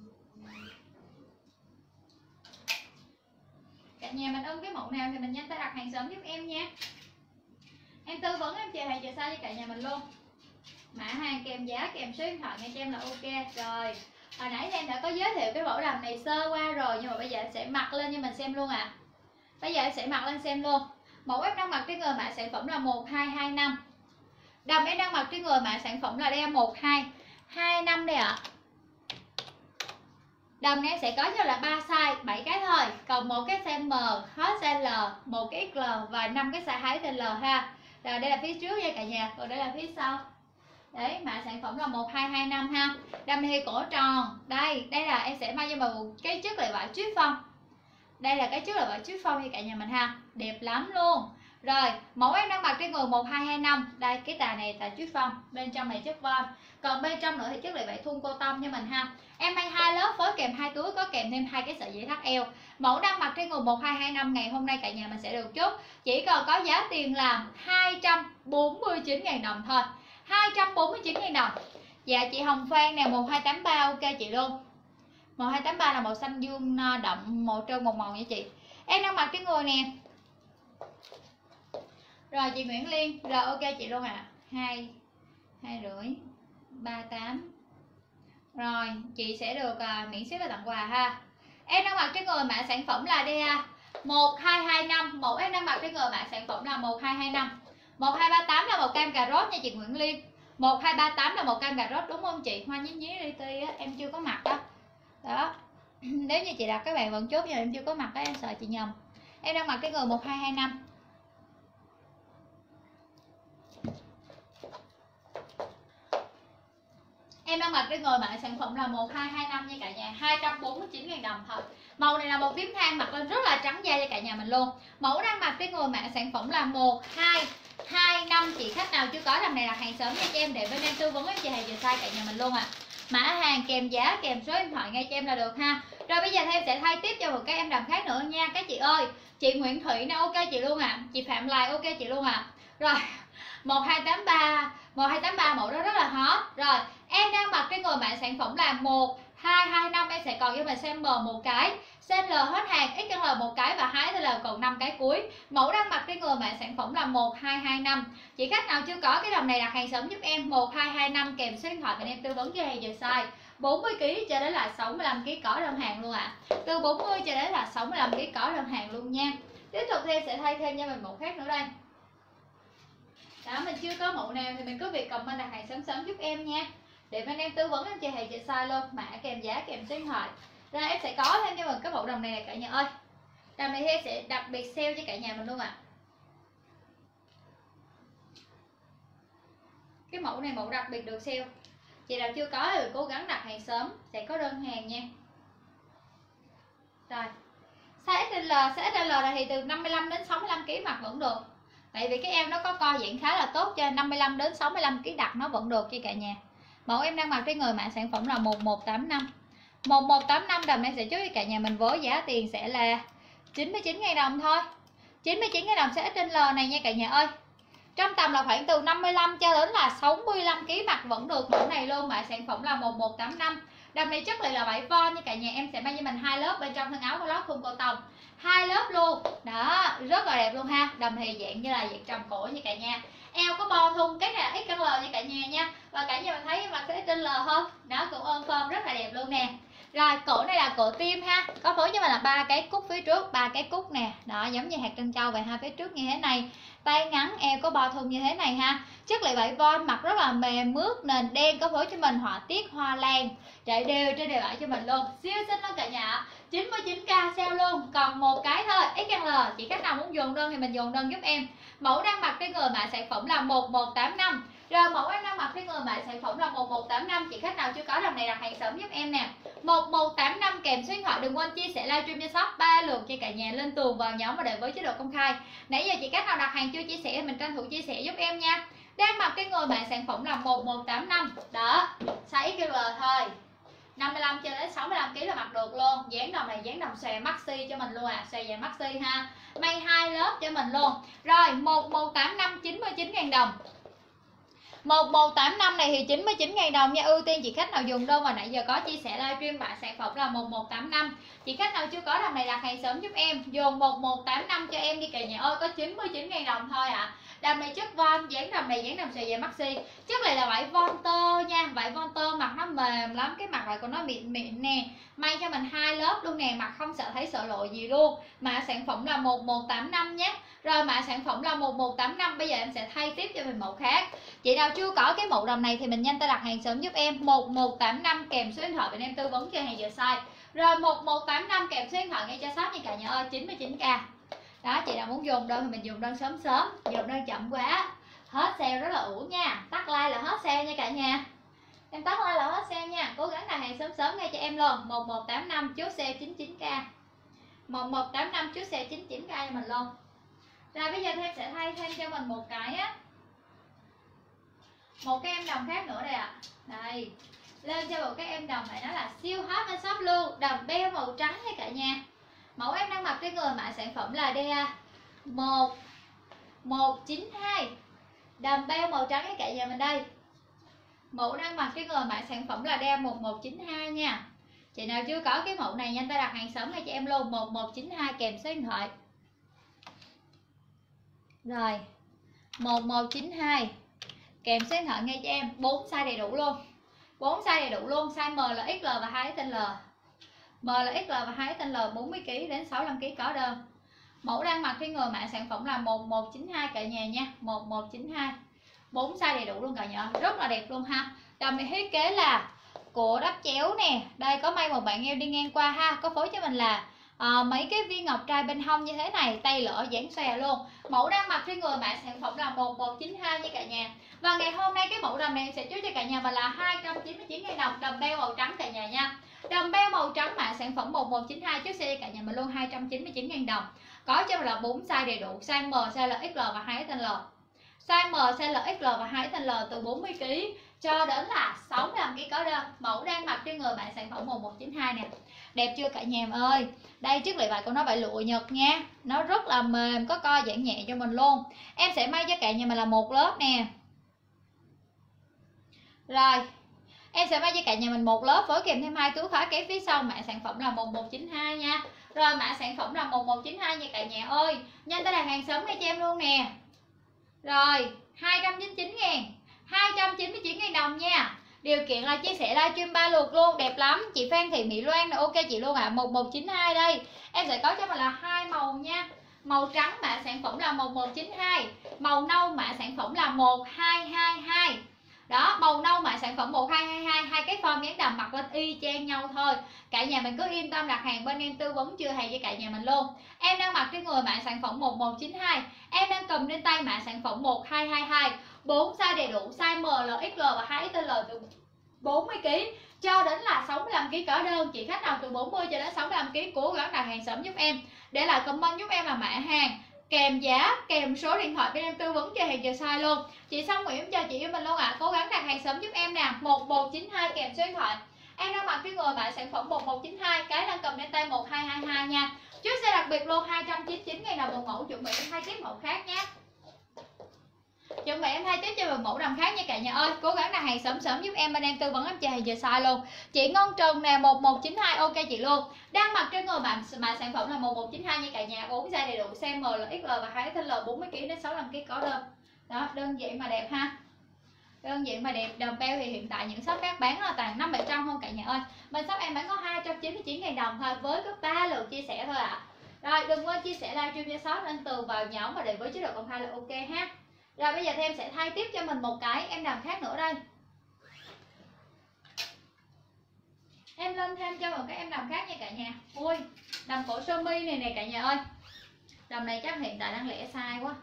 Cả nhà mình ưng cái mẫu nào thì mình nhanh tay đặt hàng sớm giúp em nha. Em tư vấn em chị hàng chờ size cho cả nhà mình luôn. Mã hàng kèm giá kèm số điện thoại nghe cho em là ok rồi. Hồi nãy em đã có giới thiệu cái mẫu đầm này sơ qua rồi, nhưng mà bây giờ em sẽ mặc lên cho mình xem luôn ạ. Bây giờ em sẽ mặc lên xem luôn. Mẫu em đang mặc trên người mã sản phẩm là 1225. Đầm em đang mặc trên người mã sản phẩm là đây 1225 đây ạ. Đầm này sẽ có cho là 3 size, 7 cái thôi. Còn một cái size M, hết size L, một cái XL và 5 cái size 2 L ha. Rồi đây là phía trước nha cả nhà, còn đây là phía sau. Đấy, mã sản phẩm là 1225 ha. Đầm này thì cổ tròn. Đây là em sẽ may cho một cái chất liệu vải chiffon. Đây là cái trước là vỏ chiếc phong như cả nhà mình ha, đẹp lắm luôn. Rồi, mẫu em đang mặc trên người 1225. Đây, cái tà này tà chiếc phong, bên trong này chất von. Còn bên trong nữa thì chất liệu vải thun cô tông cho mình ha. Em may 2 lớp phối kèm 2 túi, có kèm thêm 2 cái sợi dây thắt eo. Mẫu đang mặc trên người 1225 ngày hôm nay cả nhà mình sẽ được chốt chỉ còn có giá tiền là 249.000 đồng thôi. 249.000 đồng. Dạ chị Hồng Phan nè, 1283 ok chị luôn. 1283 là màu xanh dương đậm, màu trơn một màu nha chị. Em đang mặc cái người nè. Rồi chị Nguyễn Liên, rồi ok chị luôn ạ. 2,5 38. Rồi chị sẽ được miễn ship và tặng quà ha. Em đang mặc trên người mã sản phẩm là DA 1225. Mẫu em đang mặc trên người mã sản phẩm là 1225. 1238 là màu cam cà rốt nha chị Nguyễn Liên. 1238 là màu cam cà rốt đúng không chị? Hoa nhí nhí li ti á, em chưa có mặc đó. Đó. Nếu như chị đặt các bạn vẫn chốt nhưng em chưa có mặc đó, em sợ chị nhầm. Em đang mặc cái người 1225. Em đang mặc cái người mã sản phẩm là 1225 nha cả nhà, 249.000 đồng thôi. Màu này là một tím than, mặc lên rất là trắng da cho cả nhà mình luôn. Mẫu đang mặc cái người mã sản phẩm là 1225. Chị khách nào chưa có làm này đặt hàng sớm nha cho em, để bên em tư vấn em chị hàng giờ size cả nhà mình luôn ạ. Mã hàng kèm giá kèm số điện thoại ngay cho em là được ha. Rồi bây giờ thêm sẽ thay tiếp cho một cái em đầm khác nữa nha các chị ơi. Chị Nguyễn Thủy nè ok chị luôn ạ. Chị Phạm Lai ok chị luôn ạ. Rồi 1283 mẫu đó rất là hot. Rồi em đang mặc trên người mã sản phẩm là 1225. Em sẽ còn cho mình xem M một cái, size L hết hàng, XL một cái và hái L còn 5 cái cuối. Mẫu đang mặc trên người mã sản phẩm là 1225. Chị khách nào chưa có cái đầm này đặt hàng sớm giúp em 1225 kèm số điện thoại bên em tư vấn cho hàng giờ size 40 kg cho đến là 65 kg có đơn hàng luôn ạ. Từ 40 cho đến là 65 kg có đơn hàng luôn nha. Tiếp tục thêm sẽ thay thêm cho mình một khác nữa đây. Đó, mình chưa có mẫu nào thì mình cứ việc comment đặt hàng sớm giúp em nha, để bên em tư vấn em chị hàng chị size luôn, mã kèm giá kèm số điện thoại. Ra em sẽ có thêm cho mình cái bộ đầm này cả nhà ơi. Đầm này em sẽ đặc biệt sale cho cả nhà mình luôn ạ. Cái mẫu này mẫu đặc biệt được sale. Chị nào chưa có thì cố gắng đặt hàng sớm sẽ có đơn hàng nha. Rồi size XL, size XL này thì từ 55 đến 65 kg mặc vẫn được. Tại vì cái em nó có co giãn khá là tốt cho 55 đến 65 kg đặt nó vẫn được cho cả nhà. Mẫu em đang mặc trên người mã sản phẩm là 1185. 1185 đầm này sẽ chốt cho cả nhà mình với giá tiền sẽ là 99.000 đồng thôi. 99.000 đồng sẽ trên L này nha cả nhà ơi. Trong tầm là khoảng từ 55 cho đến là 65 kg mặc vẫn được mẫu này luôn. Mã sản phẩm là 1185. Đầm này chất là vải von nha cả nhà, em sẽ may cho mình 2 lớp, bên trong thân áo có lót thun cotton 2 lớp luôn. Đó, rất là đẹp luôn ha. Đầm thì dạng như là dạng trầm cổ như cả nhà. Eo có bo thun, cái này là XL như cả nhà nha. Và cả nhà mình thấy mặc cái trên L hơn. Đó, cũng ôm form rất là đẹp luôn nè. Rồi cổ này là cổ tim ha, có phối cho mình là 3 cái cúc phía trước, 3 cái cúc nè, đó giống như hạt trân châu vậy ha, phía trước như thế này, tay ngắn eo có bo thun như thế này ha. Chất liệu vải von, mặc rất là mềm mướt, nền đen, có phối cho mình họa tiết hoa lan chạy đều trên đều vải cho mình luôn, siêu xinh luôn cả nhà. 99k sale luôn, còn một cái thôi XL. Chị khách nào muốn dồn đơn thì mình dồn đơn giúp em. Mẫu đang mặc trên người mã sản phẩm là 1185. Rồi mẫu em đang mặc trên người mã sản phẩm là 1185. Chị khách nào chưa có đầm này đặt hàng sớm giúp em nè. 1185 kèm số điện thoại, đừng quên chia sẻ livestream cho shop 3 lượt cho cả nhà lên tường vào nhóm và để với chế độ công khai. Nãy giờ chị khách nào đặt hàng chưa chia sẻ mình tranh thủ chia sẻ giúp em nha. Đang mặc cái người mã sản phẩm là 1185. Đó, size XL thôi. 55 cho đến 65 kg là mặc được luôn. Dáng đầm này dáng đầm xòe maxi cho mình luôn à, xòe dài maxi ha. May 2 lớp cho mình luôn. Rồi 1185 99.000 đồng. 1185 này thì 99.000 đồng nha. Ưu tiên chị khách nào dùng đơn mà nãy giờ có chia sẻ livestream bạn sản phẩm là 1185. Chị khách nào chưa có đầm này đặt hàng sớm giúp em, dùng 1185 cho em đi cả nhà ơi, có 99.000 đồng thôi ạ. Đầm này chất von, dáng đầm này dáng đầm xòe dài maxi. Chất này là vải von tơ nha, vải von tơ mặc nó mềm lắm, cái mặt vải của nó mịn mịn nè. May cho mình 2 lớp luôn nè, mặc không sợ thấy sợ lộ gì luôn. Mã sản phẩm là 1185 nhé. Rồi mã sản phẩm là 1185. Bây giờ em sẽ thay tiếp cho mình mẫu khác. Chị nào chưa có cái mẫu đầm này thì mình nhanh tay đặt hàng sớm giúp em. 1185 kèm số điện thoại bên em tư vấn cho hàng giờ size. Rồi 1185 kèm số điện thoại ngay cho shop nha cả nhà ơi, 99k. Đó, chị nào muốn dùng đơn thì mình dùng đơn sớm, dùng đơn chậm quá hết sale rất là uổng nha. Tắt like là hết sale nha cả nhà. Em tắt like là hết sale nha. Cố gắng đặt hàng sớm ngay cho em luôn. 1185 chốt sale 99k. 1185 trước xe 99k cho mình luôn. Rồi bây giờ thêm sẽ thay thêm cho mình một cái á, một cái em đồng khác nữa đây ạ. Đây, lên cho một cái em đồng này, nó là siêu hot bên shop luôn, đầm beo màu trắng nha cả nhà. Mẫu em đang mặc trên người, mã sản phẩm là DA 1192, đầm beo màu trắng nha cả nhà mình. Đây, mẫu đang mặc trên người, mã sản phẩm là DA 1192 nha. Chị nào chưa có cái mẫu này nhanh tay đặt hàng sớm ngay cho em luôn, 1192 kèm số điện thoại. Rồi, 1192 kèm số điện thoại ngay cho em, 4 size đầy đủ luôn. 4 size đầy đủ luôn, size M là XL và 2XL. M là XL và 2XL, 40kg đến 65kg có đơn. Mẫu đang mặc trên người, mã sản phẩm là 1192 cả nhà nha, 1192. 4 size đầy đủ luôn cả nhà, rất là đẹp luôn ha. Đầm này thiết kế là cổ đắp chéo nè. Đây có may một bạn em đi ngang qua ha, có phối cho mình là mấy cái viên ngọc trai bên hông như thế này, tay lỡ dáng xòe luôn. Mẫu đang mặc trên người, mã sản phẩm là 1192 nha cả nhà. Và ngày hôm nay cái mẫu đầm này em sẽ chốt cho cả nhà mình là 299.000 đồng, đầm beo màu trắng cả nhà nha. Đầm beo màu trắng, mã sản phẩm 1192 chốt xe cho cả nhà mình luôn, 299.000 đồng. Có cho mình là 4 size đầy đủ, size M, size L, XL và 2XL. Size M, size L, XL và 2XL từ 40kg cho đến là 65kg có đơn. Mẫu đang mặc trên người, bạn sản phẩm 1192 nè. Đẹp chưa cả nhà em ơi. Đây chất liệu vải của nó vải lụa Nhật nha, nó rất là mềm, có co giãn nhẹ cho mình luôn. Em sẽ may cho cả nhà mình là một lớp nè. Rồi em sẽ may cho cả nhà mình một lớp với kèm thêm 2 túi khóa kéo phía sau, mã sản phẩm là 1192 nha. Rồi mã sản phẩm là 1192 nha cả nhà ơi. Nhanh tay đặt hàng sớm ngay cho em luôn nè. Rồi 299.000, 299.000 đồng nha. Điều kiện là chia sẻ livestream 3 lượt luôn, đẹp lắm. Chị Phan Thị Mỹ Loan là ok chị luôn ạ. 1192 đây. Em sẽ có cho mình là hai màu nha. Màu trắng mã sản phẩm là 1192, màu nâu mã sản phẩm là 1222. Đó, màu nâu mã sản phẩm 1222, hai cái form dáng đầm mặc lên y chang nhau thôi. Cả nhà mình cứ yên tâm đặt hàng, bên em tư vấn chưa hàng cho cả nhà mình luôn. Em đang mặc trên người mã sản phẩm 1192, em đang cầm trên tay mã sản phẩm 1222. 4 size đầy đủ, size M, L, XL và 2XL từ 40kg cho đến là 65kg có đơn. Chị khách nào từ 40 cho đến 65kg cố gắng đặt hàng sớm giúp em. Để lại comment giúp em là mã hàng, kèm giá, kèm số điện thoại bên em tư vấn cho hàng chờ size luôn. Chị Song Nguyễn cho chị với mình luôn ạ. Cố gắng đặt hàng sớm giúp em nè, 1192 kèm số điện thoại. Em đang mặc cái người mã sản phẩm 1192, cái đang cầm trên tay 1222 nha. Trước xe đặc biệt luôn, 299.000 đồng một mẫu. Chuẩn bị em 2 tiếp mẫu khác nhé. Chuẩn bị em 2 tiếp cho một mẫu đầm khác nha cả nhà ơi. Cố gắng đặt hàng sớm sớm giúp em, bên em tư vấn em chờ hàng giờ size luôn. Chị Ngân Trần nè, 1192 ok chị luôn. Đang mặc trên người mà sản phẩm là 1192 nha cả nhà. 4 size đầy đủ, size M, L, XL và 2XL, 40kg đến 65kg có đơn. Đó, đơn giản mà đẹp ha. Đơn giản mà đẹp. Đầm beo thì hiện tại những shop khác bán là toàn 500-700 không cả nhà ơi. Bên shop em bán có 299.000 đồng thôi, với có 3 lượt chia sẻ thôi ạ. Rồi đừng quên chia sẻ livestream cho shop lên từ vào nhóm và để với chế độ công khai là ok ha. Rồi bây giờ thêm sẽ thay tiếp cho mình một cái em đầm khác nữa đây. Em lên thêm cho một cái em đầm khác nha cả nhà. Ui, đầm cổ sơ mi này nè cả nhà ơi. Đầm này chắc hiện tại đang lẻ size quá.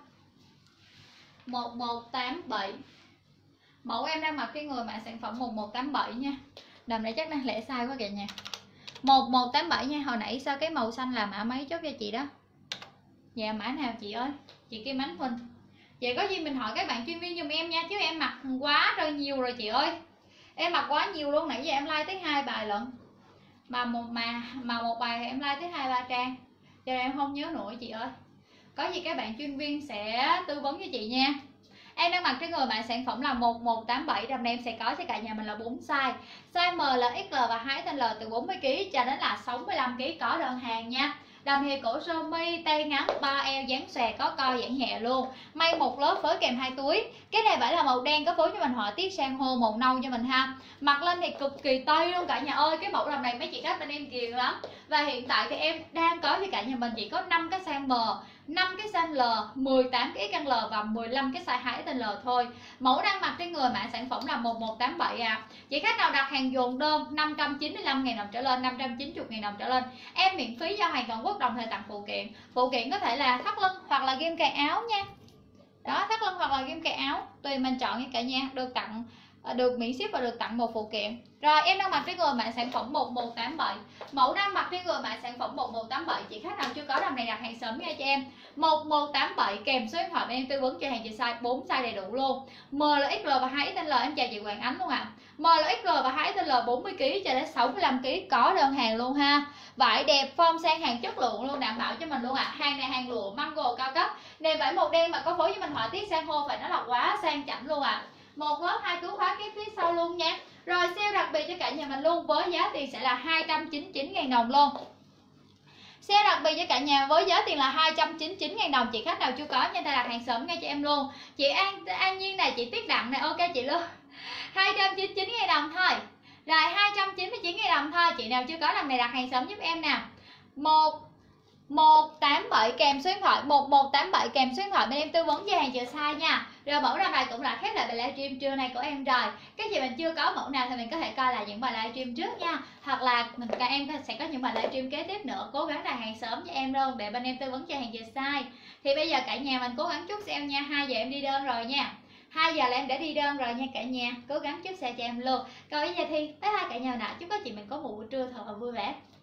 1187. Mẫu em đang mặc cái người mã sản phẩm 1187 nha. Đầm này chắc đang lẻ size quá cả nhà. 1187 nha. Hồi nãy sao cái màu xanh là mã mấy chốt cho chị đó. Dạ mã nào chị ơi? Chị Kim Ánh Huỳnh. Vậy có gì mình hỏi các bạn chuyên viên giùm em nha, chứ em mặc quá rồi nhiều rồi chị ơi. Em mặc quá nhiều luôn, nãy giờ em like tới 2 bài lận. Mà một bài thì em like tới 2-3 trang. Cho nên em không nhớ nổi chị ơi. Có gì các bạn chuyên viên sẽ tư vấn cho chị nha. Em đang mặc trên người bạn sản phẩm là 1187, đầm này em sẽ có cho cả nhà mình là 4 size. Size M là XL và 2XL từ 40kg cho đến là 65kg có đơn hàng nha. Đầm thì cổ sơ mi, tay ngắn, 3L dáng xòe, có co giãn nhẹ luôn. May một lớp với kèm 2 túi. Cái này phải là màu đen, có phối cho mình họa tiết san hô màu nâu cho mình ha. Mặc lên thì cực kỳ tây luôn cả nhà ơi. Cái mẫu đầm này mấy chị khách bên em ghiền lắm. Và hiện tại thì em đang có cho cả nhà mình chỉ có 5 cái size M, 5 cái size L, 18 cái XL và 15 cái size 2XL thôi. Mẫu đang mặc trên người mã sản phẩm là 1187 à. Chị khách nào đặt hàng dồn đơn 595.000 đồng trở lên, 590.000 đồng trở lên, em miễn phí giao hàng toàn quốc, đồng thời tặng phụ kiện. Phụ kiện có thể là thắt lưng hoặc là ghim cài áo nha. Đó, thắt lưng hoặc là ghim cài áo tùy mình chọn nha cả nhà. Được tặng được miễn ship và được tặng một phụ kiện. Rồi em đang mặc trên người mã sản phẩm 1187. Mẫu đang mặc trên người mã sản phẩm 1187. Chị khách nào chưa có đầm này đặt hàng sớm nha cho em. 1187 kèm số điện thoại bên em tư vấn cho hàng chị size 4 size đầy đủ luôn. MLXL và 2XL em chào chị Hoàng Ánh luôn ạ. MLXL và 2XL 40 kg cho đến 65 kg có đơn hàng luôn ha. Vải đẹp, form sang hàng chất lượng luôn, đảm bảo cho mình luôn ạ. Hàng này hàng lụa mango cao cấp. Nền vải màu đen mà có phối với mình họa tiết san hô phải nói là quá sang chảnh luôn ạ. Một lớp 2 cứu khóa kế phía sau luôn nha. Rồi sale đặc biệt cho cả nhà mình luôn với giá tiền sẽ là 299.000 đồng luôn. Sale đặc biệt cho cả nhà với giá tiền là 299.000 đồng. Chị khách nào chưa có nha ta đặt hàng sớm ngay cho em luôn. Chị An Nhiên này, chị Tiết Đặng này, ok chị luôn. 299.000 đồng thôi. Rồi 299.000 đồng thôi. Chị nào chưa có lần này đặt hàng sớm giúp em nè. 1187 kèm số điện thoại 1187 kèm số điện thoại bên em tư vấn cho hàng chờ size nha. Rồi mẫu đầm này cũng là khép lại bài livestream trưa nay của em rồi. Các chị mình chưa có mẫu nào thì mình có thể coi lại những bài livestream trước nha. Hoặc là các em sẽ có những bài livestream kế tiếp nữa. Cố gắng đặt hàng sớm cho em luôn để bên em tư vấn cho hàng chờ size. Thì bây giờ cả nhà mình cố gắng chốt sale nha. 2 giờ em đi đơn rồi nha. 2 giờ là em đã đi đơn rồi nha cả nhà. Cố gắng chốt sale cho em luôn. Còn bây giờ thì bye bye cả nhà nào. Chúc các chị mình có một buổi trưa thật là vui vẻ.